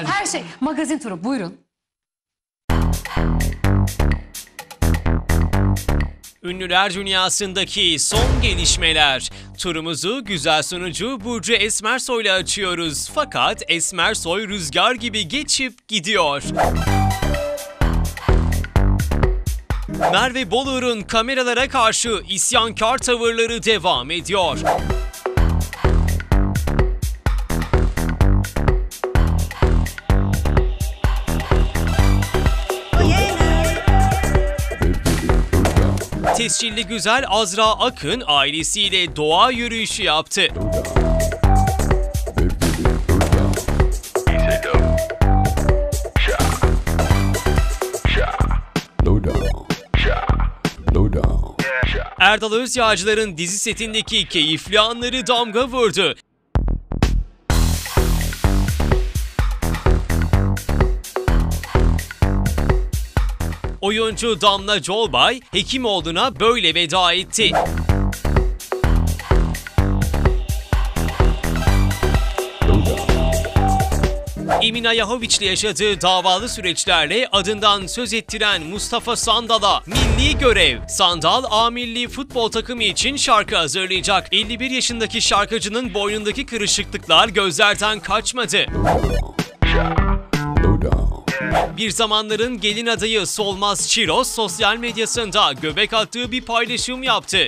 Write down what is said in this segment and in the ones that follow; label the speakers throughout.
Speaker 1: Haber.
Speaker 2: Her şey. Magazin turu buyurun.
Speaker 3: Ünlüler dünyasındaki son gelişmeler. Turumuzu güzel sunucu Burcu Esmersoy'la açıyoruz. Fakat Esmersoy rüzgar gibi geçip gidiyor. Merve Boluğur'un kameralara karşı isyankar tavırları devam ediyor. Tescilli güzel Azra Akın ailesiyle doğa yürüyüşü yaptı. Erdal Özyağcılar'ın dizi setindeki keyifli anları damga vurdu. Oyuncu Damla Colbay, Hekimoğlu'na böyle veda etti. Emine Yahoviç'le yaşadığı davalı süreçlerle adından söz ettiren Mustafa Sandal'a milli görev. Sandal, A milli futbol takımı için şarkı hazırlayacak. 51 yaşındaki şarkıcının boynundaki kırışıklıklar gözlerden kaçmadı. Bir zamanların gelin adayı Solmaz Çiroz sosyal medyasında göbek attığı bir paylaşım yaptı.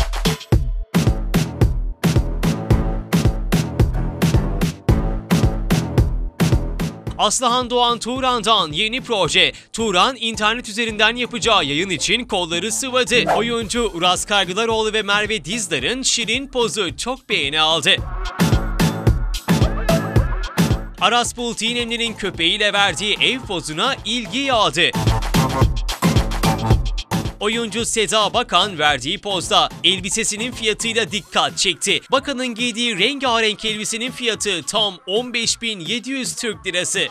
Speaker 3: Aslıhan Doğan Turan'dan yeni proje. Turan, internet üzerinden yapacağı yayın için kolları sıvadı. Oyuncu Uras Kaygılaroğlu ve Merve Dizdar'ın şirin pozu çok beğeni aldı. Aras Bulut İynemli'nin köpeğiyle verdiği ev pozuna ilgi yağdı. Oyuncu Seda Bakan verdiği pozda elbisesinin fiyatıyla dikkat çekti. Bakan'ın giydiği rengarenk elbisenin fiyatı tam 15.700 Türk Lirası.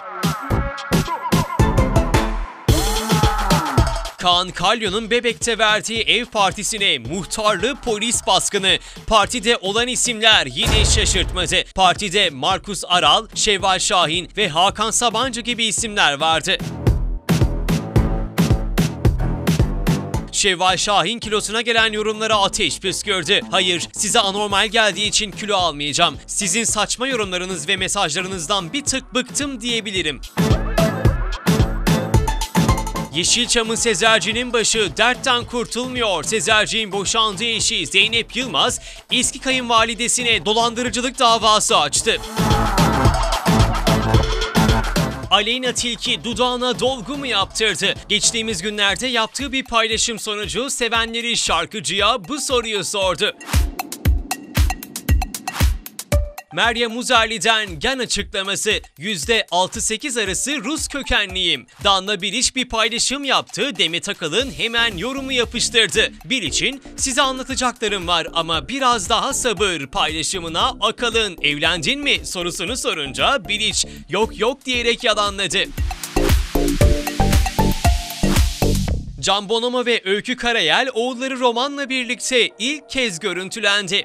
Speaker 3: Kaan Kalyon'un Bebek'te verdiği ev partisine muhtarlı polis baskını. Partide olan isimler yine şaşırtmadı. Partide Markus Aral, Şevval Şahin ve Hakan Sabancı gibi isimler vardı. Şevval Şahin kilosuna gelen yorumlara ateş püskürdü. Hayır, size anormal geldiği için kilo almayacağım. Sizin saçma yorumlarınız ve mesajlarınızdan bir tık bıktım diyebilirim. Yeşilçam'ın Sezerci'nin başı dertten kurtulmuyor. Sezerci'nin boşandığı eşi Zeynep Yılmaz, eski kayınvalidesine dolandırıcılık davası açtı. Aleyna Tilki dudağına dolgu mu yaptırdı? Geçtiğimiz günlerde yaptığı bir paylaşım sonucu sevenleri şarkıcıya bu soruyu sordu. Meryem Uzerli'den gen açıklaması. %6-8 arası Rus kökenliyim. Danla Bilic bir paylaşım yaptı. Demet Akalın hemen yorumu yapıştırdı. Bilic'in size anlatacaklarım var ama biraz daha sabır paylaşımına Akalın evlendin mi sorusunu sorunca Bilic yok diyerek yalanladı. Can Bonomo ve Öykü Karayel oğulları Roman'la birlikte ilk kez görüntülendi.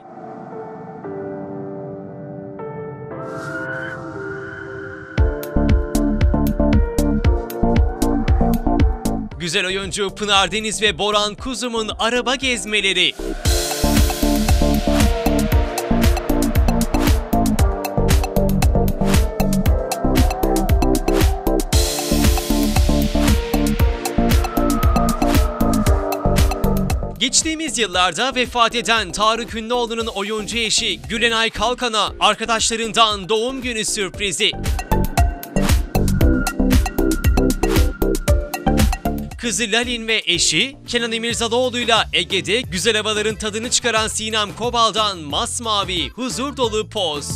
Speaker 3: Güzel oyuncu Pınar Deniz ve Boran Kuzum'un araba gezmeleri. Geçtiğimiz yıllarda vefat eden Tarık Ünlüoğlu'nun oyuncu eşi Gülenay Kalkan'a arkadaşlarından doğum günü sürprizi. Kızı Lalin ve eşi Kenan İmirzalıoğlu'yla Ege'de güzel havaların tadını çıkaran Sinem Kobal'dan masmavi, huzur dolu poz.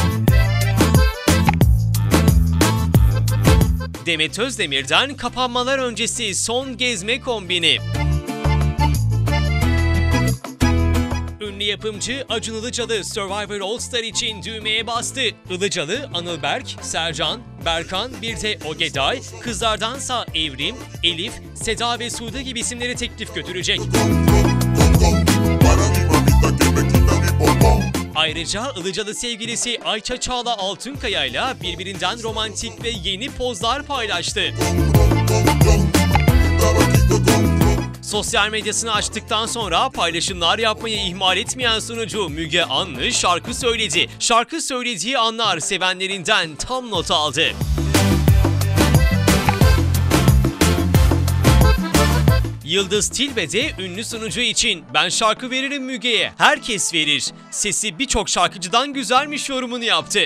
Speaker 3: Demet Özdemir'den kapanmalar öncesi son gezme kombini. Ünlü yapımcı Acun Ilıcalı Survivor All Star için düğmeye bastı. Ilıcalı, Anıl Berk, Sercan, Berkan, bir de Ogeday, kızlardansa Evrim, Elif, Seda ve Sude gibi isimleri teklif götürecek. Ayrıca Ilıcalı sevgilisi Ayça Çağla Altınkaya ile birbirinden romantik ve yeni pozlar paylaştı. Sosyal medyasını açtıktan sonra paylaşımlar yapmayı ihmal etmeyen sunucu Müge Anlı şarkı söyledi. Şarkı söylediği anlar sevenlerinden tam not aldı. Yıldız Tilbe de ünlü sunucu için "Ben şarkı veririm Müge'ye, herkes verir. Sesi birçok şarkıcıdan güzelmiş" yorumunu yaptı.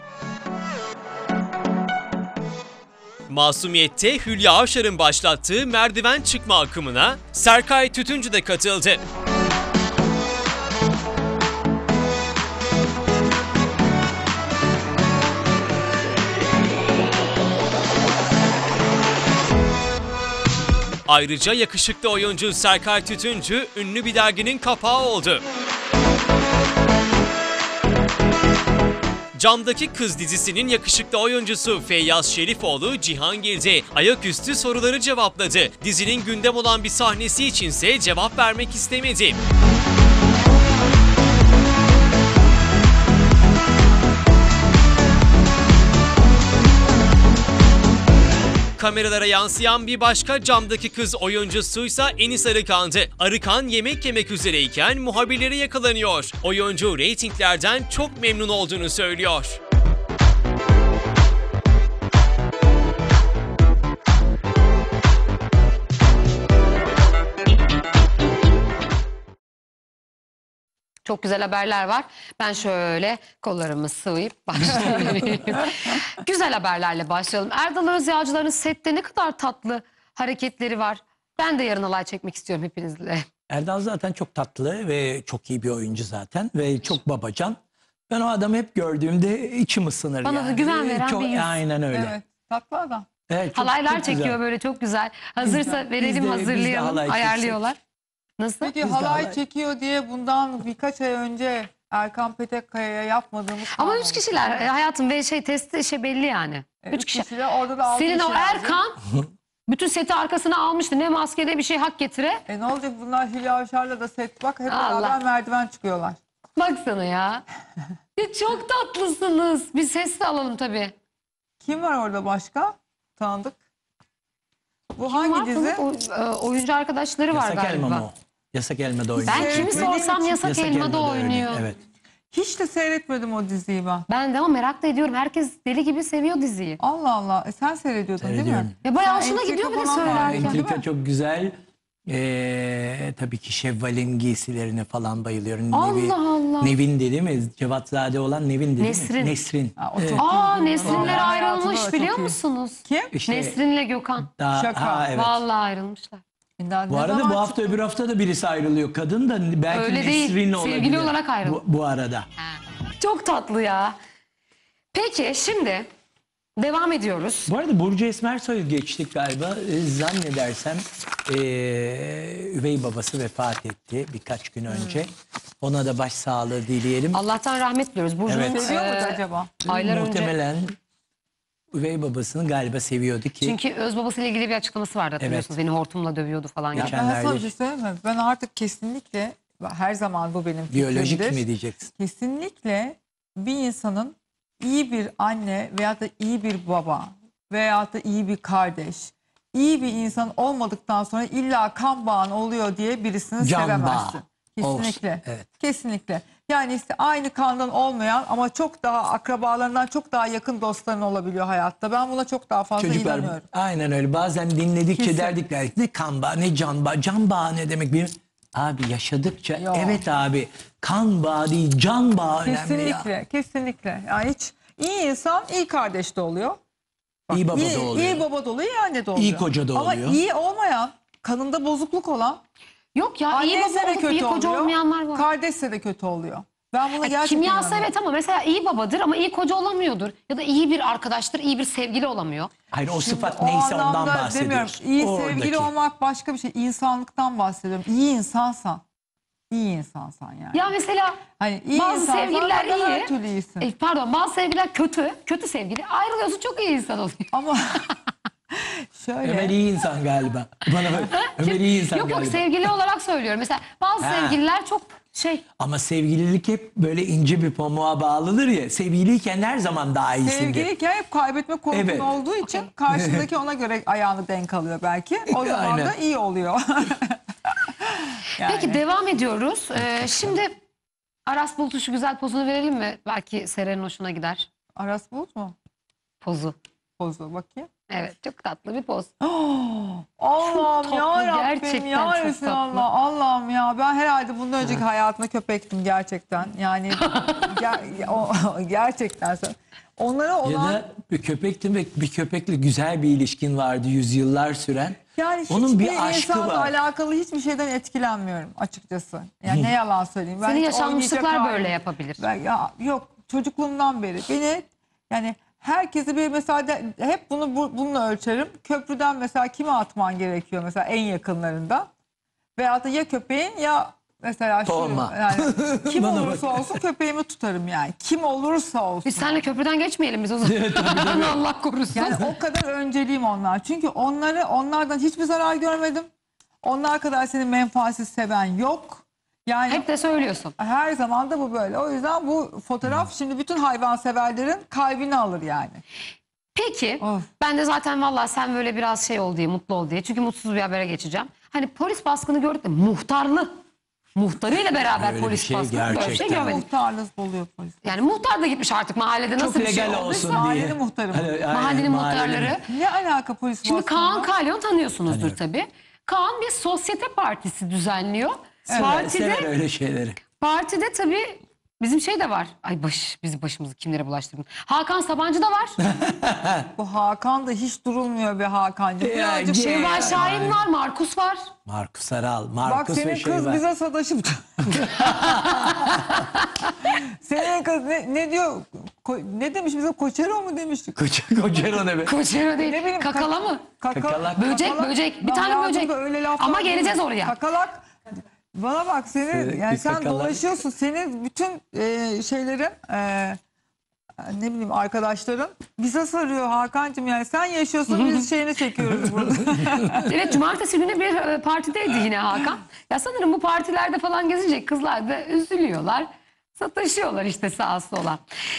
Speaker 3: Masumiyet'te Hülya Avşar'ın başlattığı merdiven çıkma akımına Serkay Tütüncü de katıldı. Ayrıca yakışıklı oyuncu Serkay Tütüncü ünlü bir derginin kapağı oldu. Camdaki Kız dizisinin yakışıklı oyuncusu Feyyaz Şerifoğlu Cihangir'de ayaküstü soruları cevapladı. Dizinin gündem olan bir sahnesi içinse cevap vermek istemedi. Kameralara yansıyan bir başka Camdaki Kız oyuncusuysa Enis Arıkan'dı. Arıkan yemek yemek üzereyken muhabirlere yakalanıyor. Oyuncu reytinglerden çok memnun olduğunu söylüyor.
Speaker 2: Çok güzel haberler var. Ben şöyle kollarımı sıvayıp başlayayım. Güzel haberlerle başlayalım. Erdal Özyağcılar'ın sette ne kadar tatlı hareketleri var. Ben de yarın alay çekmek istiyorum hepinizle.
Speaker 1: Erdal zaten çok tatlı ve çok iyi bir oyuncu zaten ve çok babacan. Ben o adamı hep gördüğümde içim ısınır.
Speaker 2: Bana da güven veren
Speaker 1: çok,
Speaker 2: bir insan.
Speaker 1: Aynen öyle.
Speaker 4: Evet, tatlı adam.
Speaker 1: Evet,
Speaker 2: Halaylar
Speaker 1: çok
Speaker 2: çekiyor
Speaker 1: güzel.
Speaker 2: böyle çok güzel. Hazırsa
Speaker 1: Biz
Speaker 2: verelim,
Speaker 1: de
Speaker 2: hazırlayalım,
Speaker 1: halay
Speaker 2: ayarlıyorlar. Nasıl?
Speaker 4: Peki
Speaker 1: Biz de
Speaker 4: halay
Speaker 1: halay-
Speaker 4: çekiyor diye bundan birkaç ay önce Erkan Petekkaya'ya yapmadığımız
Speaker 2: Ama
Speaker 4: kalmamış.
Speaker 2: 3 kişiler hayatım ve testi belli yani. 3 kişi.
Speaker 4: kişiler orada da 6
Speaker 2: Senin o
Speaker 4: kişi lazım.
Speaker 2: Erkan bütün seti arkasına almıştı. Ne maskede bir şey hak getire.
Speaker 4: Ne olacak bunlar Hülya Avşar'la da set bak hep
Speaker 2: Allah.
Speaker 4: beraber merdiven çıkıyorlar.
Speaker 2: Baksana ya. Ya çok tatlısınız. Bir ses de alalım tabii.
Speaker 4: Kim var orada başka? Tanıdık. Bu
Speaker 2: Var
Speaker 4: hangi
Speaker 2: mı?
Speaker 4: dizi?
Speaker 2: Oyuncu arkadaşları var
Speaker 1: Yasak Elma mı
Speaker 2: galiba.
Speaker 1: o? Yasak Elma'da oynuyor.
Speaker 2: Ben kimi
Speaker 4: Bildiğim
Speaker 2: sorsam
Speaker 4: için
Speaker 2: Yasak Elma'da oynuyor.
Speaker 1: Evet.
Speaker 4: Hiç de seyretmedim o diziyi ben.
Speaker 2: Ben de ama merak da ediyorum. Herkes deli gibi seviyor diziyi.
Speaker 4: Allah Allah. Sen seyrediyordun değil mi?
Speaker 1: Seyrediyorum.
Speaker 2: Ya bayağı
Speaker 4: Sen
Speaker 2: hoşuna gidiyor bir de
Speaker 4: entrika falan var.
Speaker 2: söylerken.
Speaker 4: Değil
Speaker 1: Entrika
Speaker 4: mi?
Speaker 1: çok güzel. Tabii ki Şevval'in giysilerine falan bayılıyorum.
Speaker 2: Allah Allah.
Speaker 1: Nevin değil mi? Cevatzade olan Nevin değil
Speaker 2: Nesrin.
Speaker 1: mi? Nesrin.
Speaker 4: Ha, o çok
Speaker 2: Aa
Speaker 4: iyi.
Speaker 2: Nesrinler
Speaker 4: Aa,
Speaker 2: ayrılmış
Speaker 4: hayatında da
Speaker 2: biliyor
Speaker 4: çok iyi.
Speaker 2: musunuz?
Speaker 4: Kim?
Speaker 1: İşte
Speaker 2: Nesrin'le Gökhan.
Speaker 1: daha,
Speaker 4: Şaka.
Speaker 1: evet.
Speaker 2: Vallahi ayrılmışlar.
Speaker 1: Bu arada bu hafta öbür hafta da birisi ayrılıyor. Kadın da belki
Speaker 2: Öyle değil,
Speaker 1: Nesrin olabilir.
Speaker 2: sevgili olarak ayrıldı.
Speaker 1: Bu arada.
Speaker 2: Çok tatlı ya. Peki şimdi devam ediyoruz.
Speaker 1: Bu arada Burcu Esmersoy'u geçtik galiba. Zannedersem üvey babası vefat etti birkaç gün önce. Ona da başsağlığı dileyelim.
Speaker 2: Allah'tan rahmet diliyoruz. Burcu'nun
Speaker 1: Evet.
Speaker 4: Seviyor muydu acaba?
Speaker 2: aylar önce.
Speaker 1: Muhtemelen üvey babasını galiba seviyordu ki.
Speaker 2: Çünkü öz babasıyla ilgili bir açıklaması vardı hatırlıyorsunuz. Beni hortumla dövüyordu falan.
Speaker 1: Ya
Speaker 2: gibi.
Speaker 1: ben-
Speaker 4: Ben sana bir şey söyleyeyim mi? Ben artık kesinlikle her zaman bu benim
Speaker 1: Biyolojik
Speaker 4: fikrimdir.
Speaker 1: mi diyeceksin?
Speaker 4: Kesinlikle bir insanın iyi bir anne veyahut da iyi bir baba veyahut da iyi bir kardeş, iyi bir insan olmadıktan sonra illa kan bağın oluyor diye birisini
Speaker 1: Can
Speaker 4: sevemezsin.
Speaker 1: bağı
Speaker 4: Kesinlikle.
Speaker 1: olsun, evet.
Speaker 4: Kesinlikle. Yani işte aynı kandan olmayan ama çok daha akrabalarından çok daha yakın dostların olabiliyor hayatta. Ben buna çok daha fazla
Speaker 1: Çocuklar
Speaker 4: inanıyorum.
Speaker 1: aynen öyle. Bazen dinledikçe
Speaker 4: Kesin.
Speaker 1: derdik belki ne kan bağı ne can bağı. Can bağı ne demek bilmiyorum. Abi yaşadıkça
Speaker 4: Yok.
Speaker 1: evet abi kan bağı değil can bağı önemli
Speaker 4: Kesinlikle,
Speaker 1: ya.
Speaker 4: kesinlikle. Yani hiç iyi insan iyi kardeş de oluyor.
Speaker 1: İyi baba
Speaker 4: iyi,
Speaker 1: da oluyor.
Speaker 4: İyi baba da oluyor, iyi anne de oluyor.
Speaker 1: İyi koca da
Speaker 4: Ama
Speaker 1: oluyor.
Speaker 4: iyi olmayan, kanında bozukluk olan,
Speaker 2: Yok ya iyi
Speaker 4: annesi
Speaker 2: baba
Speaker 4: de
Speaker 2: olup
Speaker 4: kötü
Speaker 2: iyi koca
Speaker 4: oluyor,
Speaker 2: olmayanlar var.
Speaker 4: kardeşse de kötü oluyor. Ben buna
Speaker 2: Ha,
Speaker 4: gerçekten
Speaker 2: kimyası
Speaker 4: inanıyorum.
Speaker 2: evet ama mesela iyi babadır ama iyi koca olamıyordur. Ya da iyi bir arkadaştır, iyi bir sevgili olamıyor.
Speaker 1: Hayır o sıfat
Speaker 4: O
Speaker 1: neyse ondan
Speaker 4: anlamda
Speaker 1: bahsediyoruz.
Speaker 4: demiyorum. İyi
Speaker 1: Oradaki.
Speaker 4: sevgili olmak başka bir şey. İnsanlıktan bahsediyorum. İyi insansan. İyi insansan yani.
Speaker 2: Ya mesela
Speaker 4: Hani iyi
Speaker 2: bazı
Speaker 4: insansan
Speaker 2: sevgililer
Speaker 4: da her
Speaker 2: iyi.
Speaker 4: türlü iyisin.
Speaker 2: Pardon bazı sevgililer kötü. Kötü sevgili. Ayrılıyorsun çok iyi insan oluyor.
Speaker 4: Ama şöyle.
Speaker 1: Ömer iyi insan galiba. Bana bak. Ömer iyi insan
Speaker 2: Yok
Speaker 1: galiba.
Speaker 2: yok sevgili olarak söylüyorum. Mesela bazı
Speaker 1: Ha.
Speaker 2: sevgililer çok
Speaker 1: Ama sevgililik hep böyle ince bir pamuğa bağlıdır ya. Sevgiliyken her zaman daha iyisindir.
Speaker 4: Sevgiliyken hep kaybetme korkun
Speaker 1: Evet.
Speaker 4: olduğu için karşındaki ona göre ayağını denk alıyor belki. O zaman
Speaker 1: Aynen.
Speaker 4: da iyi oluyor.
Speaker 2: Peki devam ediyoruz. Şimdi Aras Bulut'un şu güzel pozunu verelim mi? Belki Seren'in hoşuna gider.
Speaker 4: Aras Bulut mu?
Speaker 2: Pozu.
Speaker 4: Pozu bakayım.
Speaker 2: Evet, çok tatlı bir poz.
Speaker 4: Allah'ım
Speaker 2: tatlı,
Speaker 4: ya Rabbim
Speaker 2: gerçekten
Speaker 4: ya
Speaker 2: çok
Speaker 4: Resulallah.
Speaker 2: tatlı.
Speaker 4: Allah'ım ya ben herhalde bundan önceki hayatımda köpektim gerçekten. Yani gerçekten. Onlara
Speaker 1: Ya
Speaker 4: olan
Speaker 1: da bir köpektin ve bir köpekle güzel bir ilişkin vardı yüzyıllar süren.
Speaker 4: yani
Speaker 1: Onun
Speaker 4: hiçbir
Speaker 1: bir aşkı
Speaker 4: insanla
Speaker 1: var.
Speaker 4: alakalı hiçbir şeyden etkilenmiyorum açıkçası. Yani ne yalan söyleyeyim. Ben
Speaker 2: Senin
Speaker 4: hiç
Speaker 2: yaşanmışlıklar
Speaker 4: oynayacak
Speaker 2: böyle
Speaker 4: halim-
Speaker 2: yapabilir.
Speaker 4: Ya, yok çocukluğumdan beri beni yani herkesi bir mesela hep bununla ölçerim. Köprüden mesela kime atman gerekiyor mesela en yakınlarında. Veyahut da ya köpeğin ya mesela şu
Speaker 1: Olma.
Speaker 4: yani kim
Speaker 1: Bana
Speaker 4: olursa olsun köpeğimi tutarım yani. Kim olursa olsun.
Speaker 2: Biz seninle köprüden geçmeyelim biz o zaman. Allah korusun.
Speaker 4: Yani o kadar önceliğim onlar. Çünkü onlardan hiçbir zarar görmedim. Onlar kadar seni menfaatsiz seven yok. Yani
Speaker 2: Hep de söylüyorsun.
Speaker 4: her zaman da bu böyle. O yüzden bu fotoğraf şimdi bütün hayvanseverlerin kalbini alır yani.
Speaker 2: Peki
Speaker 4: Of.
Speaker 2: ben de zaten vallahi sen böyle biraz şey ol diye, mutlu ol diye. Çünkü mutsuz bir habere geçeceğim. Hani polis baskını gördük de muhtarıyla beraber
Speaker 1: Öyle bir
Speaker 2: polis
Speaker 1: şey
Speaker 2: baskını böyle bir şey
Speaker 1: gerçekten.
Speaker 2: görmedik.
Speaker 4: Muhtarlık oluyor polis.
Speaker 2: Yani muhtar da gitmiş artık mahallede nasıl
Speaker 1: Çok
Speaker 2: bir şey
Speaker 1: legal
Speaker 2: olduysa.
Speaker 1: olsun diye.
Speaker 4: Mahallenin muhtarı mı?
Speaker 1: Hani, aynen,
Speaker 2: Mahallenin
Speaker 1: mahallenin.
Speaker 2: muhtarları.
Speaker 4: Ne alaka polis
Speaker 2: Şimdi
Speaker 4: baskını
Speaker 2: Kaan
Speaker 4: var?
Speaker 2: Kalyon'u tanıyorsunuzdur tabii. Kaan bir sosyete partisi düzenliyor.
Speaker 1: Sever öyle şeyleri.
Speaker 2: Partide tabii bizim şey de var. Ay bizim başımızı kimlere bulaştırdın. Hakan Sabancı da var.
Speaker 4: Bu Hakan da hiç durulmuyor be Hakan'cığım.
Speaker 1: Ya,
Speaker 4: Birazcık
Speaker 2: Şevval Şahin var, Markus var.
Speaker 1: Markus Aral,
Speaker 4: Bak
Speaker 1: Markus
Speaker 4: senin
Speaker 1: ve şey
Speaker 4: kız
Speaker 1: var.
Speaker 4: bize sataşıp senin kız ne diyor? Ne demiş bize Koçero mu demişti?
Speaker 1: Kocero ne be?
Speaker 2: Koçero değil.
Speaker 4: Ne bileyim,
Speaker 2: Kakala mı?
Speaker 1: Kakalak.
Speaker 2: Böcek. Bir
Speaker 4: Ben
Speaker 2: tane
Speaker 4: hayatımda
Speaker 2: böcek.
Speaker 4: öyle laflar
Speaker 2: Ama geleceğiz
Speaker 4: duymadım.
Speaker 2: oraya.
Speaker 4: Kakalak. Bana bak senin yani
Speaker 1: Bir
Speaker 4: sen
Speaker 1: kakalak.
Speaker 4: dolaşıyorsun. Senin bütün şeylerin ne bileyim arkadaşların bize sarıyor Hakan'cığım yani sen yaşıyorsun biz şeyini çekiyoruz burada.
Speaker 2: Evet, cumartesi günü bir partideydi yine Hakan. Ya sanırım bu partilerde falan gezince kızlar da üzülüyorlar. Sataşıyorlar işte sağa sola.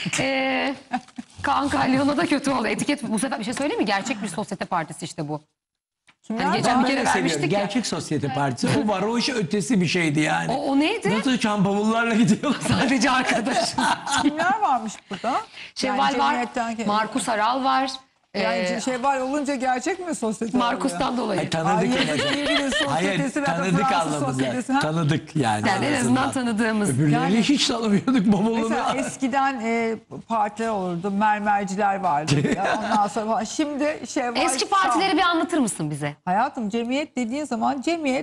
Speaker 2: Kaan Kalyon'a da kötü oldu. Etiket bu sefer bir şey söyleyeyim mi? Gerçek bir sosyete partisi işte bu.
Speaker 4: Kimler
Speaker 2: Hani geçen
Speaker 4: var?
Speaker 2: bir kere
Speaker 1: Ben de seviyorum.
Speaker 2: vermiştik ya.
Speaker 1: Gerçek sosyete partisi. O varoş ötesi bir şeydi yani.
Speaker 2: O neydi?
Speaker 1: Nasıl çam bavullarla gidiyorlar.
Speaker 2: Sadece arkadaş.
Speaker 4: Kimler varmış burada?
Speaker 2: Şevval
Speaker 4: Yani
Speaker 2: var.
Speaker 4: cemiyetten-
Speaker 2: Markus Aral var.
Speaker 4: Yani Şevval olunca gerçek mi sosyete
Speaker 2: Markus'tan dolayı.
Speaker 1: Ay, tanıdık
Speaker 4: Ay,
Speaker 1: ama.
Speaker 4: İngiliz
Speaker 1: Hayır
Speaker 4: sosyetesi ve
Speaker 1: tanıdık
Speaker 4: Fransız sosyetesi, ha?
Speaker 1: anlamında. Tanıdık yani.
Speaker 2: Yani en azından tanıdığımız.
Speaker 1: Öbürleri
Speaker 4: Yani-
Speaker 1: hiç tanımıyorduk bavulunu.
Speaker 4: Mesela eskiden partiler olurdu, mermerciler vardı. Ya ondan sonra falan. Şimdi Şevval
Speaker 2: Eski partileri bir anlatır mısın bize?
Speaker 4: Hayatım cemiyet dediğin zaman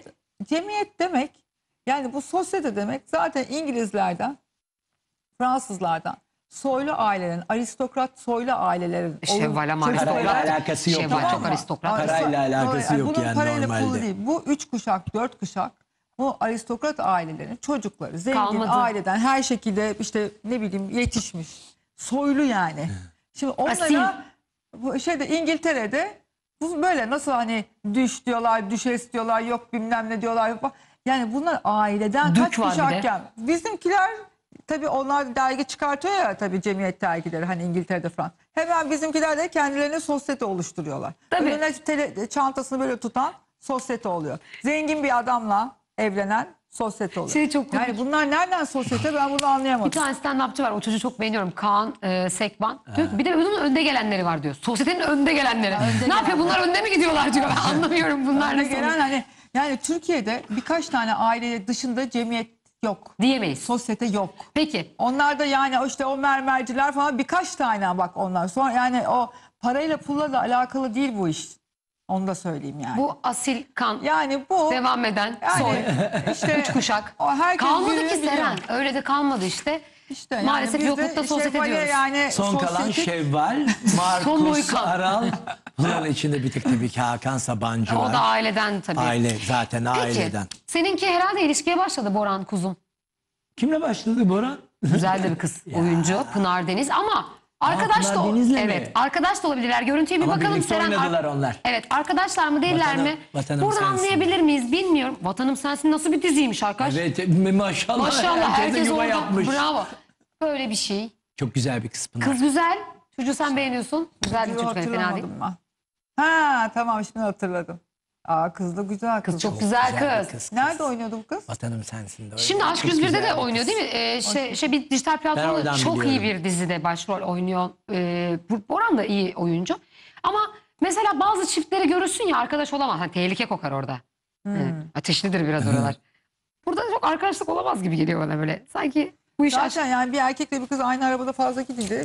Speaker 4: cemiyet demek yani bu sosyete demek zaten İngilizlerden, Fransızlardan, soylu ailelerin, aristokrat soylu ailelerin
Speaker 2: Şevval ama
Speaker 4: çocukları-
Speaker 1: Parayla alakası yok.
Speaker 2: Şevval
Speaker 1: yani.
Speaker 2: çok aristokrat.
Speaker 1: Parayla alakası yok
Speaker 4: bunun
Speaker 1: yani
Speaker 4: parayla pulu
Speaker 1: normalde.
Speaker 4: değil. Bu 3 kuşak, 4 kuşak bu aristokrat ailelerin çocukları zengin
Speaker 2: Kalmadı.
Speaker 4: aileden her şekilde işte ne bileyim yetişmiş. Soylu yani. Şimdi
Speaker 2: Asil.
Speaker 4: onlara bu şeyde İngiltere'de bu böyle nasıl hani düş diyorlar, düşes diyorlar, yok bilmem ne diyorlar. Yani bunlar aileden
Speaker 2: Dük
Speaker 4: kaç
Speaker 2: var bir de.
Speaker 4: kuşakken. Bizimkiler tabii onlar dergi çıkartıyor ya tabii cemiyet dergileri hani İngiltere'de falan. Hemen bizimkiler de kendilerine sosyete oluşturuyorlar.
Speaker 2: Tabii.
Speaker 4: Önüne çantasını böyle tutan sosyete oluyor. Zengin bir adamla evlenen sosyete oluyor.
Speaker 2: Şey çok komik.
Speaker 4: yani bunlar nereden sosyete ben bunu
Speaker 2: Bir
Speaker 4: anlayamadım.
Speaker 2: tane stand-upçı var. O çocuğu çok beğeniyorum. Kaan Sekban. Diyor ki, bir de bunun önde gelenleri var diyor. Sosyetenin önde gelenleri. Ne yapıyor bunlar önde mi gidiyorlar diyor. Ben anlamıyorum bunlar
Speaker 4: Önüne
Speaker 2: nasıl.
Speaker 4: gelen hani yani Türkiye'de birkaç tane aile dışında cemiyet yok.
Speaker 2: Diyemeyiz.
Speaker 4: Sosyete yok.
Speaker 2: Peki.
Speaker 4: Onlar da yani işte o mermerciler falan birkaç tane bak onlar. Sonra yani o parayla pulla da alakalı değil bu iş. Onu da söyleyeyim yani.
Speaker 2: Bu asil kan
Speaker 4: yani bu
Speaker 2: devam eden soy.
Speaker 4: yani işte
Speaker 2: Üç kuşak.
Speaker 4: o herkes
Speaker 2: Kalmadı
Speaker 4: birbirini
Speaker 2: ki
Speaker 4: biliyor.
Speaker 2: Seren. Öyle de kalmadı işte.
Speaker 4: İşte yani
Speaker 2: Maalesef
Speaker 4: biz de
Speaker 2: yoklukta sosyete
Speaker 4: Şevval'e
Speaker 2: diyoruz.
Speaker 4: Yani
Speaker 1: Son kalan
Speaker 4: sosyetik-
Speaker 1: Şevval,
Speaker 2: Son
Speaker 1: Markus
Speaker 2: Mohikan.
Speaker 1: Aral. Bunların içinde bir tek tabii ki Hakan Sabancı
Speaker 2: O
Speaker 1: var.
Speaker 2: da aileden tabii.
Speaker 1: Aile zaten
Speaker 2: Peki.
Speaker 1: aileden.
Speaker 2: Seninki herhalde ilişkiye başladı Boran kuzum.
Speaker 1: Kimle başladı Boran?
Speaker 2: Güzel de bir kız oyuncu. Pınar Deniz ama Arkadaş
Speaker 1: Pınar
Speaker 2: da
Speaker 1: Deniz'le mi?
Speaker 2: evet, arkadaş da olabilirler. Görüntüye bir
Speaker 1: Ama
Speaker 2: bakalım
Speaker 1: birlikte
Speaker 2: Seren.
Speaker 1: oynadılar onlar.
Speaker 2: Evet, arkadaşlar mı değiller
Speaker 1: Vatanım-
Speaker 2: mi?
Speaker 1: Vatanım
Speaker 2: Buradan
Speaker 1: Sensin.
Speaker 2: anlayabilir miyiz bilmiyorum. Vatanım Sensin nasıl bir diziymiş arkadaş.
Speaker 1: Evet maşallah.
Speaker 2: Maşallah herkes
Speaker 1: yuva
Speaker 2: orada.
Speaker 1: yapmış.
Speaker 2: Bravo. Böyle bir şey.
Speaker 1: Çok güzel bir kız Pınar.
Speaker 2: Kız güzel. Çocuğu sen beğeniyorsun. Güzel bir
Speaker 4: Çocuğu
Speaker 2: çocuk. Fena değil.
Speaker 4: hatırlamadım ben. Ha tamam şimdi hatırladım. Aa kız da güzel kız.
Speaker 2: Kız çok güzel
Speaker 1: bir
Speaker 2: kız.
Speaker 4: Nerede oynuyordu bu kız?
Speaker 1: Vatanım Sensin de.
Speaker 2: Şimdi Aşk
Speaker 1: Çok
Speaker 2: 101'de
Speaker 1: güzel
Speaker 2: de
Speaker 1: bir
Speaker 2: oynuyor
Speaker 1: kız.
Speaker 2: değil mi? Bir dijital platformda
Speaker 1: oradan
Speaker 2: çok iyi
Speaker 1: biliyorum.
Speaker 2: bir dizide başrol oynuyor. Boran da iyi oyuncu. Ama mesela bazı çiftleri görürsün ya arkadaş olamaz. Hani tehlike kokar orada. Ateşlidir biraz oralar. Burada çok arkadaşlık olamaz gibi geliyor bana böyle. Sanki bu iş aşk.
Speaker 4: Zaten yani bir erkekle bir kız aynı arabada fazla gidince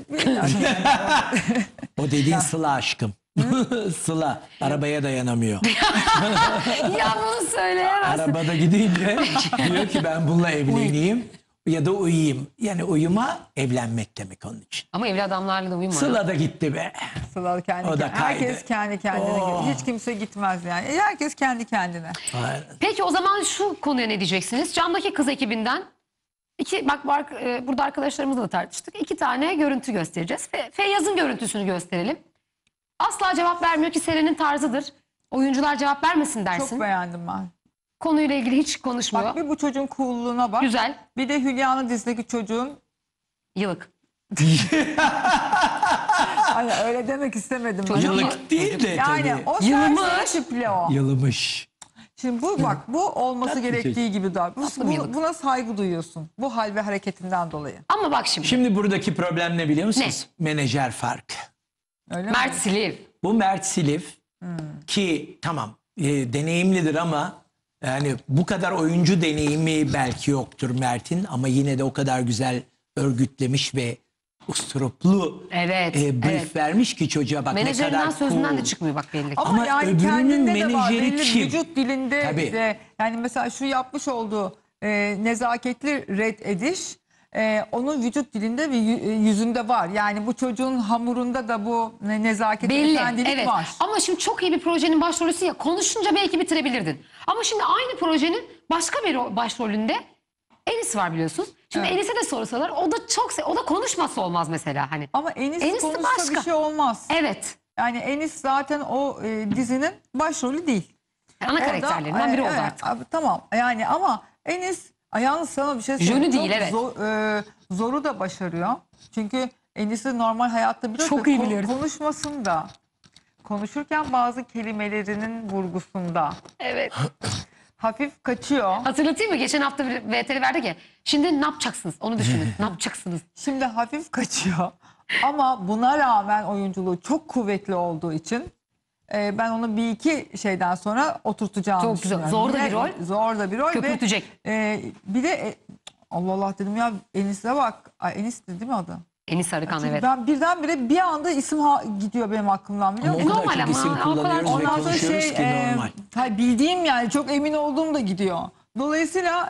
Speaker 1: O dediğin Sıla aşkım. Sıla arabaya dayanamıyor.
Speaker 2: Ya bunu söyleyemezsin.
Speaker 1: Arabada gidince diyor ki ben bununla evleneyim ya da uyuyayım. Yani uyuma evlenmek demek onun için.
Speaker 2: Ama evli adamlarla da uyum var.
Speaker 1: Sıla da gitti be.
Speaker 4: Sıla kendi
Speaker 1: O da
Speaker 4: kendine.
Speaker 1: kaydı.
Speaker 4: Herkes kendi kendine.
Speaker 1: Oh.
Speaker 4: Hiç kimse gitmez yani. Herkes kendi kendine.
Speaker 1: Aynen.
Speaker 2: Peki o zaman şu konuya ne diyeceksiniz? Camdaki kız ekibinden burada arkadaşlarımızla da tartıştık. 2 tane görüntü göstereceğiz. Feyyaz'ın görüntüsünü gösterelim. Asla cevap vermiyor ki Seren'in tarzıdır. Oyuncular cevap vermesin dersin.
Speaker 4: Çok beğendim ben.
Speaker 2: Konuyla ilgili hiç konuşmuyor.
Speaker 4: Bak bir bu çocuğun coolluğuna bak.
Speaker 2: Güzel.
Speaker 4: Bir de Hülya'nın dizideki çocuğun
Speaker 2: Yılık.
Speaker 4: hani öyle demek istemedim. ben.
Speaker 2: Çocuk-
Speaker 1: Yıllık değil de
Speaker 4: Yani
Speaker 1: tabii.
Speaker 4: o
Speaker 2: Yılmış.
Speaker 4: serseri tiple o.
Speaker 1: Yılımış.
Speaker 4: Şimdi bu bak bu olması
Speaker 1: Tatlı
Speaker 4: gerektiği
Speaker 1: çocuk.
Speaker 4: gibi daha.
Speaker 2: Tatlı bir yıllık.
Speaker 4: Buna saygı duyuyorsun. Bu hal ve hareketinden dolayı.
Speaker 2: Ama bak şimdi.
Speaker 1: Şimdi buradaki problem ne biliyor musunuz? Menajer farkı.
Speaker 4: Öyle
Speaker 2: Mert
Speaker 4: mi?
Speaker 2: Siliv.
Speaker 1: Bu Mert Silif ki tamam deneyimlidir ama yani bu kadar oyuncu deneyimi belki yoktur Mert'in ama yine de o kadar güzel örgütlemiş ve usturuplu
Speaker 2: Evet.
Speaker 1: brief
Speaker 2: evet.
Speaker 1: vermiş ki çocuğa bak ne
Speaker 2: Menajerinden
Speaker 1: kadar
Speaker 2: sözünden
Speaker 1: cool.
Speaker 2: de çıkmıyor bak belli ki.
Speaker 4: Ama yani
Speaker 1: öbürünün
Speaker 4: kendinde de var.
Speaker 1: menajeri
Speaker 4: Belli
Speaker 1: kim?
Speaker 4: vücut dilinde
Speaker 1: Tabii.
Speaker 4: de yani mesela şu yapmış olduğu nezaketli red ediş onun vücut dilinde ve yüzünde var. Yani bu çocuğun hamurunda da bu nezaket
Speaker 2: Belli.
Speaker 4: efendilik
Speaker 2: Evet.
Speaker 4: var.
Speaker 2: Ama şimdi çok iyi bir projenin başrolüsü ya konuşunca belki bitirebilirdin. Ama şimdi aynı projenin başka bir başrolünde Enis var biliyorsun. Şimdi
Speaker 4: Evet.
Speaker 2: Enis'e de sorsalar o da konuşması olmaz mesela hani.
Speaker 4: Ama Enis
Speaker 2: Enis de
Speaker 4: konuşsa
Speaker 2: başka.
Speaker 4: bir şey olmaz.
Speaker 2: Evet.
Speaker 4: Yani Enis zaten o dizinin başrolü değil.
Speaker 2: Ana
Speaker 4: Orada,
Speaker 2: karakterlerinden biri oldu
Speaker 4: evet,
Speaker 2: artık.
Speaker 4: abi, tamam yani ama Enis yalnız sana bir şey
Speaker 2: Jönü
Speaker 4: söyleyeyim.
Speaker 2: değil,
Speaker 4: Çok
Speaker 2: evet.
Speaker 4: zoru da başarıyor. Çünkü Enis'i normal hayatta biliyoruz.
Speaker 2: Çok
Speaker 4: da
Speaker 2: iyi biliyoruz.
Speaker 4: Konuşmasında, konuşurken bazı kelimelerinin vurgusunda
Speaker 2: Evet.
Speaker 4: hafif kaçıyor.
Speaker 2: Hatırlatayım mı? Geçen hafta bir VTR verdik ya. Şimdi ne yapacaksınız? Onu düşünün. Ne yapacaksınız?
Speaker 4: Şimdi hafif kaçıyor. Ama buna rağmen oyunculuğu çok kuvvetli olduğu için ben onu bir iki şeyden sonra oturtacağım.
Speaker 2: Çok güzel. Zor da bir rol.
Speaker 4: Zor da bir rol.
Speaker 2: Köpürtecek.
Speaker 4: Ve, bir de Allah Allah dedim ya Enis'e bak. Ay, Enis'ti değil mi adı?
Speaker 2: Enis Arıkan
Speaker 4: Çünkü
Speaker 2: evet.
Speaker 4: ben birdenbire bir anda isim gidiyor benim aklımdan biliyor
Speaker 1: Ama o
Speaker 4: musun?
Speaker 1: kadar
Speaker 2: Normal
Speaker 1: çok
Speaker 2: ama
Speaker 1: isim
Speaker 2: o kadar-
Speaker 1: kullanıyoruz ve
Speaker 4: Ondan sonra
Speaker 1: konuşuyoruz ki normal.
Speaker 4: bildiğim yani çok emin olduğum da gidiyor. Dolayısıyla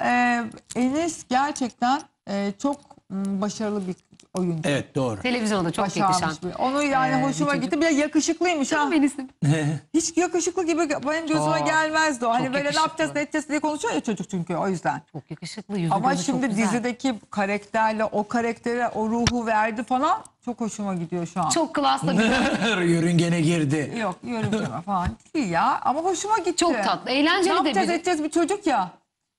Speaker 4: Enis gerçekten çok başarılı bir oyuncu.
Speaker 1: Evet doğru.
Speaker 2: Televizyonda çok yakışan.
Speaker 4: Başarmış bir. Onu yani hoşuma
Speaker 2: bir
Speaker 4: gitti. Bir de yakışıklıymış ha.
Speaker 2: Canım Enis'im.
Speaker 4: Hiç yakışıklı gibi benim gözüme
Speaker 1: Çok.
Speaker 4: gelmezdi o. Hani
Speaker 2: Çok
Speaker 4: böyle ne
Speaker 2: yakışıklı.
Speaker 4: yapacağız ne edeceğiz diye konuşuyor ya çocuk çünkü o yüzden.
Speaker 2: Çok yakışıklı. Yüzü
Speaker 4: Ama
Speaker 2: gözü çok
Speaker 4: şimdi
Speaker 2: güzel.
Speaker 4: dizideki karakterle o karaktere o ruhu verdi falan çok hoşuma gidiyor şu an.
Speaker 2: Çok klaslı bir
Speaker 1: Yörüngene girdi.
Speaker 4: Yok yörüngeme falan değil ya ama hoşuma gitti.
Speaker 2: Çok tatlı.
Speaker 4: Ne
Speaker 2: Eğlenceli de
Speaker 4: yapacağız
Speaker 2: biri.
Speaker 4: edeceğiz bir çocuk ya.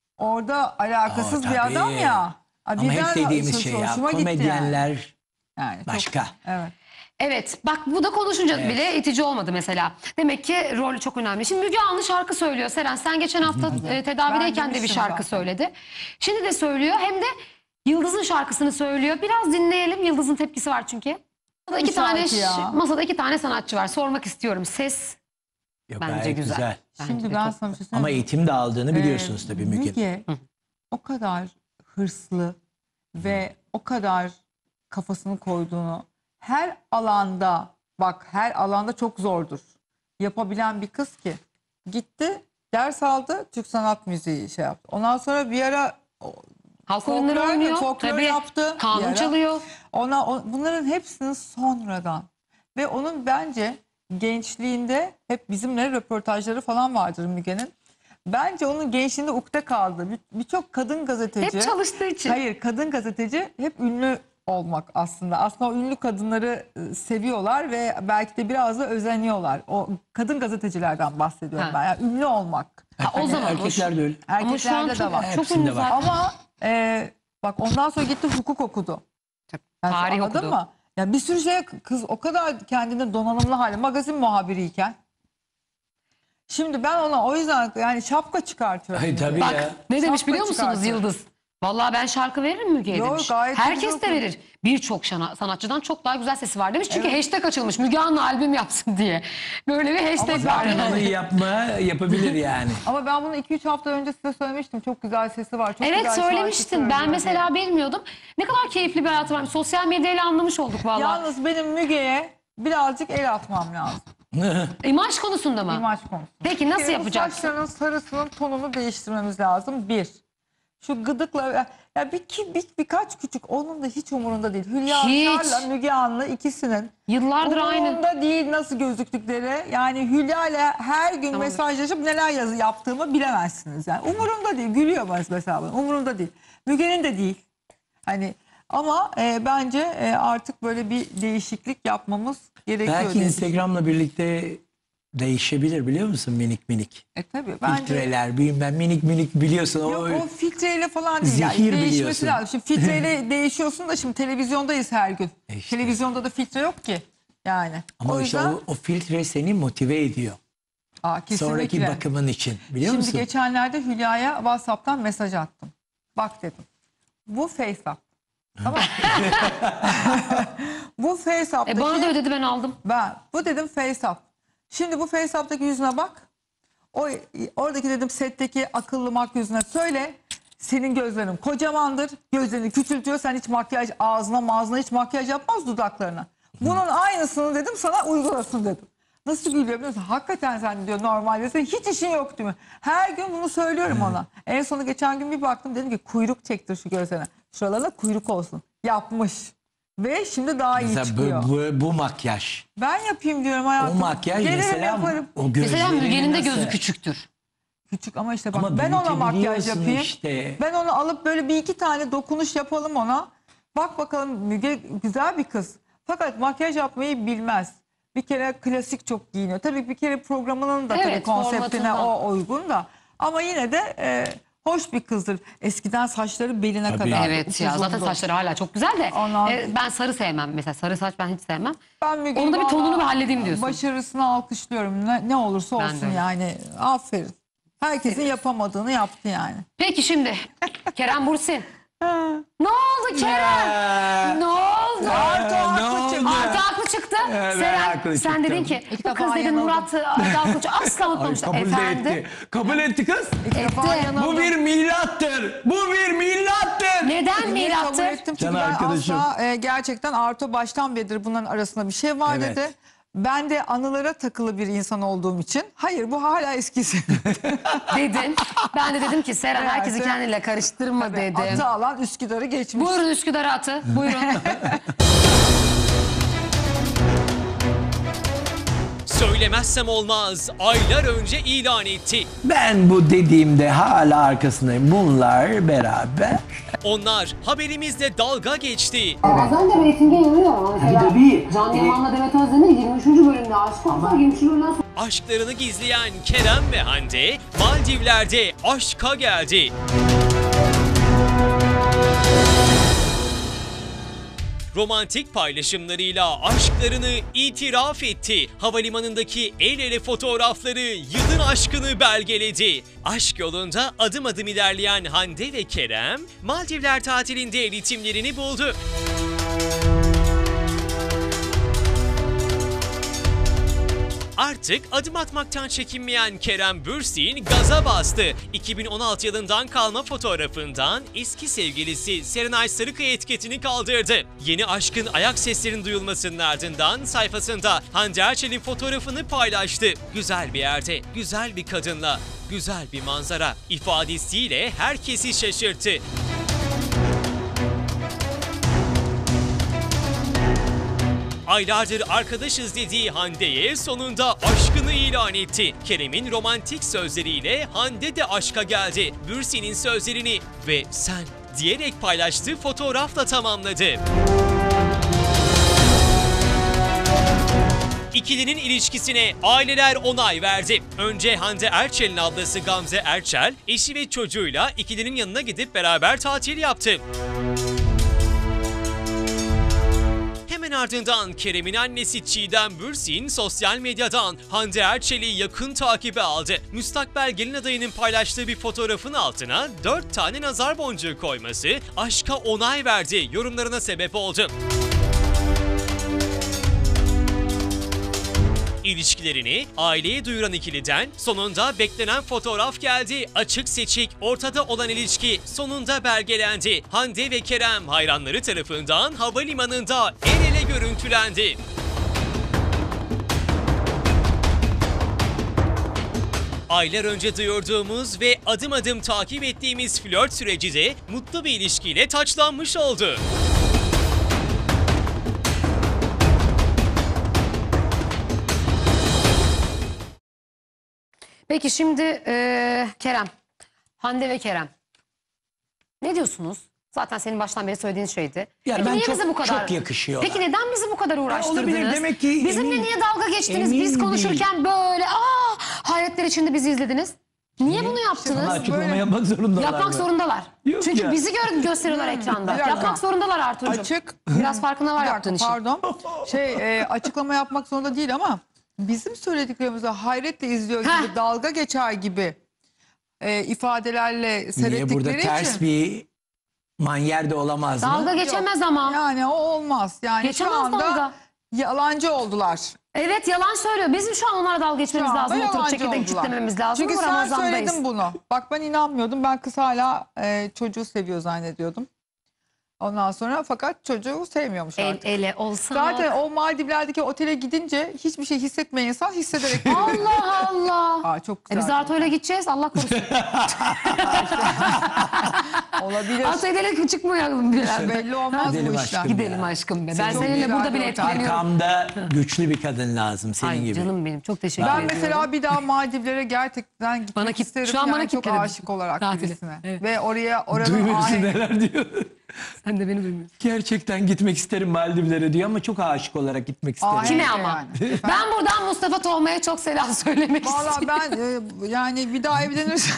Speaker 4: Orada alakasız
Speaker 1: Aa,
Speaker 4: bir
Speaker 1: tabii.
Speaker 4: adam ya.
Speaker 1: Ama
Speaker 4: Birden
Speaker 1: hep dediğimiz şey ya
Speaker 4: hoşuma gitti
Speaker 1: komedyenler
Speaker 4: yani. Çok-
Speaker 1: başka.
Speaker 4: evet.
Speaker 2: Evet bak bu da konuşunca
Speaker 1: Evet.
Speaker 2: bile itici olmadı mesela. Demek ki rolü çok önemli. Şimdi Müge Anlı şarkı söylüyor. Seren sen geçen hafta tedavideyken de bir
Speaker 4: demiştim
Speaker 2: şarkı
Speaker 4: zaten.
Speaker 2: söyledi. Şimdi de söylüyor hem de Yıldız'ın şarkısını söylüyor. Biraz dinleyelim. Yıldız'ın tepkisi var çünkü. Masada
Speaker 4: Bir şarkı ya.
Speaker 2: masada 2 tane sanatçı var. Sormak istiyorum. Ses
Speaker 1: Yok,
Speaker 2: bence
Speaker 1: gayet
Speaker 2: güzel. Bence
Speaker 4: Şimdi
Speaker 2: de
Speaker 4: ben
Speaker 2: çok
Speaker 4: sana bir şey
Speaker 1: Ama
Speaker 4: söyleyeyim.
Speaker 1: eğitim de aldığını biliyorsunuz tabii Müge.
Speaker 4: Müge o kadar hırslı ve o kadar kafasını koyduğunu her alanda bak her alanda çok zordur. Yapabilen bir kız ki gitti ders aldı Türk sanat müziği şey yaptı. Ondan sonra bir ara
Speaker 2: halk oyunları
Speaker 4: folklor-
Speaker 2: oynuyor.
Speaker 4: folklor
Speaker 2: Tabii.
Speaker 4: yaptı bir
Speaker 2: Kanun
Speaker 4: ara.
Speaker 2: çalıyor.
Speaker 4: Bunların hepsini sonradan ve onun bence gençliğinde hep bizimle röportajları falan vardır Müge'nin. Bence onun gençliğinde ukde kaldı. Birçok kadın gazeteci.
Speaker 2: Hep çalıştığı için.
Speaker 4: Hayır kadın gazeteci hep ünlü olmak aslında. Aslında o ünlü kadınları seviyorlar ve belki de biraz da özeniyorlar. O kadın gazetecilerden bahsediyorum
Speaker 2: Ha.
Speaker 4: ben. Yani ünlü olmak.
Speaker 2: O zaman
Speaker 1: Erkekler de öyle.
Speaker 2: Ama şu an
Speaker 4: Erkeklerde de var.
Speaker 2: çok
Speaker 1: Hepsinde
Speaker 2: ünlü
Speaker 1: var.
Speaker 2: zaten.
Speaker 4: Ama bak ondan sonra gitti hukuk okudu. Yani
Speaker 2: Tarih
Speaker 4: anladın
Speaker 2: okudu.
Speaker 4: mı? Ya bir sürü şey kız o kadar kendine donanımlı hali magazin muhabiriyken. Şimdi ben ona o yüzden yani şapka çıkartıyorum.
Speaker 1: Ay, tabii
Speaker 2: Bak
Speaker 1: ya.
Speaker 2: ne demiş
Speaker 4: Şapka
Speaker 2: biliyor musunuz
Speaker 4: çıkartıyor.
Speaker 2: Yıldız? Vallahi ben şarkı veririm Müge'ye
Speaker 4: Yok,
Speaker 2: demiş.
Speaker 4: gayet
Speaker 2: Herkes
Speaker 4: güzel
Speaker 2: de verir. Birçok sanatçıdan çok daha güzel sesi var demiş. Çünkü hashtag açılmış Müge Anlı albüm yapsın diye. Böyle bir hashtag var.
Speaker 1: Zaten onu yapabilir yani.
Speaker 4: Ama ben bunu 2-3 hafta önce size söylemiştim. Çok güzel sesi var. Çok
Speaker 2: Evet
Speaker 4: güzel şarkı
Speaker 2: söylemiştin.
Speaker 4: söylüyor
Speaker 2: Ben
Speaker 4: diye.
Speaker 2: mesela bilmiyordum. Ne kadar keyifli bir hayatı var. Sosyal medyayla anlamış olduk vallahi.
Speaker 4: Yalnız benim Müge'ye birazcık el atmam lazım.
Speaker 2: İmaj konusunda mı?
Speaker 4: İmaj konusu.
Speaker 2: Peki nasıl
Speaker 4: Bir kere bu
Speaker 2: yapacaksın?
Speaker 4: saçların sarısının tonunu değiştirmemiz lazım. Bir. Şu gıdıkla ya birkaç küçük onun da hiç umurunda değil. Hülya
Speaker 2: Hiç.
Speaker 4: Avşar'la Müge Anlı ikisinin
Speaker 2: Yıllardır aynı.
Speaker 4: umurunda değil nasıl gözüktükleri. Yani Hülya ile her gün
Speaker 2: Tamam.
Speaker 4: mesajlaşıp neler yaptığımı bilemezsiniz. Yani umurumda değil. Gülüyor mesela bana. Umurumda değil. Müge'nin de değil. Hani ama bence artık böyle bir değişiklik yapmamız gerekiyor.
Speaker 1: Belki
Speaker 4: diye
Speaker 1: Instagram'la birlikte değişebilir biliyor musun minik minik.
Speaker 4: tabii bence.
Speaker 1: Filtreler, ben minik minik biliyorsun.
Speaker 4: Yok o filtreyle falan değil. Yani
Speaker 1: Zehir
Speaker 4: değişmesi
Speaker 1: biliyorsun.
Speaker 4: lazım. Şimdi filtreyle değişiyorsun da şimdi televizyondayız her gün.
Speaker 1: İşte.
Speaker 4: Televizyonda da filtre yok ki. Yani.
Speaker 1: Ama
Speaker 4: o
Speaker 1: işte
Speaker 4: yüzden
Speaker 1: o filtre seni motive ediyor.
Speaker 4: kesinlikle.
Speaker 1: Sonraki bakımın için biliyor
Speaker 4: Şimdi
Speaker 1: musun?
Speaker 4: geçenlerde Hülya'ya WhatsApp'tan mesaj attım. Bak dedim. Bu FaceApp. Tamam. Bu FaceApp'taki
Speaker 2: Bana da ödedi ben aldım.
Speaker 4: bu dedim FaceApp. Şimdi bu FaceApp'taki yüzüne bak. Oradaki dedim setteki akıllı makyözüne söyle. Senin gözlerin kocamandır. Gözlerini küçültüyor. Sen hiç makyaj ağzına hiç makyaj yapmaz dudaklarına. Bunun aynısını dedim sana uygulasın dedim. Nasıl gülüyor biliyor musun? Hakikaten sen diyor normalde senin hiç işin yok değil mi? Her gün bunu söylüyorum ona. En sonu geçen gün bir baktım dedim ki kuyruk çektir şu gözlerine. Şuralarına kuyruk olsun. Yapmış. Ve şimdi daha iyi
Speaker 1: Mesela
Speaker 4: çıkıyor.
Speaker 1: bu makyaj.
Speaker 4: Ben yapayım diyorum hayatım.
Speaker 1: O makyaj
Speaker 4: Gelirim
Speaker 1: mesela
Speaker 4: yaparım.
Speaker 1: o gözlerini
Speaker 2: Mesela Müge'nin de
Speaker 1: nasıl-
Speaker 2: gözü küçüktür.
Speaker 4: Küçük ama işte bak
Speaker 1: Ama
Speaker 4: ben ona makyaj
Speaker 1: büyütebiliyorsun
Speaker 4: yapayım.
Speaker 1: işte.
Speaker 4: Ben onu alıp böyle bir iki tane dokunuş yapalım ona. Bak bakalım Müge güzel bir kız. Fakat makyaj yapmayı bilmez. Bir kere klasik çok giyiniyor. Tabii bir kere programının da
Speaker 2: Evet,
Speaker 4: tabii konseptine
Speaker 2: formatından.
Speaker 4: o uygun da. Ama yine de hoş bir kızdır. Eskiden saçları beline
Speaker 1: Tabii.
Speaker 4: kadar.
Speaker 2: Evet ya zaten saçları hala çok güzel de.
Speaker 4: Ondan-
Speaker 2: Ben sarı sevmem mesela. Sarı saç ben hiç sevmem.
Speaker 4: Ben Müge'yi
Speaker 2: Onu da bir tonunu
Speaker 4: vallahi
Speaker 2: bir halledeyim diyorsun.
Speaker 4: Başarısını alkışlıyorum. Ne olursa
Speaker 2: Ben
Speaker 4: olsun
Speaker 2: de öyle.
Speaker 4: yani. Aferin. Herkesin yapamadığını yaptı yani.
Speaker 2: Peki şimdi Kerem Bürsin. Ne oldu Kerem? Ne oldu?
Speaker 4: Artı
Speaker 1: ne
Speaker 4: haklı çıktı.
Speaker 1: oldu?
Speaker 2: Artı haklı çıktı.
Speaker 1: Ben
Speaker 2: Seren
Speaker 1: haklı
Speaker 2: sen
Speaker 1: çıktım.
Speaker 2: dedin ki
Speaker 4: İlk
Speaker 2: bu
Speaker 4: defa
Speaker 2: kız dedin
Speaker 4: yanıldım.
Speaker 2: Murat Dalkılıç'ı asla
Speaker 1: Ay,
Speaker 2: unutmamıştı.
Speaker 1: kabul de
Speaker 2: Efendim?
Speaker 1: etti. Kabul etti kız.
Speaker 4: defa
Speaker 2: Etti.
Speaker 4: yanıldım.
Speaker 1: Bu bir milattır. Bu bir milattır.
Speaker 2: Neden
Speaker 4: Niye kabul
Speaker 2: milattır?
Speaker 4: ettim? Çünkü
Speaker 1: Can
Speaker 4: ben
Speaker 1: arkadaşım.
Speaker 4: asla gerçekten Arto baştan beridir bunların arasında bir şey var
Speaker 1: Evet.
Speaker 4: dedi. Ben de anılara takılı bir insan olduğum için hayır bu hala eskisi.
Speaker 2: Dedin. Ben de dedim ki Seren
Speaker 4: Meğerse-
Speaker 2: herkesi kendiyle karıştırma dedim.
Speaker 4: Atı alan Üsküdar'ı geçmiş.
Speaker 2: Buyurun Üsküdar'a atı. Buyurun.
Speaker 3: Söylemezsem olmaz, aylar önce ilan etti.
Speaker 1: Ben bu dediğimde hala arkasındayım. Bunlar beraber.
Speaker 3: Onlar haberimizde dalga geçti.
Speaker 5: Bazen de reytinge yanıyor ama mesela
Speaker 1: Tabii.
Speaker 5: Can Yaman'la Demet Özdemir 23. bölümde aşk olsa 23. bölümden sonra
Speaker 3: Aşklarını gizleyen Kerem ve Hande Maldivler'de aşka geldi. Romantik paylaşımlarıyla aşklarını itiraf etti. Havalimanındaki el ele fotoğrafları yılın aşkını belgeledi. Aşk yolunda adım adım ilerleyen Hande ve Kerem, Maldivler tatilinde ritimlerini buldu. Artık adım atmaktan çekinmeyen Kerem Bürsin gaza bastı. 2016 yılından kalma fotoğrafından eski sevgilisi Serenay Sarıkaya etiketini kaldırdı. Yeni aşkın ayak seslerinin duyulmasının ardından sayfasında Hande Erçel'in fotoğrafını paylaştı. Güzel bir yerde, güzel bir kadınla, güzel bir manzara ifadesiyle herkesi şaşırttı. Aylardır arkadaşız dediği Hande'ye sonunda aşkını ilan etti. Kerem'in romantik sözleriyle Hande de aşka geldi. Bürsin'in sözlerini ve sen diyerek paylaştığı fotoğrafla tamamladı. İkilinin ilişkisine aileler onay verdi. Önce Hande Erçel'in ablası Gamze Erçel, eşi ve çocuğuyla ikilinin yanına gidip beraber tatil yaptı. Hemen ardından Kerem'in annesi Çiğdem Bürsin sosyal medyadan Hande Erçel'i yakın takibe aldı. Müstakbel gelin adayının paylaştığı bir fotoğrafın altına 4 tane nazar boncuğu koyması aşka onay verdi yorumlarına sebep oldu. İlişkilerini aileye duyuran ikiliden sonunda beklenen fotoğraf geldi. Açık seçik ortada olan ilişki sonunda belgelendi. Hande ve Kerem hayranları tarafından havalimanında el ele görüntülendi. Aylar önce duyurduğumuz ve adım adım takip ettiğimiz flört süreci de mutlu bir ilişkiyle taçlanmış oldu.
Speaker 2: Peki şimdi Kerem, Hande ve Kerem. Ne diyorsunuz? Zaten senin baştan beri söylediğin şeydi.
Speaker 1: Ya
Speaker 2: Peki
Speaker 1: ben
Speaker 2: niye
Speaker 1: çok-
Speaker 2: bizi bu kadar...
Speaker 1: çok yakışıyorlar.
Speaker 2: Peki neden bizi bu kadar uğraştırdınız?
Speaker 1: olabilir, demek ki
Speaker 2: Bizimle
Speaker 1: emin-
Speaker 2: niye dalga geçtiniz?
Speaker 1: emin
Speaker 2: Biz konuşurken böyle hayretler içinde bizi izlediniz. Niye bunu
Speaker 1: Sana
Speaker 2: yaptınız?
Speaker 1: açıklama
Speaker 4: böyle-
Speaker 1: yapmak zorundalar.
Speaker 2: Yapmak
Speaker 1: mı?
Speaker 2: zorundalar.
Speaker 1: Yok
Speaker 2: Çünkü
Speaker 1: ya.
Speaker 2: bizi gösteriyorlar ekranda.
Speaker 4: Bir dakika.
Speaker 2: Yapmak zorundalar Artucuğum.
Speaker 4: Açık.
Speaker 2: Biraz farkına var
Speaker 4: Bir
Speaker 2: yaptığın
Speaker 4: dakika,
Speaker 2: için.
Speaker 4: pardon. Açıklama yapmak zorunda değil ama bizim söylediklerimizi hayretle izliyor gibi,
Speaker 2: Heh.
Speaker 4: dalga geçer gibi ifadelerle
Speaker 1: Niye
Speaker 4: seyrettikleri
Speaker 1: burada ters
Speaker 4: için.
Speaker 1: bir manyer de olamaz mı?
Speaker 2: Dalga geçemez ama.
Speaker 4: Yani o olmaz. Yani
Speaker 2: Geçemez
Speaker 4: şu anda
Speaker 2: dalga.
Speaker 4: yalancı oldular.
Speaker 2: Evet yalan söylüyor. Bizim şu an onlara dalga geçmemiz
Speaker 4: Şu anda
Speaker 2: lazım. Oturup
Speaker 4: yalancı
Speaker 2: çekirdek
Speaker 4: oldular.
Speaker 2: kitlememiz lazım.
Speaker 4: Çünkü
Speaker 2: Bu
Speaker 4: sen
Speaker 2: Ramazan'dayız.
Speaker 4: söyledin bunu. Bak ben inanmıyordum. Ben kız hala çocuğu seviyor zannediyordum. Ondan sonra fakat çocuğu sevmiyormuş
Speaker 2: El
Speaker 4: artık.
Speaker 2: ele olsa.
Speaker 4: Zaten o Maldivler'deki otele gidince hiçbir şey hissetmeyen insan hissederek gidiyor.
Speaker 2: Allah Allah.
Speaker 4: Aa, çok güzel.
Speaker 2: Biz Arto'yla gideceğiz. Allah korusun.
Speaker 4: Olabilir.
Speaker 2: Arto'yla çıkmayalım biraz.
Speaker 4: Belli olmaz
Speaker 1: Gidelim
Speaker 4: bu
Speaker 1: aşkım
Speaker 4: işler.
Speaker 1: ya.
Speaker 2: Gidelim aşkım be. Ben
Speaker 4: Çok
Speaker 2: seninle
Speaker 4: güzel
Speaker 2: burada
Speaker 4: bir
Speaker 2: bile
Speaker 4: ortam.
Speaker 2: etkileniyorum.
Speaker 1: Arkamda güçlü bir kadın lazım senin
Speaker 2: Ay
Speaker 1: gibi.
Speaker 2: canım benim. Çok teşekkür
Speaker 4: Ben
Speaker 2: ederim.
Speaker 4: mesela bir daha Maldivlere gerçekten gitmek
Speaker 2: Bana
Speaker 4: isterim.
Speaker 2: şu an bana
Speaker 4: yani çok
Speaker 2: kitledin.
Speaker 4: aşık olarak
Speaker 2: Tatile.
Speaker 4: birisine.
Speaker 2: Evet.
Speaker 4: Ve oranın
Speaker 1: Duymuyorsun
Speaker 4: ahengi.
Speaker 1: neler diyor.
Speaker 2: Sen de beni duymuyorsun.
Speaker 1: Gerçekten gitmek isterim Maldivlere diyor ama çok aşık olarak gitmek isterim.
Speaker 4: Ahenk
Speaker 2: Kime ama?
Speaker 4: yani.
Speaker 2: Ben buradan Mustafa Tolma'ya çok selam söylemek
Speaker 4: Valla
Speaker 2: istiyorum.
Speaker 4: ben yani bir daha evlenirsem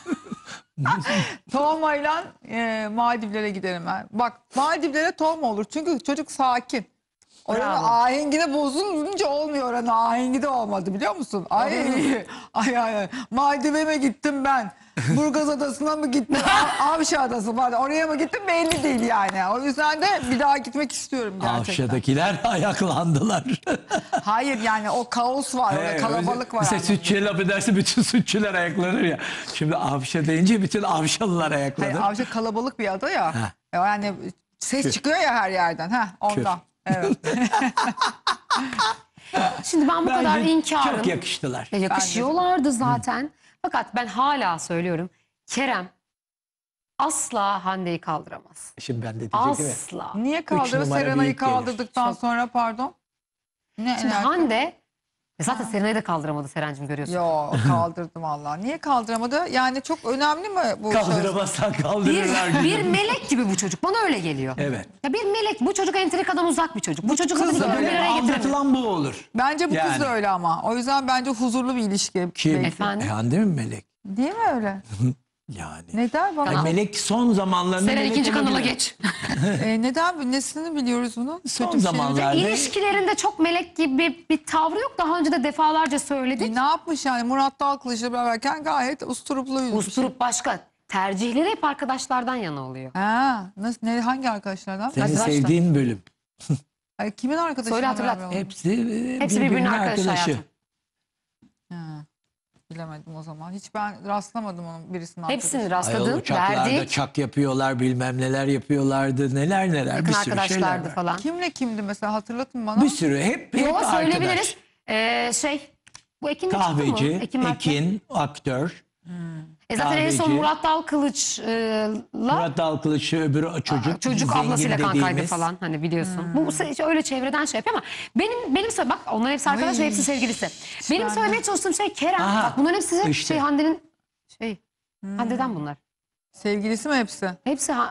Speaker 4: Tolma'yla Maldivlere giderim ben. Bak Maldivlere Tolma olur. Çünkü çocuk sakin. Oranın
Speaker 2: Bravo.
Speaker 4: ahengine bozulunca olmuyor, oranın ahengi de olmadı biliyor musun? Ay. Maldiv'e gittim ben? Burgaz Adası'na mı gittim? Avşa Adası var. Oraya mı gittim belli değil yani. O yüzden de bir daha gitmek istiyorum gerçekten.
Speaker 1: Avşa'dakiler ayaklandılar.
Speaker 4: Hayır yani o kaos var, orada kalabalık var.
Speaker 1: Mesela
Speaker 4: anladın mı?
Speaker 1: sütçüye laf ederse bütün sütçüler ayaklanır ya. Şimdi Avşa deyince bütün Avşalılar ayaklanır.
Speaker 4: Hayır, Avşa kalabalık bir ada ya.
Speaker 1: Ha.
Speaker 4: Yani ses çıkıyor ya her yerden. Ondan. Evet.
Speaker 2: Şimdi ben bu
Speaker 1: Bence
Speaker 2: kadar inkarım.
Speaker 1: çok yakıştılar.
Speaker 2: Ya yakışıyorlardı zaten. Fakat ben hala söylüyorum. Kerem asla Hande'yi kaldıramaz.
Speaker 1: Şimdi ben de diyecektim ya.
Speaker 2: Asla.
Speaker 4: Niye kaldırdı?
Speaker 1: numara
Speaker 4: Serenay'ı
Speaker 1: büyük gelir.
Speaker 4: kaldırdıktan sonra pardon? Ne?
Speaker 2: Şimdi Hande zaten Serenay'ı da kaldıramadı Serencim görüyorsun.
Speaker 4: Yo kaldırdım valla. Niye kaldıramadı? Yani çok önemli mi bu söz?
Speaker 1: Kaldıramazsan kaldırırlar
Speaker 2: Bir
Speaker 1: gibi.
Speaker 2: melek gibi bu çocuk. Bana öyle geliyor.
Speaker 1: Evet.
Speaker 2: Ya bir melek. Bu çocuk entrikadan uzak bir çocuk. Bu çocuk
Speaker 4: kız da
Speaker 2: zaten bir
Speaker 4: öyle
Speaker 2: araya getiremiyor.
Speaker 1: Aldatılan bu olur.
Speaker 4: Bence bu kız
Speaker 1: Yani.
Speaker 4: da öyle ama. O yüzden bence huzurlu bir ilişki.
Speaker 1: Kim?
Speaker 4: belki.
Speaker 2: Efendim?
Speaker 1: Hande mi melek?
Speaker 4: Değil mi öyle?
Speaker 1: Yani.
Speaker 4: Neden bana?
Speaker 1: Melek son zamanlarında
Speaker 2: Seren
Speaker 1: melek
Speaker 2: ikinci kanala
Speaker 1: olabilir.
Speaker 2: geç.
Speaker 4: Neden? Nesini biliyoruz bunun?
Speaker 1: Son
Speaker 4: Kötü bir şey mi?
Speaker 1: zamanlarda
Speaker 2: İlişkilerinde çok melek gibi bir tavrı yok. Daha önce de defalarca söyledik.
Speaker 4: Ne yapmış yani? Murat Dalkılıç'la beraberken gayet usturupluydu.
Speaker 2: Usturup başka. Tercihleri hep arkadaşlardan yana oluyor.
Speaker 4: Ha, nasıl, hangi arkadaşlardan?
Speaker 1: senin
Speaker 2: Arkadaşlar.
Speaker 1: sevdiğin bölüm.
Speaker 4: Ay, kimin arkadaşı?
Speaker 2: Söyle, hatırlat.
Speaker 1: Hepsi,
Speaker 2: Hepsi birbirinin arkadaşı hayatım.
Speaker 4: Bilemedim o zaman. Hiç ben rastlamadım onun birisinin
Speaker 2: Hepsini
Speaker 4: arkadaşı.
Speaker 1: Ayol
Speaker 2: rastladın,
Speaker 1: uçaklarda
Speaker 2: verdik.
Speaker 1: çak yapıyorlar bilmem neler yapıyorlardı neler neler
Speaker 2: Yakın
Speaker 1: bir sürü şeyler
Speaker 2: arkadaşlardı
Speaker 1: var.
Speaker 2: falan.
Speaker 4: Kimle kimdi mesela hatırlatın bana.
Speaker 1: Bir sürü hep
Speaker 2: Yo
Speaker 1: arkadaş.
Speaker 2: söyleyebiliriz. Bu Ekin de çıktı mı?
Speaker 1: Kahveci,
Speaker 2: Ekin Mert'le.
Speaker 1: Ekin, aktör,
Speaker 2: Zaten en son
Speaker 1: kahveci.
Speaker 2: Murat Dalkılıç'la
Speaker 1: Murat Dalkılıç öbürü çocuk.
Speaker 2: çocuk
Speaker 1: zengin
Speaker 2: ablasıyla kankaydı
Speaker 1: dediğimiz.
Speaker 2: falan hani biliyorsun. Bu öyle çevreden şey yapıyor ama benim bak onların hepsi arkadaş ve
Speaker 4: Ay.
Speaker 2: hepsi sevgilisi. Benim söylemeye çalıştığım şey Kerem.
Speaker 1: Aha,
Speaker 2: Bak bunların hepsi
Speaker 1: işte.
Speaker 2: Hande'nin Hande'den bunlar.
Speaker 4: Sevgilisi mi hepsi?
Speaker 2: Hepsi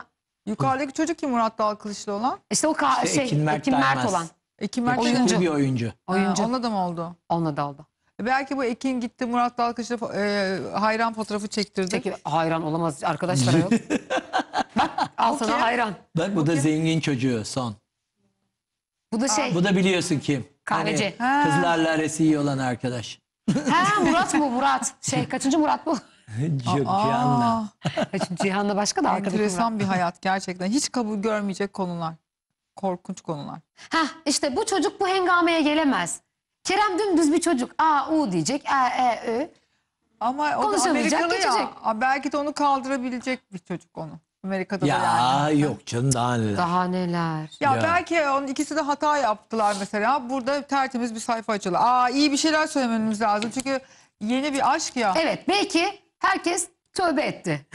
Speaker 4: Yukarıdaki çocuk kim Murat Dalkılıçlı olan?
Speaker 2: İşte o
Speaker 1: İşte Ekin Mert Daymaz.
Speaker 2: olan
Speaker 4: Ekin Mert
Speaker 1: Yakışıklı
Speaker 2: Oyuncu.
Speaker 1: bir oyuncu.
Speaker 2: oyuncu.
Speaker 4: Onunla da mı oldu?
Speaker 2: Onunla da oldu.
Speaker 4: Belki bu Ekin gitti Murat Dalkılıçlı hayran fotoğrafı çektirdi.
Speaker 2: Peki hayran olamaz arkadaşlar yok. Bak al sana
Speaker 4: Okey.
Speaker 2: hayran.
Speaker 1: Bak bu da zengin çocuğu son.
Speaker 2: Bu da şey.
Speaker 1: Bu da biliyorsun kim?
Speaker 2: Kahveci.
Speaker 1: Hani kızlarla arası iyi olan arkadaş.
Speaker 2: Ha Murat bu Murat. Şey kaçıncı Murat bu?
Speaker 1: Cihan'la.
Speaker 2: Kaçıncı Cihan'la başka da arkadaki Murat.
Speaker 4: Enteresan bir hayat gerçekten. Hiç kabul görmeyecek konular. Korkunç konular.
Speaker 2: Ha işte bu çocuk bu hengameye gelemez. Kerem dümdüz bir çocuk. A, U diyecek. Ö.
Speaker 4: Ama o da
Speaker 2: Konuşamayacak,
Speaker 4: Amerikalı
Speaker 2: geçecek.
Speaker 4: ya. Belki de onu kaldırabilecek bir çocuk onu. Amerika'da da
Speaker 1: Ya
Speaker 4: yani.
Speaker 1: yok canım daha neler.
Speaker 2: Daha neler.
Speaker 4: Ya
Speaker 1: Ya.
Speaker 4: belki onun ikisi de hata yaptılar mesela. Burada tertemiz bir sayfa açılır. İyi bir şeyler söylememiz lazım. Çünkü yeni bir aşk ya.
Speaker 2: Evet belki herkes tövbe etti.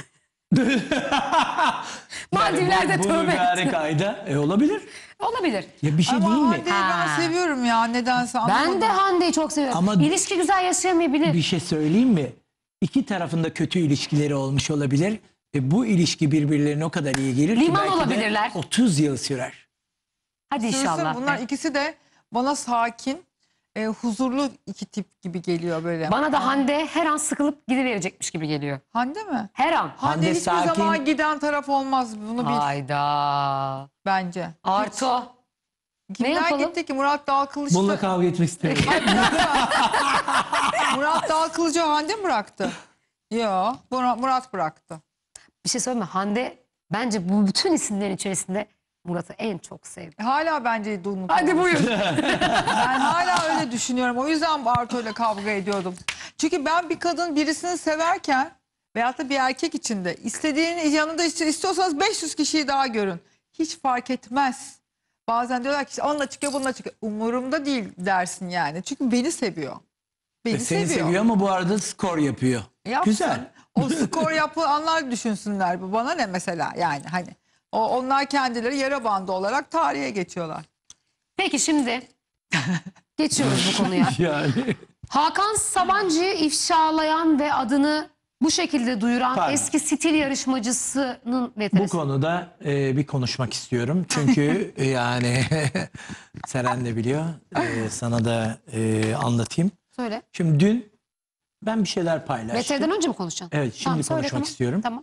Speaker 1: Yani
Speaker 2: Maldivler'de
Speaker 1: bu
Speaker 2: tövbe
Speaker 1: mübarek
Speaker 2: etti.
Speaker 1: ayda olabilir.
Speaker 2: Olabilir.
Speaker 1: Ya bir şey
Speaker 4: Ama
Speaker 1: değil mi?
Speaker 4: Hande'yi ben
Speaker 2: Ha.
Speaker 4: seviyorum ya nedense anlamadım.
Speaker 2: Ben de Hande'yi çok seviyorum.
Speaker 1: Ama-
Speaker 2: İlişki güzel yaşayamayabilir.
Speaker 1: Bir şey söyleyeyim mi? İki tarafında kötü ilişkileri olmuş olabilir. Ve bu ilişki birbirlerine o kadar iyi gelir ki
Speaker 2: Liman
Speaker 1: belki
Speaker 2: olabilirler.
Speaker 1: de 30 yıl sürer.
Speaker 2: Hadi
Speaker 4: Sırası
Speaker 2: inşallah.
Speaker 4: bunlar ikisi de bana sakin, huzurlu iki tip gibi geliyor böyle.
Speaker 2: Bana da Hande her an sıkılıp gidiverecekmiş gibi geliyor.
Speaker 4: Hande mi?
Speaker 2: Her an.
Speaker 4: Hande hiçbir
Speaker 1: sakin.
Speaker 4: zaman giden taraf olmaz. Bunu bil
Speaker 2: Hayda.
Speaker 4: bence.
Speaker 2: Arto.
Speaker 4: Kimler
Speaker 2: yapalım?
Speaker 4: gitti ki? Murat Dalkılıçlı.
Speaker 1: Bununla kavga etmek istemiyorum.
Speaker 4: Murat Dalkılıç'ı Hande mi bıraktı? Yok. Murat bıraktı.
Speaker 2: Bir şey söyleyeyim mi? Hande bence bu bütün isimlerin içerisinde Murat'ı en çok sevdi.
Speaker 4: Hala bence de unutmadım.
Speaker 2: Hadi buyur.
Speaker 4: Ben hala öyle düşünüyorum. O yüzden Barto ile kavga ediyordum. Çünkü ben bir kadın birisini severken veyahut da bir erkek için de istediğinin yanında istiyorsanız 500 kişiyi daha görün. Hiç fark etmez. Bazen diyorlar ki onunla çıkıyor bununla çıkıyor. Umurumda değil dersin yani. Çünkü beni seviyor. Beni
Speaker 1: Seni seviyor ama bu arada skor yapıyor.
Speaker 4: Yapsın.
Speaker 1: Güzel.
Speaker 4: O skor yapanlar düşünsünler. Bu bana ne mesela yani hani. Onlar kendileri yara bandı olarak tarihe geçiyorlar.
Speaker 2: Peki şimdi geçiyoruz bu konuya.
Speaker 1: Yani.
Speaker 2: Hakan Sabancı'yı ifşalayan ve adını bu şekilde duyuran
Speaker 1: Pardon.
Speaker 2: eski stil yarışmacısının
Speaker 1: Bu
Speaker 2: veterisi.
Speaker 1: konuda bir konuşmak istiyorum. Çünkü yani Seren de biliyor. Sana da anlatayım.
Speaker 2: Söyle.
Speaker 1: Şimdi dün ben bir şeyler paylaştım.
Speaker 2: Veteriden önce mi konuşacaksın?
Speaker 1: Evet şimdi
Speaker 2: Tamam, söyle,
Speaker 1: konuşmak
Speaker 2: tamam.
Speaker 1: istiyorum.
Speaker 2: Tamam.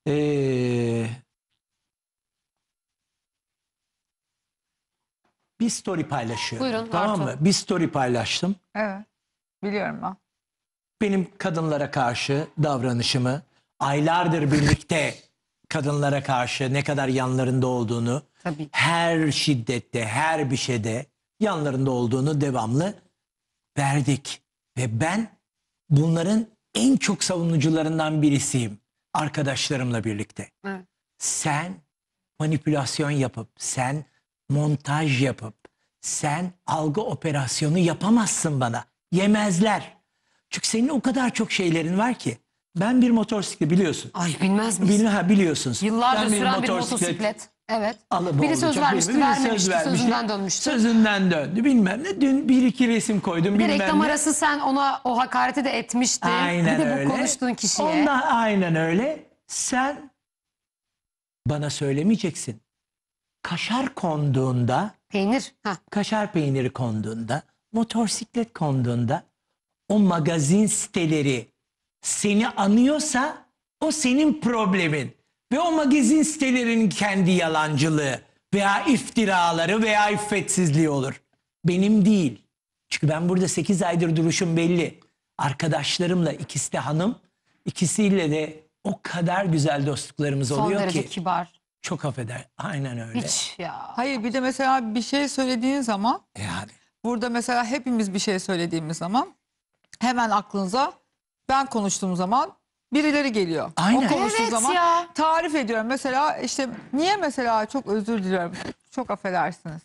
Speaker 1: Bir story paylaşıyorum.
Speaker 2: Buyurun,
Speaker 1: Tamam
Speaker 2: Arto.
Speaker 1: mı? Bir story paylaştım.
Speaker 4: Evet. Biliyorum ben.
Speaker 1: Benim kadınlara karşı davranışımı, aylardır birlikte kadınlara karşı ne kadar yanlarında olduğunu,
Speaker 2: Tabii.
Speaker 1: her şiddette, her bir şeyde yanlarında olduğunu devamlı verdik. Ve ben bunların en çok savunucularından birisiyim arkadaşlarımla birlikte.
Speaker 2: Evet.
Speaker 1: Sen manipülasyon yapıp, sen montaj yapıp, sen algı operasyonu yapamazsın bana. Yemezler. Çünkü senin o kadar çok şeylerin var ki. Ben bir motosiklet biliyorsun.
Speaker 2: Ay bilmez misin?
Speaker 1: Biliyorsunuz.
Speaker 2: Yıllardır
Speaker 1: Ben
Speaker 2: süren bir motosiklet. Evet.
Speaker 1: alıp
Speaker 2: Biri söz
Speaker 1: olacak,
Speaker 2: vermişti,
Speaker 1: biri
Speaker 2: vermemişti,
Speaker 1: vermişti,
Speaker 2: sözünden dönmüştü.
Speaker 1: Sözünden döndü bilmem ne. Dün bir iki resim koydum
Speaker 2: Bir de
Speaker 1: bilmem
Speaker 2: reklam
Speaker 1: ne.
Speaker 2: arası sen ona o hakareti de etmiştin.
Speaker 1: Aynen
Speaker 2: bir de
Speaker 1: öyle.
Speaker 2: bu konuştuğun kişiye.
Speaker 1: Ondan aynen öyle. Sen bana söylemeyeceksin. Kaşar konduğunda,
Speaker 2: Peynir. Ha.
Speaker 1: kaşar peyniri konduğunda, motosiklet konduğunda o magazin siteleri seni anıyorsa o senin problemin. Ve o magazin sitelerinin kendi yalancılığı veya iftiraları veya iffetsizliği olur. Benim değil. Çünkü ben burada 8 aydır duruşum belli. Arkadaşlarımla ikisi de hanım, ikisiyle de o kadar güzel dostluklarımız
Speaker 2: Son
Speaker 1: oluyor
Speaker 2: derece
Speaker 1: ki.
Speaker 2: kibar.
Speaker 1: Çok affeder. Aynen öyle.
Speaker 2: Hiç ya.
Speaker 4: Hayır bir de mesela bir şey söylediğin zaman
Speaker 1: Yani.
Speaker 4: burada mesela hepimiz bir şey söylediğimiz zaman hemen aklınıza ben konuştuğum zaman birileri geliyor.
Speaker 1: Aynen.
Speaker 4: O konuştuğu
Speaker 2: Evet
Speaker 4: zaman
Speaker 2: ya.
Speaker 4: tarif ediyorum. Mesela işte niye mesela çok özür diliyorum. Çok affedersiniz.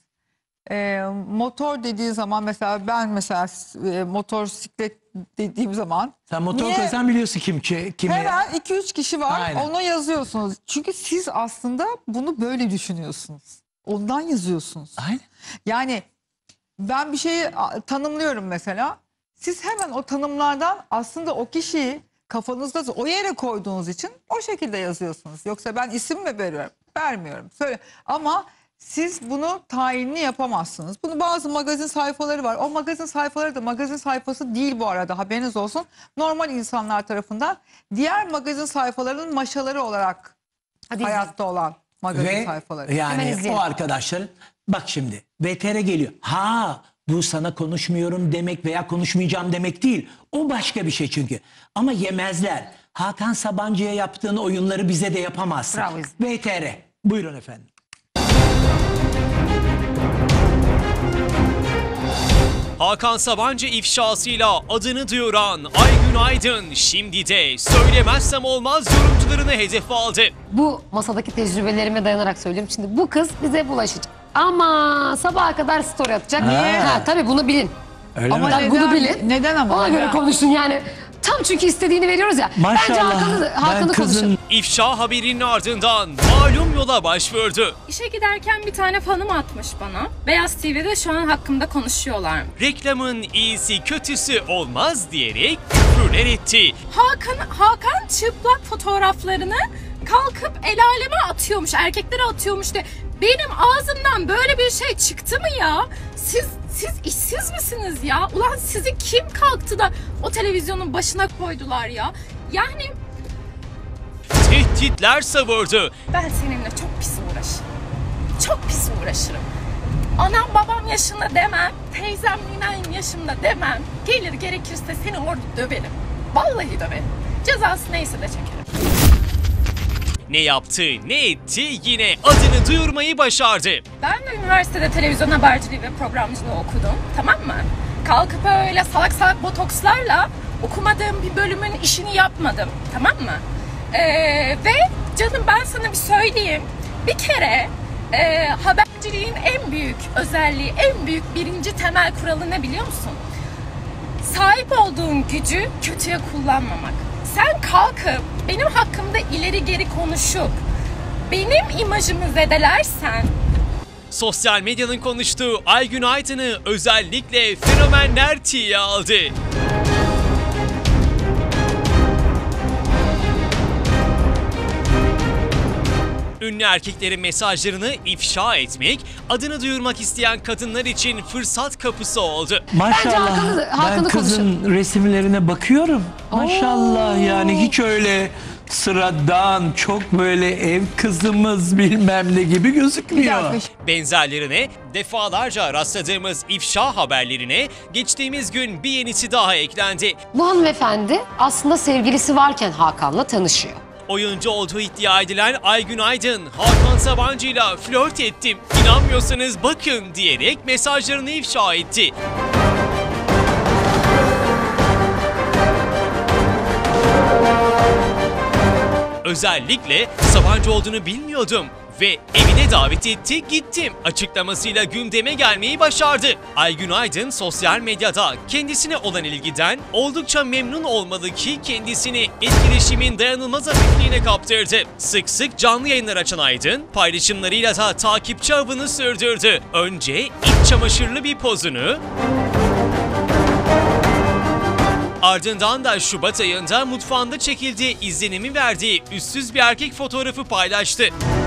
Speaker 4: Motor dediği zaman mesela ben mesela motosiklet dediğim zaman
Speaker 1: Sen motor
Speaker 4: Niye?
Speaker 1: koysan biliyorsun kimi.
Speaker 4: hemen 2-3 kişi var.
Speaker 1: Aynen.
Speaker 4: Onu yazıyorsunuz. Çünkü siz aslında bunu böyle düşünüyorsunuz. Ondan yazıyorsunuz.
Speaker 1: Aynen.
Speaker 4: Yani ben bir şeyi tanımlıyorum mesela. Siz hemen o tanımlardan aslında o kişiyi kafanızda o yere koyduğunuz için o şekilde yazıyorsunuz. Yoksa ben isim mi veriyorum? Vermiyorum. Söyle. Ama siz bunu tayinli yapamazsınız. Bunu bazı magazin sayfaları var. O magazin sayfaları da magazin sayfası değil bu arada, haberiniz olsun. Normal insanlar tarafından diğer magazin sayfalarının maşaları olarak
Speaker 2: Hadi
Speaker 4: hayatta olan magazin
Speaker 1: Ve
Speaker 4: sayfaları.
Speaker 2: Hemen
Speaker 1: yani
Speaker 2: izleyelim.
Speaker 1: o arkadaşlar bak şimdi VTR geliyor. Ha bu sana konuşmuyorum demek veya konuşmayacağım demek değil. O başka bir şey çünkü. Ama yemezler. Hakan Sabancı'ya yaptığın oyunları bize de yapamazsın.
Speaker 2: Bravo.
Speaker 1: VTR. Buyurun efendim.
Speaker 3: Hakan Sabancı ifşasıyla adını duyuran Aygün Aydın şimdi de söylemezsem olmaz yorumcularını hedef aldı.
Speaker 2: Bu masadaki tecrübelerime dayanarak söylüyorum. Şimdi bu kız bize bulaşacak. Ama sabaha kadar story atacak. Ha, tabii bunu bilin.
Speaker 1: Öyle
Speaker 4: Ama
Speaker 1: mi?
Speaker 2: Tabii bunu bilin.
Speaker 4: Neden ama?
Speaker 2: Ona göre konuşun yani. Tam çünkü istediğini veriyoruz ya. Bence
Speaker 1: Maşallah.
Speaker 2: Hakan'ı
Speaker 1: Ben kızın
Speaker 2: konuşun.
Speaker 3: İfşa haberinin ardından malum yola başvurdu.
Speaker 6: İşe giderken bir tane fanım atmış bana. Beyaz TV'de şu an hakkımda konuşuyorlar.
Speaker 3: Reklamın iyisi kötüsü olmaz diyerek küfürler etti.
Speaker 6: Hakan çıplak fotoğraflarını kalkıp el aleme atıyormuş, erkeklere atıyormuş de. Benim ağzımdan böyle bir şey çıktı mı ya? Siz işsiz misiniz ya? Ulan sizi kim kalktı da o televizyonun başına koydular ya? Yani
Speaker 3: Tehditler savurdu.
Speaker 6: ben seninle çok pis uğraşırım. Çok pis uğraşırım. Anam babam yaşında demem, teyzem ninem yaşında demem. Gelir gerekirse seni orada döverim. Vallahi döverim. Cezası neyse de çekerim.
Speaker 3: Ne yaptı ne etti yine adını duyurmayı başardı.
Speaker 6: Ben de üniversitede televizyon haberciliği ve programcılığı okudum. Tamam mı? Kalkıp öyle salak salak botokslarla okumadığım bir bölümün işini yapmadım. Tamam mı? Ve canım ben sana bir söyleyeyim. Bir kere haberciliğin en büyük özelliği, en büyük birinci temel kuralı ne biliyor musun? Sahip olduğun gücü kötüye kullanmamak. Sen kalkıp benim hakkımda ileri geri konuşup benim imajımı zedelersen
Speaker 3: Sosyal medyanın konuştuğu Aygün Aydın'ı özellikle fenomenler tiye aldı. Ünlü erkeklerin mesajlarını ifşa etmek, adını duyurmak isteyen kadınlar için fırsat kapısı oldu.
Speaker 1: maşallah
Speaker 2: Hakan'ı
Speaker 1: ben kızın resimlerine bakıyorum. Maşallah yani hiç öyle sıradan çok böyle ev kızımız bilmem ne gibi
Speaker 4: Bir
Speaker 1: gözükmüyor.
Speaker 4: dakika.
Speaker 3: Benzerlerine defalarca rastladığımız ifşa haberlerine geçtiğimiz gün bir yenisi daha eklendi.
Speaker 2: Bu hanımefendi aslında sevgilisi varken Hakan'la tanışıyor.
Speaker 3: Oyuncu olduğu iddia edilen Aygün Aydın, Hakan Sabancı'yla flört ettim, İnanmıyorsanız bakın diyerek mesajlarını ifşa etti. Özellikle Sabancı olduğunu bilmiyordum ve evine davet etti, gittim açıklamasıyla gündeme gelmeyi başardı. Aygün Aydın sosyal medyada kendisine olan ilgiden oldukça memnun olmalı ki kendisini etkileşimin dayanılmaz hafifliğine kaptırdı. Sık sık canlı yayınlar açan Aydın paylaşımlarıyla da takipçi avını sürdürdü. Önce iç çamaşırlı bir pozunu, ardından da Şubat ayında mutfağında çekildiği izlenimi verdiği üstsüz bir erkek fotoğrafı paylaştı.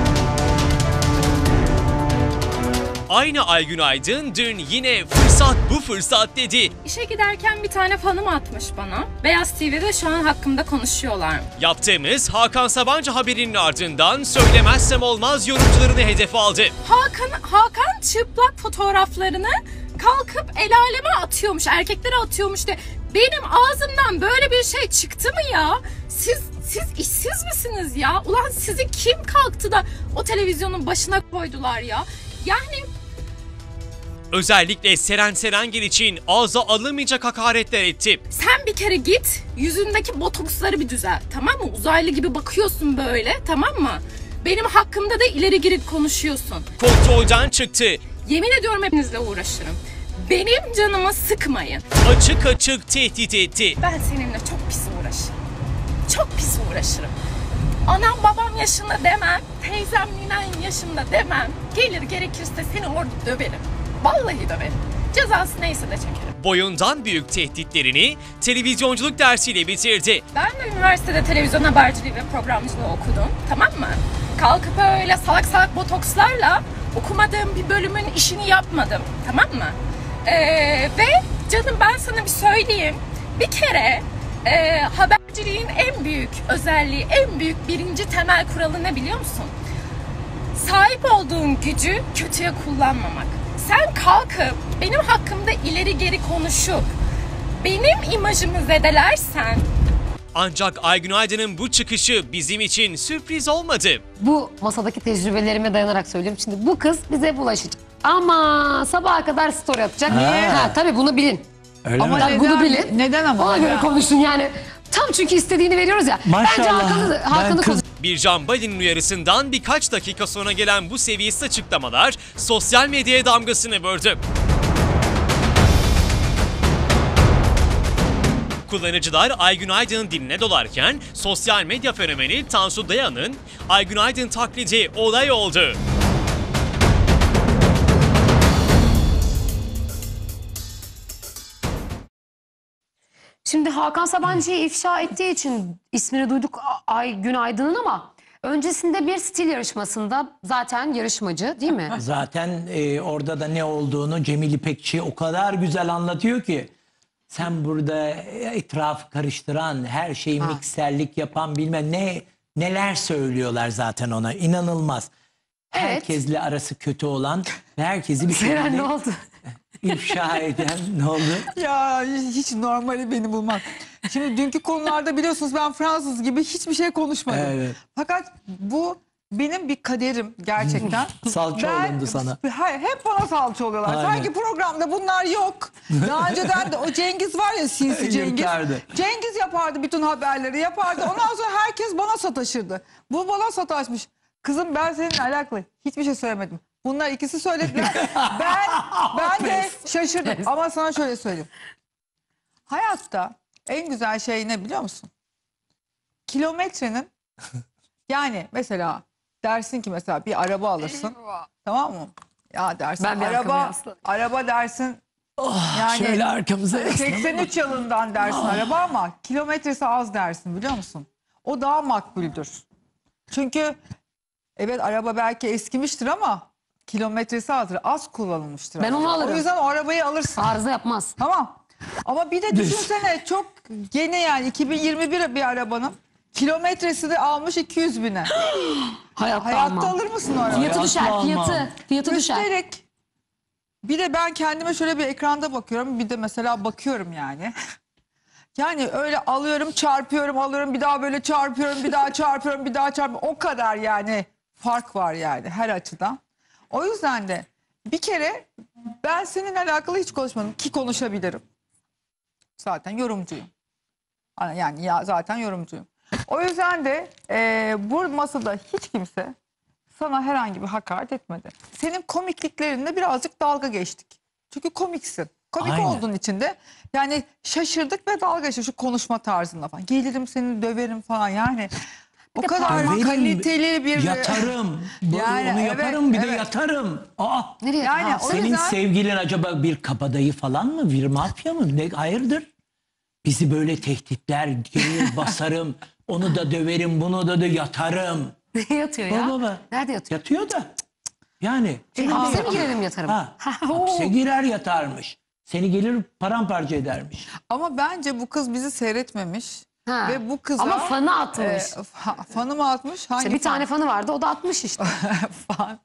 Speaker 3: Aynı Aygün Aydın dün yine fırsat bu fırsat dedi.
Speaker 6: işe giderken bir tane fanım atmış bana. Beyaz TV'de şu an hakkımda konuşuyorlar.
Speaker 3: Yaptığımız Hakan Sabancı haberinin ardından söylemezsem olmaz yorumcularını hedef aldı.
Speaker 6: Hakan çıplak fotoğraflarını kalkıp el aleme atıyormuş, erkeklere atıyormuş de. Benim ağzımdan böyle bir şey çıktı mı ya? Siz işsiz misiniz ya? Ulan sizi kim kalktı da o televizyonun başına koydular ya? Yani
Speaker 3: Özellikle Seren Serengil için ağza alınmayacak hakaretler etti.
Speaker 6: sen bir kere git yüzündeki botoksları bir düzelt, tamam mı? Uzaylı gibi bakıyorsun böyle, tamam mı? Benim hakkımda da ileri geri konuşuyorsun.
Speaker 3: Kontrolden çıktı.
Speaker 6: Yemin ediyorum hepinizle uğraşırım. Benim canımı sıkmayın.
Speaker 3: Açık açık tehdit etti.
Speaker 6: Ben seninle çok pis uğraşırım. Çok pis uğraşırım. Anam babam yaşında demem, teyzem ninem yaşında demem. Gelir gerekirse seni orada döverim. Vallahi döverim. Cezası neyse de çekerim.
Speaker 3: Boyundan büyük tehditlerini televizyonculuk dersiyle bitirdi.
Speaker 6: Ben de üniversitede televizyon haberciliği ve programcılığı okudum. Tamam mı? kalkıp öyle salak salak botokslarla okumadığım bir bölümün işini yapmadım. Tamam mı? Ve canım ben sana bir söyleyeyim. Bir kere haberciliğin en büyük özelliği, en büyük birinci temel kuralı ne biliyor musun? Sahip olduğun gücü kötüye kullanmamak. Sen kalkıp benim hakkımda ileri geri konuşup benim imajımı zedelersen
Speaker 3: Ancak Aygün Aydın'ın bu çıkışı bizim için sürpriz olmadı.
Speaker 2: Bu masadaki tecrübelerime dayanarak söylüyorum. Şimdi bu kız bize bulaşacak. Ama sabaha kadar story atacak. Tabii bunu bilin.
Speaker 1: Öyle
Speaker 4: Ama
Speaker 1: mi?
Speaker 2: Tabii bunu bilin.
Speaker 4: Neden ama?
Speaker 2: Ona göre konuşun yani. Tam çünkü istediğini veriyoruz ya. Bence
Speaker 1: Maşallah.
Speaker 2: Hakan'ı
Speaker 1: Ben kız-
Speaker 3: Bircan Balin'in uyarısından birkaç dakika sonra gelen bu seviyesiz açıklamalar sosyal medyaya damgasını vurdu. Kullanıcılar Aygün Aydın'ın diline dolarken sosyal medya fenomeni Tansu Dayan'ın Aygün Aydın taklidi olay oldu.
Speaker 2: Şimdi Hakan Sabancı'yı ifşa ettiği için ismini duyduk Aygün Aydın'ın ama öncesinde bir stil yarışmasında zaten yarışmacı değil mi?
Speaker 1: Zaten orada da ne olduğunu Cemil İpekçi o kadar güzel anlatıyor ki. Sen burada etrafı karıştıran, her şeyi mikserlik yapan bilmem neler söylüyorlar zaten ona. İnanılmaz.
Speaker 2: Evet.
Speaker 1: Herkesle arası kötü olan ve herkesi bir
Speaker 2: Seren ne
Speaker 1: şekilde
Speaker 2: oldu?
Speaker 1: ifşa eden ne oldu?
Speaker 4: Ya hiç normali beni bulmak. Şimdi dünkü konularda biliyorsunuz ben Fransız gibi hiçbir şey konuşmadım.
Speaker 1: Evet.
Speaker 4: Fakat bu benim bir kaderim gerçekten.
Speaker 1: Salça olundu sana.
Speaker 4: Hayır, hep bana salça oluyorlar.
Speaker 1: Aynen.
Speaker 4: Sanki programda bunlar yok. Daha önceden de o Cengiz var ya, sinsi Cengiz.
Speaker 1: Yırtardı.
Speaker 4: Cengiz yapardı bütün haberleri yapardı. Ondan sonra herkes bana sataşırdı. Bu bana sataşmış. Kızım ben seninle alakalı hiçbir şey söylemedim. Bunlar ikisi söylediler. ben de şaşırdım. Ama sana şöyle söyleyeyim. Hayatta en güzel şey ne biliyor musun? Kilometrenin yani mesela dersin ki mesela bir araba alırsın. Tamam mı? Ya dersin
Speaker 2: Ben bir arkamı yasladım.
Speaker 4: araba dersin yani
Speaker 1: Şöyle arkamıza yaslan.
Speaker 4: 83 yılından dersin araba ama kilometresi az dersin biliyor musun? O daha makbuldür. Çünkü evet araba belki eskimiştir ama kilometresi azdır. Az kullanılmıştır.
Speaker 2: Ben onu
Speaker 4: araba.
Speaker 2: alırım.
Speaker 4: O yüzden o arabayı alırsın.
Speaker 2: Arıza yapmaz.
Speaker 4: Tamam. Ama bir de düşünsene çok yeni yani 2021 bir arabanın kilometresi de almış 200 bine.
Speaker 2: Hayatta,
Speaker 4: Hayatta
Speaker 2: almam.
Speaker 4: alır mısın o arabayı?
Speaker 2: Fiyatı düşer.
Speaker 1: almam.
Speaker 2: Fiyatı düşer.
Speaker 4: Üstelik bir de ben kendime şöyle bir ekranda bakıyorum. Bir de mesela bakıyorum yani. Yani öyle alıyorum, çarpıyorum, alıyorum, bir daha böyle çarpıyorum, bir daha çarpıyorum, bir daha çarpıyorum. O kadar yani fark var yani her açıdan. O yüzden de bir kere ben seninle alakalı hiç konuşmadım ki konuşabilirim. Zaten yorumcuyum. Yani ya zaten yorumcuyum. O yüzden de bu masada hiç kimse sana herhangi bir hakaret etmedi. Senin komikliklerinle birazcık dalga geçtik. Çünkü komiksin. Komik
Speaker 1: Aynen.
Speaker 4: olduğun için de yani şaşırdık ve dalga geçtik şu konuşma tarzında falan. Gelirim seni döverim falan yani. O kadar
Speaker 1: Döverim,
Speaker 4: kaliteli bir...
Speaker 1: Yatarım.
Speaker 4: Yani
Speaker 1: Onu
Speaker 4: evet,
Speaker 1: yaparım bir de
Speaker 4: evet.
Speaker 1: yatarım. Aa,
Speaker 2: Nereye?
Speaker 4: Yani
Speaker 2: Ha,
Speaker 4: o
Speaker 1: senin
Speaker 4: yüzden-
Speaker 1: sevgilin acaba bir kabadayı falan mı? Bir mafya mı? Ne, hayırdır? Bizi böyle tehditler, gelir basarım, onu da döverim, bunu da yatarım.
Speaker 2: Nereye yatıyor ya?
Speaker 1: Baba.
Speaker 2: Nerede yatıyor?
Speaker 1: Yatıyor da. Yani.
Speaker 2: Hapse mi girelim yatarım?
Speaker 1: Ha, hapse girer yatarmış. Seni gelir paramparça edermiş.
Speaker 4: Ama bence bu kız bizi seyretmemiş.
Speaker 2: Ha.
Speaker 4: Ve bu kıza...
Speaker 2: Ama fanı atmış.
Speaker 4: Fanı mı atmış? Hangi
Speaker 2: İşte bir tane fanı vardı o da atmış işte.
Speaker 4: fan?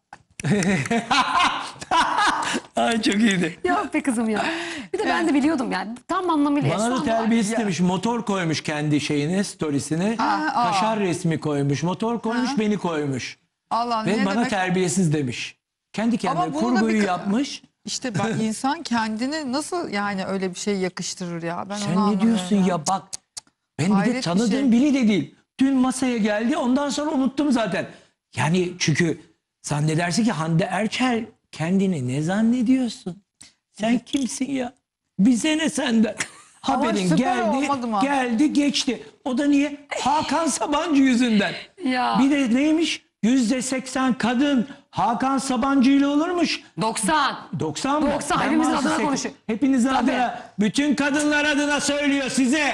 Speaker 1: Ay çok iyiydi.
Speaker 2: Yok be kızım ya. Bir de ben de biliyordum yani. Tam anlamıyla.
Speaker 1: Bana da terbiyesiz demiş. Motor koymuş kendi şeyine, storiesine. Kaşar resmi koymuş. Motor koymuş, beni koymuş.
Speaker 4: Allah
Speaker 1: Ve
Speaker 4: ne
Speaker 1: bana
Speaker 4: demek?
Speaker 1: terbiyesiz demiş. Kendi kendine
Speaker 4: Ama bunu da
Speaker 1: kurguyu
Speaker 4: bir-
Speaker 1: yapmış.
Speaker 4: İşte bak insan kendini nasıl yani öyle bir şey yakıştırır ya. Ben onu
Speaker 1: Sen ne
Speaker 4: anlamıyorum
Speaker 1: diyorsun ya bak. Ben bir de
Speaker 4: Hayret bir
Speaker 1: tanıdığım
Speaker 4: şey.
Speaker 1: biri de değil. Dün masaya geldi ondan sonra unuttum zaten. Yani çünkü zannedersin ki Hande Erçel kendini ne zannediyorsun? Sen kimsin ya? Bize ne senden?
Speaker 4: Ama
Speaker 1: Haberin
Speaker 4: süper olmadı mı?
Speaker 1: geldi geçti. O da niye? Hakan Sabancı yüzünden.
Speaker 2: Ya.
Speaker 1: Bir de neymiş? %80 kadın Hakan Sabancı ile olurmuş.
Speaker 2: 90.
Speaker 1: 90 mı?
Speaker 2: 90,
Speaker 1: Ben
Speaker 2: hepimizin
Speaker 1: varsa
Speaker 2: adına
Speaker 1: 80.
Speaker 2: konuşuyor.
Speaker 1: Hepinizin
Speaker 2: Tabii.
Speaker 1: adına, bütün kadınlar adına söylüyor size.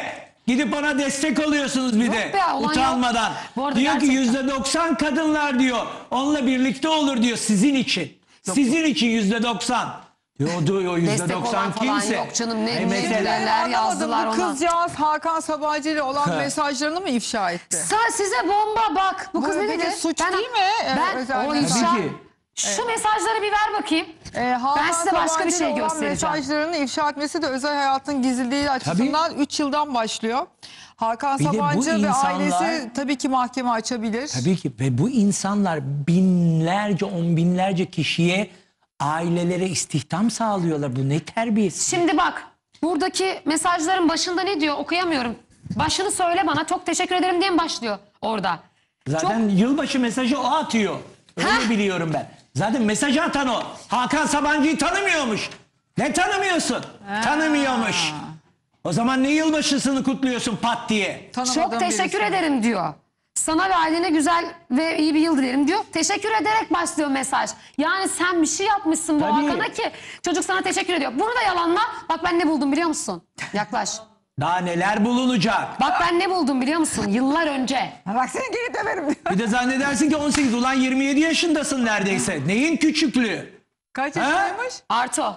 Speaker 1: Gidip ona destek oluyorsunuz bir
Speaker 2: Yok
Speaker 1: de.
Speaker 2: be, olan
Speaker 1: Utanmadan.
Speaker 2: yok. Bu arada
Speaker 1: Diyor ki
Speaker 2: gerçekten.
Speaker 1: %90 kadınlar diyor. Onunla birlikte olur diyor sizin için. Sizin için %90. Diyor o
Speaker 2: Destek olan
Speaker 1: %90
Speaker 2: falan
Speaker 1: kimse.
Speaker 2: yok canım, ne
Speaker 1: mesela
Speaker 2: neler yazdılar
Speaker 4: bu
Speaker 2: ona.
Speaker 4: kızcağız Hakan Sabancı ile olan mesajlarını mı ifşa etti?
Speaker 2: Size bomba bak. Bu kız ne
Speaker 4: peki
Speaker 2: dedi?
Speaker 4: suç değil mi?
Speaker 2: Ben
Speaker 4: Özel
Speaker 2: o
Speaker 4: mesaj.
Speaker 2: ifşa.
Speaker 1: Tabii ki.
Speaker 2: Şu mesajları bir ver bakayım.
Speaker 4: Hakan
Speaker 2: Ben size başka bir
Speaker 4: Sabancı
Speaker 2: şey
Speaker 4: ile olan
Speaker 2: göstereceğim.
Speaker 4: mesajlarını ifşa etmesi de özel hayatın gizliliği açısından 3 yıldan başlıyor. Hakan
Speaker 1: Bir de bu
Speaker 4: Sabancı ve
Speaker 1: insanlar-
Speaker 4: ailesi tabii ki mahkeme açabilir.
Speaker 1: Tabii ki ve bu insanlar binlerce, on binlerce kişiye, ailelere istihdam sağlıyorlar. Bu ne terbiyesiz.
Speaker 2: Şimdi bak, buradaki mesajların başında ne diyor okuyamıyorum. Başını söyle bana, çok teşekkür ederim diye mi başlıyor orada?
Speaker 1: Zaten yılbaşı mesajı o atıyor. Öyle
Speaker 2: Heh.
Speaker 1: biliyorum ben. Zaten mesajı atan o. Hakan Sabancı'yı tanımıyormuş. Ne tanımıyorsun? Tanımıyormuş. O zaman ne yılbaşısını kutluyorsun pat diye?
Speaker 4: Tanımadığım
Speaker 2: Çok teşekkür
Speaker 4: birisi.
Speaker 2: ederim diyor. Sana ve ailene güzel ve iyi bir yıl dilerim diyor. Teşekkür ederek başlıyor mesaj. Yani sen bir şey yapmışsın bu
Speaker 1: Tabii.
Speaker 2: Hakan'a ki çocuk sana teşekkür ediyor. Bunu da yalanla. Bak ben ne buldum biliyor musun? Yaklaş.
Speaker 1: Daha neler bulunacak?
Speaker 2: Bak ben ne buldum biliyor musun? Yıllar önce.
Speaker 4: Ha, bak seni geri döverim.
Speaker 1: Bir de zannedersin ki 18. Ulan 27 yaşındasın neredeyse. Neyin küçüklüğü?
Speaker 4: Kaç yaşındaymış?
Speaker 2: Arto.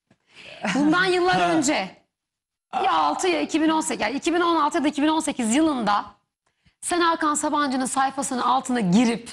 Speaker 2: Bundan yıllar önce. Ya 6 ya 2018. Yani 2016 ya da 2018 yılında sen Hakan Sabancı'nın sayfasının altına girip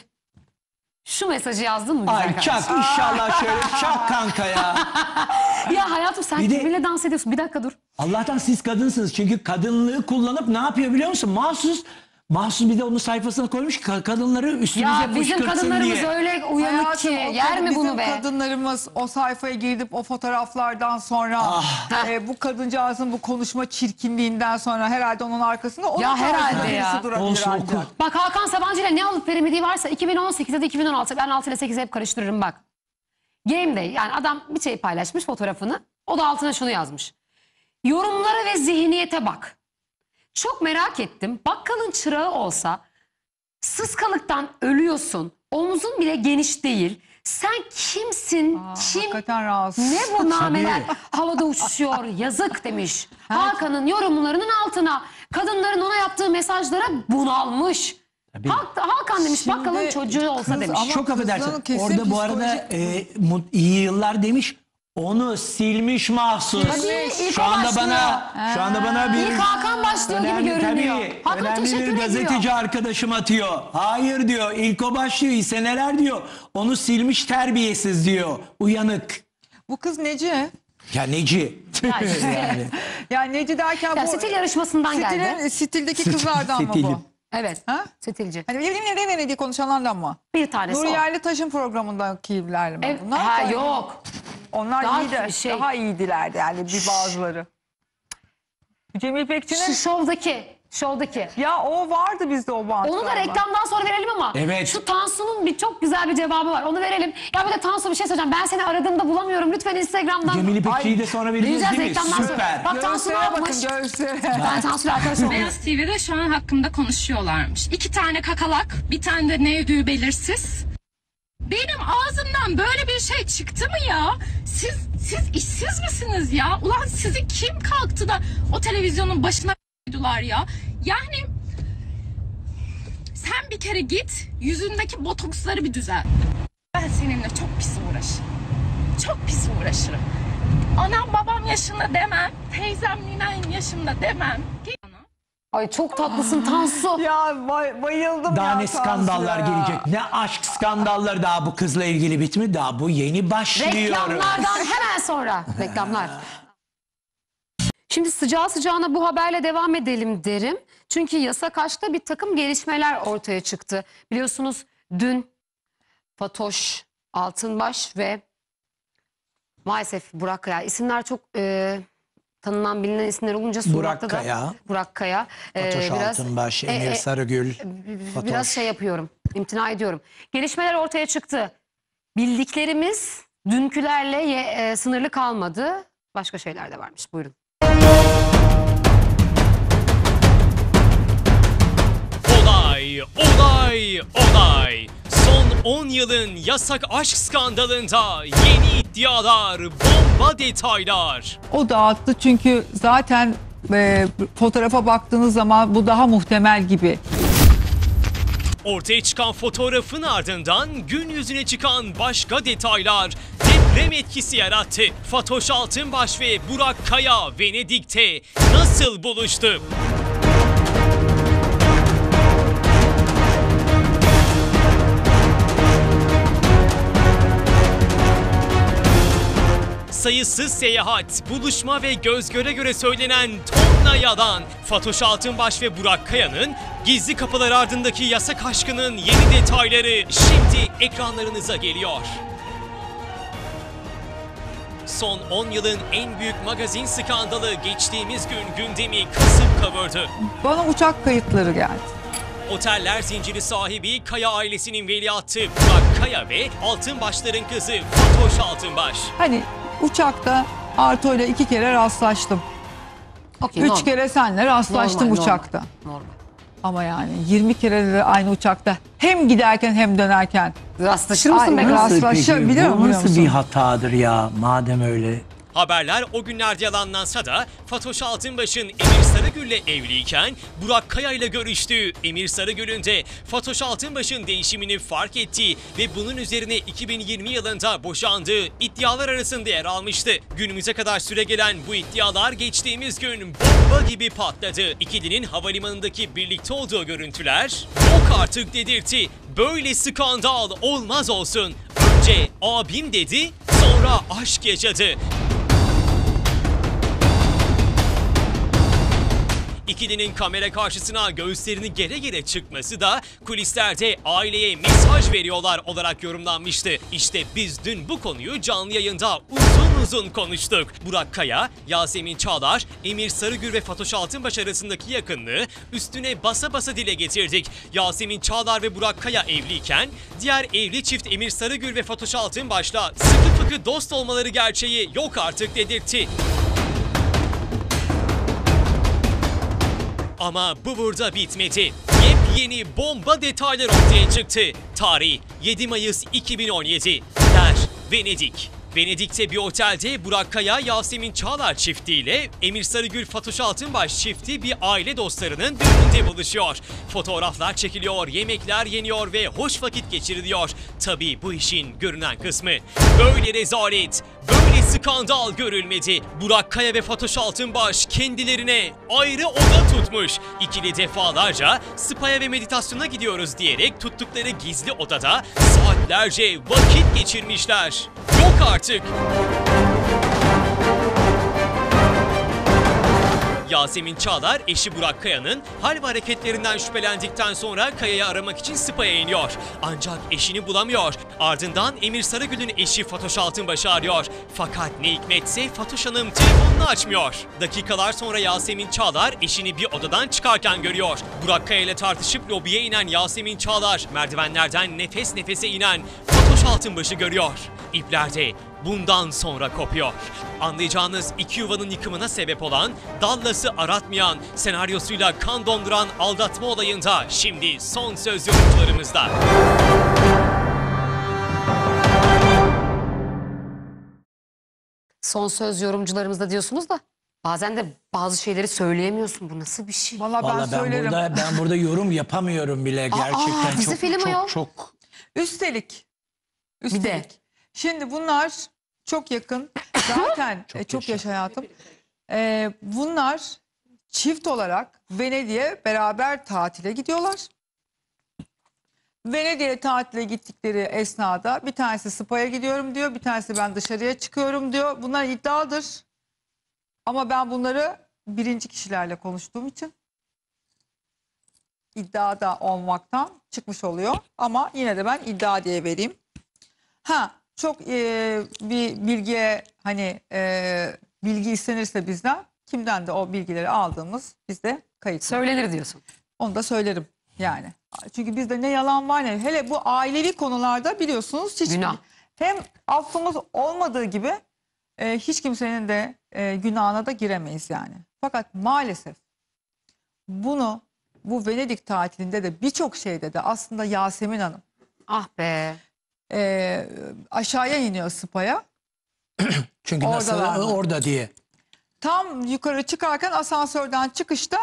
Speaker 2: şu mesajı yazdın mı? güzel
Speaker 1: Ay
Speaker 2: kardeşim?
Speaker 1: çak inşallah şöyle çak kanka ya.
Speaker 2: Ya hayatım sen
Speaker 1: Bir de-
Speaker 2: kiminle dans ediyorsun? Bir dakika dur.
Speaker 1: Allah'tan siz kadınsınız. Çünkü kadınlığı kullanıp ne yapıyor biliyor musun? Mahsus bir de onun sayfasına koymuş ki kadınları üstümüze
Speaker 2: Ya bizim
Speaker 1: fışkırtsın
Speaker 2: kadınlarımız
Speaker 1: diye.
Speaker 2: öyle uyanık
Speaker 4: Hayatım,
Speaker 2: ki.
Speaker 4: o
Speaker 2: Yer mi
Speaker 4: bizim
Speaker 2: bunu be?
Speaker 4: kadınlarımız o sayfaya girip o fotoğraflardan sonra
Speaker 1: Ah.
Speaker 4: bu kadıncağızın bu konuşma çirkinliğinden sonra herhalde onun arkasında onun
Speaker 2: Ya
Speaker 4: tarzında
Speaker 2: herhalde
Speaker 4: birisi
Speaker 2: ya.
Speaker 4: durabilir
Speaker 1: Olsun,
Speaker 4: ancak.
Speaker 1: oku.
Speaker 2: Bak Hakan Sabancı ile ne alıp veremediği varsa 2018 ya da 2016. Ben 6 ile 8'i hep karıştırırım bak. Game'de yani adam bir şey paylaşmış fotoğrafını. O da altına şunu yazmış. Yorumlara ve zihniyete bak. Çok merak ettim. Bakkalın çırağı olsa sıskalıktan ölüyorsun. Omuzun bile geniş değil. Sen kimsin? Kim?
Speaker 4: Hakikaten rahatsız.
Speaker 2: Ne bu nameler havada uçuşuyor yazık demiş. Hakan'ın yorumlarının altına kadınların ona yaptığı mesajlara bunalmış.
Speaker 1: Tabii.
Speaker 2: Hakan demiş
Speaker 4: Şimdi
Speaker 2: bakkalın çocuğu olsa
Speaker 4: kız
Speaker 2: demiş.
Speaker 4: ama
Speaker 1: Çok
Speaker 4: kızların
Speaker 1: affedersin.
Speaker 4: kesin
Speaker 1: Orada bu arada iyi yıllar demiş. Onu silmiş mahsus.
Speaker 2: Tabii, ilk
Speaker 1: Şu
Speaker 2: o
Speaker 1: anda
Speaker 2: başlıyor.
Speaker 1: bana bir
Speaker 2: İlk Hakan başlıyor gibi görünüyor.
Speaker 1: tabii,
Speaker 2: Hakan
Speaker 1: önemli
Speaker 2: teşekkür
Speaker 1: bir
Speaker 2: ediyor.
Speaker 1: gazeteci arkadaşım atıyor. Hayır diyor. İlk o başlıyor. İyi seneler diyor. Onu silmiş terbiyesiz diyor. Uyanık.
Speaker 4: Bu kız neci?
Speaker 1: Ya neci?
Speaker 2: Ya işte.
Speaker 1: yani.
Speaker 4: Yani neci derken
Speaker 2: Ya
Speaker 4: bu
Speaker 2: stil yarışmasından geldi.
Speaker 4: stildeki kızlardan mı bu?
Speaker 1: Stilim.
Speaker 2: Evet.
Speaker 4: Ha?
Speaker 2: Stilci.
Speaker 4: Hani ne diye konuşanlardan mı?
Speaker 2: Bir tanesi
Speaker 4: Nuri
Speaker 2: o.
Speaker 4: Yerlitaş'ın programındakilerle mi? Bunlar
Speaker 2: Ha
Speaker 4: da-
Speaker 2: yok.
Speaker 4: Onlar
Speaker 2: Daha
Speaker 4: iyiydi.
Speaker 2: bir şey.
Speaker 4: Daha iyiydilerdi yani bir bazıları. Cemil
Speaker 2: Şu
Speaker 4: Pekçi'nin
Speaker 2: şovdaki.
Speaker 4: ya o vardı bizde o bantlarda.
Speaker 2: Onu da reklamdan sonra verelim ama.
Speaker 1: Evet.
Speaker 2: Şu Tansu'nun çok güzel bir cevabı var. Onu verelim. Ya bir de Tansu bir şey söyleyeceğim. Ben seni aradığımda bulamıyorum. Lütfen Instagram'dan.
Speaker 1: Cemil İpekçi'yi
Speaker 2: Ay,
Speaker 1: de sonra vereceğiz
Speaker 2: vereceğiz
Speaker 1: değil mi?
Speaker 2: reklamdan sonra.
Speaker 1: Süper.
Speaker 2: Bak Tansu ne
Speaker 4: Göğüslere bakın
Speaker 2: yapmış?
Speaker 4: göğüslere.
Speaker 2: Ben Tansu'yla arkadaş oldum.
Speaker 6: Beyaz TV'de şu an hakkımda konuşuyorlarmış. 2 tane kakalak, bir tane de ne ödüğü belirsiz. Benim ağzımdan böyle bir şey çıktı mı ya? Siz işsiz misiniz ya? Ulan sizi kim kalktı da o televizyonun başına koydular ya? Yani sen bir kere git yüzündeki botoksları bir düzelt. Ben seninle çok pis uğraşırım. Çok pis uğraşırım. Anam babam yaşında demem. Teyzem ninem yaşında demem. Git bana.
Speaker 2: Ay çok tatlısın Tansu.
Speaker 4: Ya bayıldım
Speaker 1: Daha
Speaker 4: ya.
Speaker 1: ne skandallar
Speaker 4: Tansu'ya.
Speaker 1: gelecek. Ne aşk skandalları daha bu kızla ilgili bitmi. Daha bu yeni başlıyor.
Speaker 2: Reklamlardan hemen sonra. Reklamlar. Şimdi sıcağı sıcağına bu haberle devam edelim derim. Çünkü yasa kaçta bir takım gelişmeler ortaya çıktı. Biliyorsunuz dün Fatoş Altınbaş ve maalesef Burak Kaya. İsimler çok tanınan bilinen isimler olunca
Speaker 1: Burak
Speaker 2: Surat'ta da
Speaker 1: Kaya,
Speaker 2: Burak Kaya.
Speaker 1: Fatoş Altınbaş, Emir Sarıgül, Fatoş.
Speaker 2: Biraz şey yapıyorum, imtina ediyorum. Gelişmeler ortaya çıktı. Bildiklerimiz dünkülerle sınırlı kalmadı. Başka şeyler de varmış. Buyurun.
Speaker 3: Olay. Son 10 yılın yasak aşk skandalında yeni iddialar, bomba detaylar.
Speaker 4: O dağıttı çünkü zaten fotoğrafa baktığınız zaman bu daha muhtemel gibi.
Speaker 3: Ortaya çıkan fotoğrafın ardından gün yüzüne çıkan başka detaylar deprem etkisi yarattı. Fatoş Altınbaş ve Burak Kaya Venedik'te nasıl buluştu? Sayısız seyahat, buluşma ve göz göre göre söylenen tonla yalan. Fatoş Altınbaş ve Burak Kaya'nın gizli kapılar ardındaki yasak aşkının yeni detayları şimdi ekranlarınıza geliyor. Son 10 yılın en büyük magazin skandalı geçtiğimiz gün gündemi kasıp kavurdu.
Speaker 4: Bana uçak kayıtları geldi.
Speaker 3: Oteller zinciri sahibi Kaya ailesinin veliahtı Burak Kaya ve Altınbaşların kızı Fatoş Altınbaş.
Speaker 4: Hani uçakta Arto ile 2 kere rastlaştım.
Speaker 2: Okey,
Speaker 4: 3
Speaker 2: normal.
Speaker 4: kere senle rastlaştım
Speaker 2: Normal,
Speaker 4: uçakta.
Speaker 2: Normal.
Speaker 4: Ama yani 20 kere de aynı uçakta hem giderken hem dönerken.
Speaker 2: Rastlaşır mısın
Speaker 4: Ay,
Speaker 2: be?
Speaker 4: nasıl? Rastlaşabiliyor
Speaker 1: Bu nasıl
Speaker 4: musun?
Speaker 1: bir hatadır ya madem öyle?
Speaker 3: Haberler o günlerde yalanlansa da Fatoş Altınbaş'ın Emir Sarıgül'le evliyken Burak Kaya ile görüştüğü, Emir Sarıgül'ün de Fatoş Altınbaş'ın değişimini fark ettiği ve bunun üzerine 2020 yılında boşandığı iddialar arasında yer almıştı. Günümüze kadar süregelen bu iddialar geçtiğimiz gün bomba gibi patladı. İkilinin havalimanındaki birlikte olduğu görüntüler yok artık dedirtti. Böyle skandal olmaz olsun. Önce abim dedi, sonra aşk yaşadı. İkilinin kamera karşısına göğüslerini gere gere çıkması da kulislerde aileye mesaj veriyorlar olarak yorumlanmıştı. İşte biz dün bu konuyu canlı yayında uzun uzun konuştuk. Burak Kaya, Yasemin Çağlar, Emir Sarıgül ve Fatoş Altınbaş arasındaki yakınlığı üstüne basa basa dile getirdik. Yasemin Çağlar ve Burak Kaya evliyken diğer evli çift Emir Sarıgül ve Fatoş Altınbaş'la sıkı fıkı dost olmaları gerçeği yok artık dedirtti. Ama bu burada bitmedi. Yepyeni bomba detaylar ortaya çıktı. Tarih 7 Mayıs 2017. Yer Venedik. Venedik'te bir otelde Burak Kaya, Yasemin Çağlar çiftiyle Emir Sarıgül, Fatoş Altınbaş çifti bir aile dostlarının düğününde buluşuyor. Fotoğraflar çekiliyor, yemekler yeniyor ve hoş vakit geçiriliyor. Tabii bu işin görünen kısmı. Böyle rezalet, böyle skandal görülmedi. Burak Kaya ve Fatoş Altınbaş kendilerine ayrı oda tutmuş. İkili defalarca spa'ya ve meditasyona gidiyoruz diyerek tuttukları gizli odada saatlerce vakit geçirmişler. Yok artık. Yasemin Çağlar, eşi Burak Kaya'nın hal ve hareketlerinden şüphelendikten sonra Kaya'yı aramak için spa'ya iniyor. Ancak eşini bulamıyor. Ardından Emir Sarıgül'ün eşi Fatoş Altınbaş'ı arıyor. Fakat ne hikmetse Fatoş Hanım telefonunu açmıyor. Dakikalar sonra Yasemin Çağlar eşini bir odadan çıkarken görüyor. Burak Kaya ile tartışıp lobiye inen Yasemin Çağlar, merdivenlerden nefes nefese inen Fatoş Altınbaş'ı görüyor. İpler de bundan sonra kopuyor. Anlayacağınız iki yuvanın yıkımına sebep olan, Dallas'ı aratmayan, senaryosuyla kan donduran aldatma olayında şimdi son söz yorumcularımızda.
Speaker 2: Son söz yorumcularımızda diyorsunuz da bazen de bazı şeyleri söyleyemiyorsun. Bu nasıl bir şey?
Speaker 4: Valla ben
Speaker 1: Vallahi
Speaker 4: söylerim.
Speaker 1: ben burada yorum yapamıyorum bile gerçekten
Speaker 2: dizi film ayol.
Speaker 1: çok.
Speaker 4: Üstelik.
Speaker 2: Bir de.
Speaker 4: Şimdi bunlar çok yakın. Zaten çok yaşa hayatım. Bunlar çift olarak Venedik'e beraber tatile gidiyorlar. Venedik'e tatile gittikleri esnada bir tanesi spa'ya gidiyorum diyor. Bir tanesi ben dışarıya çıkıyorum diyor. Bunlar iddiadır. Ama ben bunları birinci kişilerle konuştuğum için iddiada olmaktan çıkmış oluyor. Ama yine de ben iddia diye vereyim. Çok bir bilgiye hani bilgi istenirse bizden kimden de o bilgileri aldığımız bizde kayıt.
Speaker 2: Söylenir diyorsun.
Speaker 4: Onu da söylerim yani. Çünkü bizde ne yalan var ne. Hele bu ailevi konularda biliyorsunuz hiç
Speaker 2: Günah.
Speaker 4: hem affımız olmadığı gibi hiç kimsenin de günahına da giremeyiz yani. Fakat maalesef bu Venedik tatilinde de birçok şeyde de aslında Yasemin Hanım
Speaker 2: Ah be.
Speaker 4: aşağıya iniyor spa'ya.
Speaker 1: Çünkü nasıl
Speaker 4: Oradalar mı?
Speaker 1: orada diye.
Speaker 4: Tam yukarı çıkarken asansörden çıkışta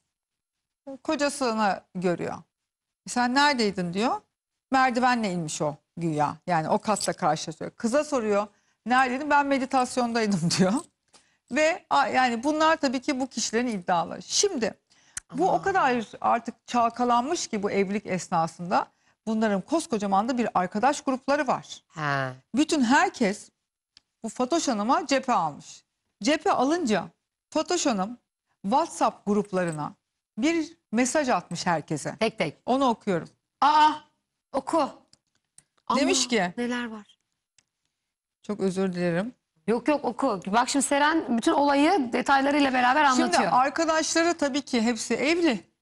Speaker 4: kocasını görüyor. Sen neredeydin diyor. Merdivenle inmiş o güya. Yani o katta karşılaşıyor. Kıza soruyor. Neredeydin? Ben meditasyondaydım diyor. Ve yani bunlar tabii ki bu kişilerin iddiaları. Şimdi bu o kadar artık çalkalanmış ki bu evlilik esnasında bunların koskocaman da bir arkadaş grupları var.
Speaker 2: He.
Speaker 4: Bütün herkes bu Fatoş Hanım'a cephe almış. Cephe alınca Fatoş Hanım WhatsApp gruplarına bir mesaj atmış herkese.
Speaker 2: Tek tek.
Speaker 4: Onu okuyorum.
Speaker 2: Oku.
Speaker 4: Demiş ki,
Speaker 2: Neler var?
Speaker 4: çok özür dilerim.
Speaker 2: Yok oku. Bak şimdi Seren bütün olayı detaylarıyla beraber anlatıyor.
Speaker 4: Şimdi arkadaşları tabii ki hepsi evli.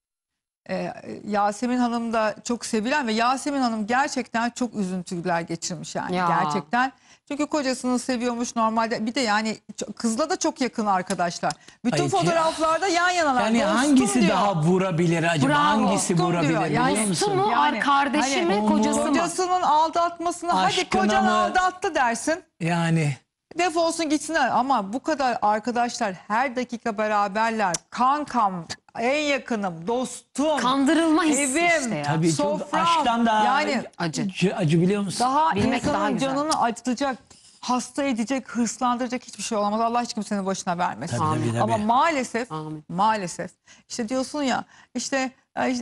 Speaker 4: Yasemin Hanım da çok sevilen ve Yasemin Hanım gerçekten çok üzüntüler geçirmiş yani
Speaker 2: Ya.
Speaker 4: gerçekten. Çünkü kocasını seviyormuş normalde. Bir de yani kızla da çok yakın arkadaşlar. Bütün
Speaker 1: Ay,
Speaker 4: fotoğraflarda yan yanalar.
Speaker 1: Yani
Speaker 4: Dostum
Speaker 1: hangisi
Speaker 4: diyor.
Speaker 1: daha vurabilir acaba?
Speaker 2: Bravo.
Speaker 1: Hangisi
Speaker 4: Dostum
Speaker 1: vurabilir
Speaker 4: diyor. Yani
Speaker 1: biliyor musun?
Speaker 2: Dostu mu,
Speaker 4: Yani,
Speaker 2: kardeşi mi,
Speaker 4: hani,
Speaker 2: kocası mı?
Speaker 4: Kocasının aldatmasını hadi
Speaker 1: Aşkına
Speaker 4: kocan
Speaker 1: mı?
Speaker 4: aldattı dersin.
Speaker 1: Yani
Speaker 4: Defolsun gitsinler ama bu kadar arkadaşlar her dakika beraberler. Kankam, en yakınım, dostum.
Speaker 2: Kandırılma hissi
Speaker 4: Evim.
Speaker 2: işte ya.
Speaker 1: tabii çok
Speaker 4: Sofram.
Speaker 1: aşktan daha
Speaker 4: Yani
Speaker 1: acı biliyor musun?
Speaker 4: daha
Speaker 2: Bilmek
Speaker 4: insanın
Speaker 2: daha güzel.
Speaker 4: canını acıtacak, hasta edecek, hırslandıracak hiçbir şey olamaz. Allah hiç kimsenin başına vermesin.
Speaker 1: Tabii, tabii.
Speaker 4: Ama maalesef,
Speaker 2: Amin.
Speaker 4: maalesef işte diyorsun ya işte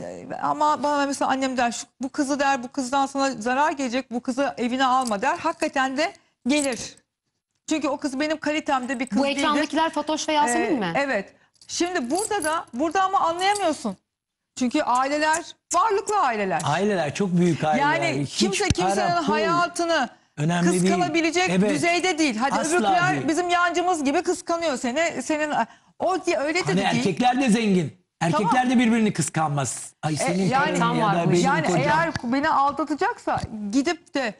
Speaker 4: ama bana mesela annem der bu kızı der, bu kızdan sana zarar gelecek, bu kızı evine alma der. Hakikaten de gelir. Çünkü o kız benim kalitemde bir kız
Speaker 2: Bu
Speaker 4: değildir.
Speaker 2: ekrandakiler Fatoş ve Yasemin mi?
Speaker 4: Evet. Şimdi burada ama anlayamıyorsun. Çünkü aileler varlıklı aileler.
Speaker 1: Aileler çok büyük aileler.
Speaker 4: Yani
Speaker 1: Hiç
Speaker 4: kimse kimsenin
Speaker 1: para, pul
Speaker 4: hayatını
Speaker 1: önemli değil.
Speaker 4: kıskanabilecek
Speaker 1: Evet.
Speaker 4: düzeyde değil. Hadi
Speaker 1: Asla
Speaker 4: öbürküler
Speaker 1: değil.
Speaker 4: bizim yancımız gibi kıskanıyor seni. Senin o diye öyle de
Speaker 1: Hani
Speaker 4: değil.
Speaker 1: erkekler de zengin. Erkekler de birbirini kıskanmaz. Ay senin
Speaker 4: yani
Speaker 1: karın
Speaker 2: tam
Speaker 1: ya
Speaker 2: var
Speaker 1: da
Speaker 2: bu
Speaker 1: benim
Speaker 2: iş.
Speaker 4: Yani
Speaker 1: kocam.
Speaker 4: eğer beni aldatacaksa gidip de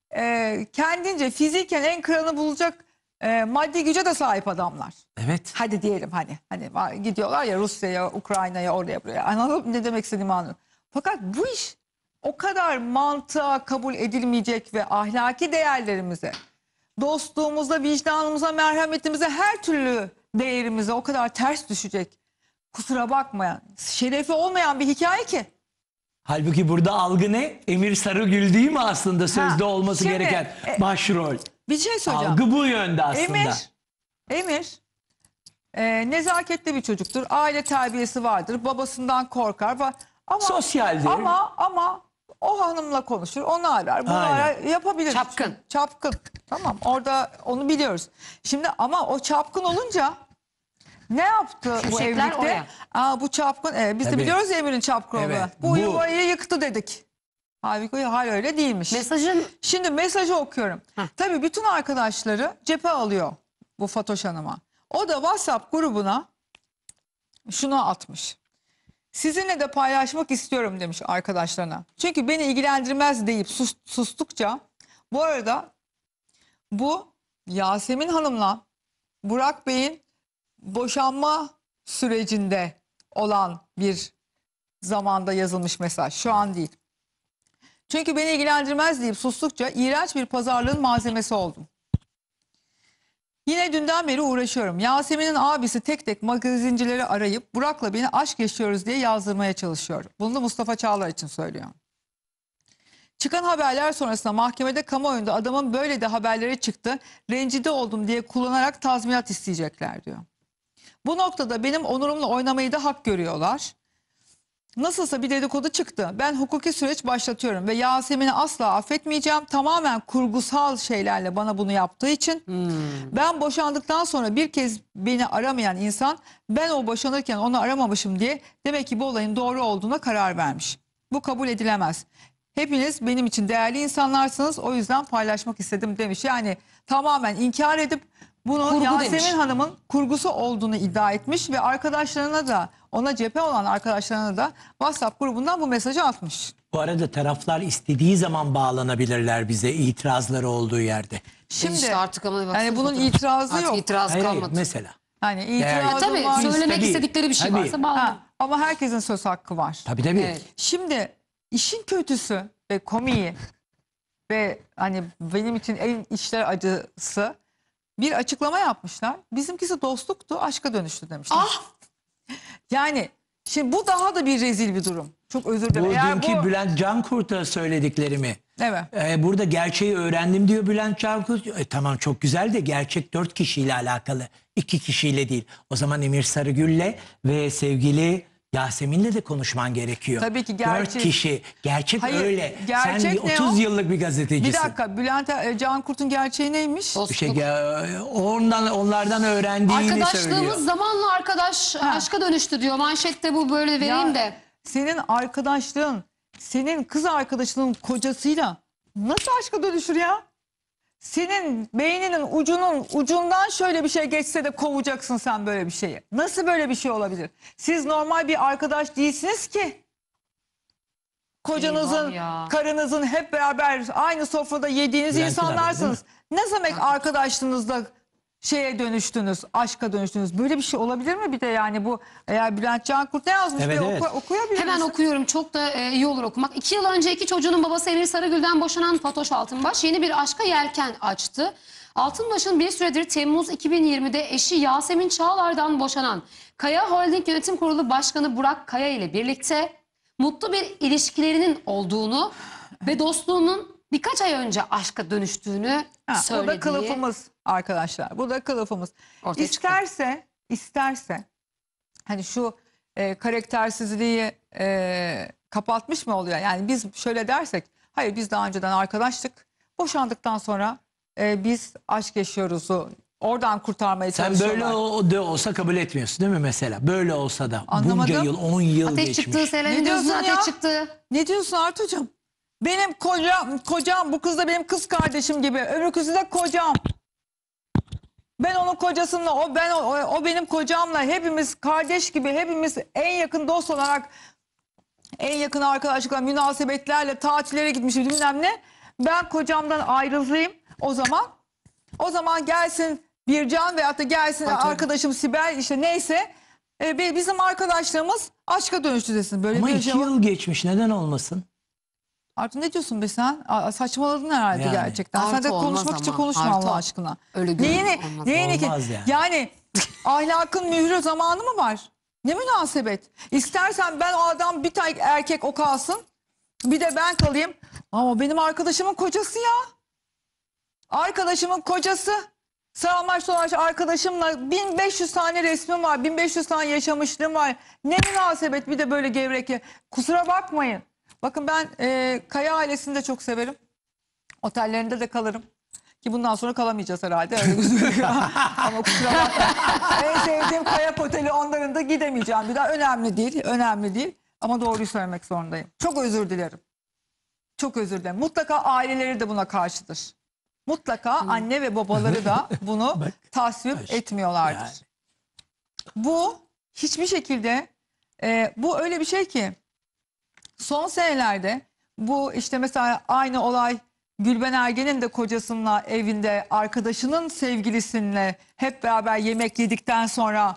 Speaker 4: kendince fiziken en kralını bulacak maddi güce de sahip adamlar.
Speaker 1: Evet.
Speaker 4: Hadi diyelim hani gidiyorlar ya Rusya'ya, Ukrayna'ya, oraya buraya. Anladın mı ne demek istediğimi anlıyorum. Fakat bu iş o kadar mantığa kabul edilmeyecek ve ahlaki değerlerimize, dostluğumuza, vicdanımıza, merhametimize, her türlü değerimize o kadar ters düşecek. Kusura bakmayan, şerefi olmayan bir hikaye ki.
Speaker 1: Halbuki burada algı ne? Emir Sarıgül değil mi aslında sözde olması
Speaker 4: şimdi,
Speaker 1: gereken başrol?
Speaker 4: Bir şey söyleyeceğim.
Speaker 1: Algı bu yönde aslında.
Speaker 4: Emir nezaketli bir çocuktur. Aile terbiyesi vardır. Babasından korkar. Ama
Speaker 1: Sosyaldir.
Speaker 4: Ama o hanımla konuşur. Onu arar. Bunu
Speaker 1: Aynen.
Speaker 4: arar. Yapabilir.
Speaker 2: Çapkın.
Speaker 4: Çapkın. Tamam orada onu biliyoruz. Şimdi ama o çapkın olunca ne yaptı bu
Speaker 2: Şimşekler
Speaker 4: evlilikte? Bu çapkın. Biz de
Speaker 1: Tabii.
Speaker 4: biliyoruz ya Emir'in çapkın
Speaker 1: Evet,
Speaker 4: olduğunu.
Speaker 1: bu.
Speaker 4: Bu yuvayı yıktı dedik. Halbuki hal öyle değilmiş.
Speaker 2: Mesajın
Speaker 4: Şimdi mesajı okuyorum. Tabii bütün arkadaşları cephe alıyor bu Fatoş Hanım'a. O da WhatsApp grubuna şunu atmış. Sizinle de paylaşmak istiyorum demiş arkadaşlarına. Çünkü beni ilgilendirmez deyip sustukça bu arada bu Yasemin Hanım'la Burak Bey'in boşanma sürecinde olan bir zamanda yazılmış mesaj. Şu an değil. Çünkü beni ilgilendirmez deyip sustukça iğrenç bir pazarlığın malzemesi oldum. Yine dünden beri uğraşıyorum. Yasemin'in abisi tek tek magazincileri arayıp Burak'la beni aşk yaşıyoruz diye yazdırmaya çalışıyor. Bunu da Mustafa Çağlar için söylüyor. Çıkan haberler sonrasında mahkemede kamuoyunda adamın böyle de haberleri çıktı, rencide oldum diye kullanarak tazminat isteyecekler diyor. Bu noktada benim onurumla oynamayı da hak görüyorlar. Nasılsa bir dedikodu çıktı. Ben hukuki süreç başlatıyorum ve Yasemin'i asla affetmeyeceğim. Tamamen kurgusal şeylerle bana bunu yaptığı için. Ben boşandıktan sonra bir kez beni aramayan insan ben o boşanırken onu aramamışım diye demek ki bu olayın doğru olduğuna karar vermiş. Bu kabul edilemez. Hepiniz benim için değerli insanlarsınız. O yüzden paylaşmak istedim demiş. Yani tamamen inkar edip bunu
Speaker 2: Kurgu
Speaker 4: Yasemin
Speaker 2: demiş.
Speaker 4: Hanım'ın kurgusu olduğunu iddia etmiş ve arkadaşlarına da ona cephe olan arkadaşlarına da WhatsApp grubundan bu mesajı atmış.
Speaker 1: Bu arada taraflar istediği zaman bağlanabilirler bize itirazları olduğu yerde.
Speaker 4: Şimdi
Speaker 2: işte artık ama baksana
Speaker 4: yani bunun
Speaker 2: fotoğraf.
Speaker 4: itirazı
Speaker 2: Artık
Speaker 4: yok.
Speaker 2: itiraz
Speaker 1: Hayır,
Speaker 2: kalmadı.
Speaker 1: mesela.
Speaker 4: Hani itirazı
Speaker 2: Tabii
Speaker 4: var.
Speaker 2: söylemek
Speaker 1: Tabii,
Speaker 2: istedikleri bir şey
Speaker 1: tabii.
Speaker 2: varsa bağlı.
Speaker 4: Ama herkesin söz hakkı var.
Speaker 1: Tabii.
Speaker 2: Evet.
Speaker 4: Şimdi işin kötüsü ve komiği ve hani benim için en içler acısı bir açıklama yapmışlar. Bizimkisi dostluktu, aşka dönüştü demişler.
Speaker 2: Ah!
Speaker 4: Yani şimdi bu daha da bir rezil bir durum. Çok özür dilerim.
Speaker 1: Bu
Speaker 4: Eğer
Speaker 1: dünkü Bülent Cankurt'a söylediklerimi.
Speaker 4: Evet.
Speaker 1: Burada gerçeği öğrendim diyor Bülent Cankurt. Tamam çok güzel de gerçek 4 kişiyle alakalı. 2 kişiyle değil. O zaman Emir Sarıgül'le ve sevgili Yasemin'le de konuşman gerekiyor.
Speaker 4: Tabii ki
Speaker 1: 4
Speaker 4: gerçek.
Speaker 1: kişi. Gerçek
Speaker 4: Hayır,
Speaker 1: öyle.
Speaker 4: gerçek
Speaker 1: Sen
Speaker 4: ne
Speaker 1: 30
Speaker 4: o?
Speaker 1: yıllık bir gazetecisin.
Speaker 4: Bir dakika, Bülent Cankurt'un gerçeği neymiş?
Speaker 2: Dostluk.
Speaker 1: Onlardan öğrendiğini
Speaker 2: Arkadaşlığımız
Speaker 1: söylüyor.
Speaker 2: zamanla aşka dönüştü diyor. Manşette bu böyle vereyim
Speaker 4: Ya,
Speaker 2: de.
Speaker 4: senin arkadaşlığın, senin kız arkadaşının kocasıyla nasıl aşka dönüşür ya? Senin beyninin ucundan şöyle bir şey geçse de kovacaksın sen böyle bir şeyi. Nasıl böyle bir şey olabilir? Siz normal bir arkadaş değilsiniz ki. Kocanızın,
Speaker 2: Eyvah ya.
Speaker 4: karınızın hep beraber aynı sofrada yediğiniz
Speaker 1: Bülent'in haberi,
Speaker 4: insanlarsınız. Ne demek arkadaşlığınızda şeye dönüştünüz, aşka dönüştünüz? Böyle bir şey olabilir mi bir de yani bu eğer Bülent Cankurt ne yazmış
Speaker 1: Evet,
Speaker 4: bir
Speaker 1: evet.
Speaker 4: okuyabilir
Speaker 2: Hemen
Speaker 4: misin?
Speaker 2: okuyorum. Çok da iyi olur okumak. 2 yıl önce 2 çocuğunun babası Emir Sarıgül'den boşanan Fatoş Altınbaş yeni bir aşka yelken açtı. Altınbaş'ın bir süredir Temmuz 2020'de eşi Yasemin Çağlar'dan boşanan Kaya Holding Yönetim Kurulu Başkanı Burak Kaya ile birlikte mutlu bir ilişkilerinin olduğunu ve dostluğunun birkaç ay önce aşka dönüştüğünü
Speaker 4: Ha, bu
Speaker 2: söylediği.
Speaker 4: da kılıfımız arkadaşlar. Bu da kılıfımız.
Speaker 2: Ortaya
Speaker 4: İsterse hani şu karaktersizliği kapatmış mı oluyor? Yani biz şöyle dersek, hayır biz daha önceden arkadaştık. Boşandıktan sonra biz aşk yaşıyoruz'u oradan kurtarmaya
Speaker 1: Sen
Speaker 4: çalışıyorlar.
Speaker 1: böyle de olsa kabul etmiyorsun değil mi mesela? Böyle olsa da
Speaker 4: Anlamadım.
Speaker 1: bunca yıl 10 yıl
Speaker 2: Ateş
Speaker 1: geçmiş.
Speaker 2: çıktı, Selen'in
Speaker 4: Ne diyorsun
Speaker 2: gözüne
Speaker 4: ya?
Speaker 2: ateş çıktı.
Speaker 4: Ne diyorsun Artucuğum? Benim kocam bu kız da benim kız kardeşim gibi. Öbürküsü de kocam. Ben onun kocasıyla, o benim kocamla hepimiz kardeş gibi, hepimiz en yakın dost olarak, en yakın arkadaşlıkla, münasebetlerle tatillere gitmişim bilmem ne. Ben kocamdan ayrılayım o zaman gelsin Bircan veyahut da gelsin arkadaşım Sibel işte neyse. Bizim arkadaşlığımız aşka dönüştü desin. Böyle
Speaker 1: Ama
Speaker 4: bir
Speaker 1: 2
Speaker 4: şey var.
Speaker 1: yıl geçmiş neden olmasın?
Speaker 4: Artık ne diyorsun be sen? Saçmaladın herhalde
Speaker 1: Yani.
Speaker 4: gerçekten. Sen
Speaker 2: Artı
Speaker 4: de
Speaker 2: olmaz
Speaker 4: konuşmak için
Speaker 2: ama,
Speaker 4: konuşma
Speaker 2: artı.
Speaker 4: Allah aşkına.
Speaker 2: Öyle görünüyor, olmaz.
Speaker 4: Neyini ki?
Speaker 1: Olmaz yani.
Speaker 4: Yani ahlakın mührü zamanı mı var? Ne münasebet? İstersen ben o adam bir tane erkek o kalsın. Bir de ben kalayım. Ama benim arkadaşımın kocası ya. Arkadaşımın kocası. Sağmaş dolaş arkadaşımla 1500 tane resmim var. 1500 tane yaşamışlığım var. Ne münasebet bir de böyle gevrek. Kusura bakmayın. Bakın ben Kaya ailesini de çok severim. Otellerinde de kalırım. Ki bundan sonra kalamayacağız herhalde. Öyle gözüküyor. Ama kusura bakmayın. En sevdiğim Kaya Oteli onların da gidemeyeceğim. Bir daha önemli değil. Önemli değil. Ama doğruyu söylemek zorundayım. Çok özür dilerim. Çok özür dilerim. Mutlaka aileleri de buna karşıdır. Mutlaka anne ve babaları da bunu tasvip etmiyorlardır.
Speaker 1: Yani.
Speaker 4: Bu hiçbir şekilde bu öyle bir şey ki son senelerde bu işte mesela aynı olay Gülben Ergen'in de kocasınınla evinde arkadaşının sevgilisinle hep beraber yemek yedikten sonra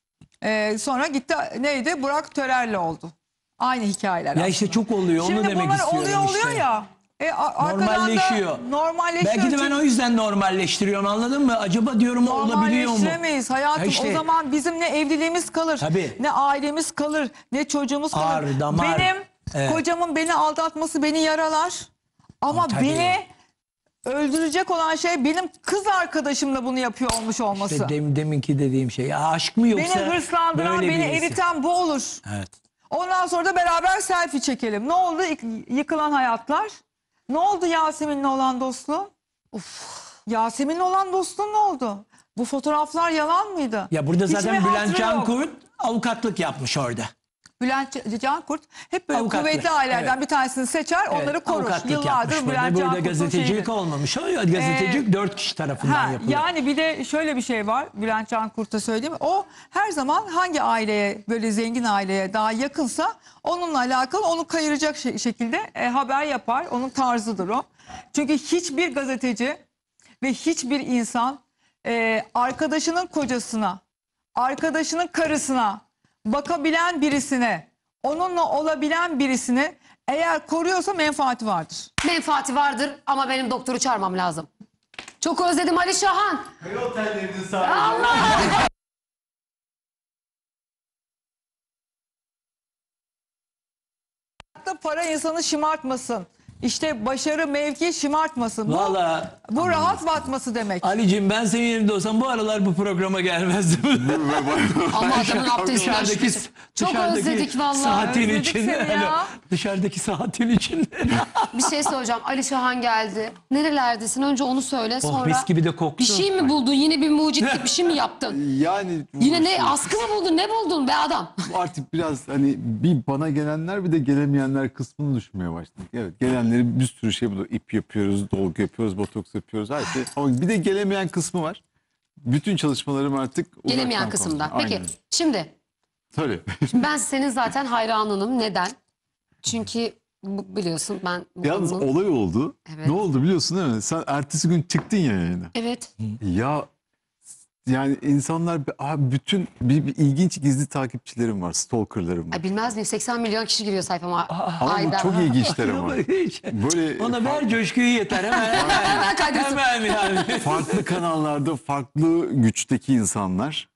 Speaker 4: gitti neydi Burak Törer'le oldu. Aynı hikayeler
Speaker 1: Ya
Speaker 4: aslında.
Speaker 1: işte çok oluyor onu
Speaker 4: Şimdi
Speaker 1: demek
Speaker 4: bunlar
Speaker 1: istiyorum
Speaker 4: oluyor
Speaker 1: işte.
Speaker 4: ya. Arkadan da
Speaker 1: Normalleşiyor.
Speaker 4: Normalleşiyor.
Speaker 1: Belki de ben
Speaker 4: Çünkü
Speaker 1: o yüzden normalleştiriyorum anladın mı? Acaba diyorum olabiliyor mu?
Speaker 4: normalleştiremeyiz hayatım.
Speaker 1: Ya işte.
Speaker 4: O zaman bizim ne evliliğimiz kalır,
Speaker 1: Tabii.
Speaker 4: ne ailemiz kalır, ne çocuğumuz kalır.
Speaker 1: Ağır, damar.
Speaker 4: Benim
Speaker 1: Evet.
Speaker 4: kocamın beni aldatması beni yaralar. Ama
Speaker 1: Tabii.
Speaker 4: beni öldürecek olan şey benim kız arkadaşımla bunu yapıyor olması.
Speaker 1: İşte deminki dediğim şey. Ya aşk mı yoksa
Speaker 4: Beni hırslandıran,
Speaker 1: böyle
Speaker 4: beni
Speaker 1: birisi?
Speaker 4: eriten bu olur.
Speaker 1: Evet.
Speaker 4: Ondan sonra da beraber selfie çekelim. Ne oldu? Yıkılan hayatlar. Ne oldu Yasemin'le olan dostluğun? Yasemin'le olan dostluğun ne oldu? Bu fotoğraflar yalan mıydı?
Speaker 1: Ya burada
Speaker 4: Hiç mi
Speaker 1: zaten Bülent
Speaker 4: hatırı yok?
Speaker 1: Cankurt avukatlık yapmış orada.
Speaker 4: Bülent Cankurt hep böyle
Speaker 1: Avukatlık,
Speaker 4: kuvvetli ailelerden
Speaker 1: evet.
Speaker 4: bir tanesini seçer, onları
Speaker 1: Evet,
Speaker 4: korur.
Speaker 1: avukatlık
Speaker 4: Yıllardır
Speaker 1: yapmış burada.
Speaker 4: Bülent
Speaker 1: Burada
Speaker 4: Cankurt'un
Speaker 1: gazetecilik
Speaker 4: şeyidir.
Speaker 1: olmamış. O gazetecilik 4 kişi tarafından yapılıyor.
Speaker 4: Yani bir de şöyle bir şey var Bülent Cankurt'a söyleyeyim. O her zaman hangi aileye böyle zengin aileye daha yakınsa onunla alakalı onu kayıracak şekilde haber yapar. Onun tarzıdır o. Çünkü hiçbir gazeteci ve hiçbir insan arkadaşının kocasına, arkadaşının karısına bakabilen birisine, onunla olabilen birisini eğer koruyorsa menfaati vardır.
Speaker 2: Menfaati vardır ama benim doktoru çağırmam lazım. Çok özledim Ali Şahan.
Speaker 1: Otellerinin sahibi.
Speaker 2: Allah!
Speaker 4: Para insanı şımartmasın. İşte başarı, mevki şımartmasın.
Speaker 1: Valla
Speaker 4: Bu rahat batması demek.
Speaker 1: Ali'cim ben senin yerinde olsam bu aralar bu programa gelmezdim.
Speaker 2: Ama adamın abdestinden şüphesiz. Çok özledik vallahi.
Speaker 1: Saatin
Speaker 4: Özledik
Speaker 1: için.
Speaker 4: seni ya.
Speaker 1: hani dışarıdaki saatin için.
Speaker 2: Bir şey söyleyeceğim. Ali Şahan geldi. Nerelerdesin? Önce onu söyle.
Speaker 1: Oh,
Speaker 2: Sonra
Speaker 1: mis gibi de koktu.
Speaker 2: bir şey mi buldun? Yine bir mucitlik bir şey mi yaptın?
Speaker 7: Yani
Speaker 2: Yine ne? Askı mı buldun? Ne buldun be adam?
Speaker 7: artık biraz hani bir bana gelenler bir de gelemeyenler kısmını düşünmeye başladık. Evet, gelenleri bir sürü şey buluyor. İp yapıyoruz, dolgu yapıyoruz, botoks yapıyoruz, her şey. Ama bir de gelemeyen kısmı var. Bütün çalışmalarım artık
Speaker 2: Gelemeyen
Speaker 7: uzaktan
Speaker 2: kısımda.
Speaker 7: kontrol.
Speaker 2: Peki
Speaker 7: Aynen.
Speaker 2: şimdi
Speaker 7: Söyle.
Speaker 2: ben senin zaten hayranınım. Neden? Çünkü biliyorsun ben
Speaker 7: Yalnız
Speaker 2: bunun-
Speaker 7: olay oldu.
Speaker 2: Evet.
Speaker 7: Ne oldu biliyorsun değil mi? Sen ertesi gün çıktın ya yayına.
Speaker 2: Evet.
Speaker 7: Ya yani insanlar abi bütün bir ilginç gizli takipçilerim var, stalkerlarım var.
Speaker 2: Ay bilmez miyim? 80 milyon kişi giriyor sayfama.
Speaker 7: Ama bu
Speaker 2: Ayda.
Speaker 7: çok ilginçler ama. Böyle
Speaker 1: Ona ver coşkuyu yeter hemen.
Speaker 2: Hemen kaydetsin.
Speaker 1: Hemen yani.
Speaker 7: farklı kanallarda farklı güçteki insanlar.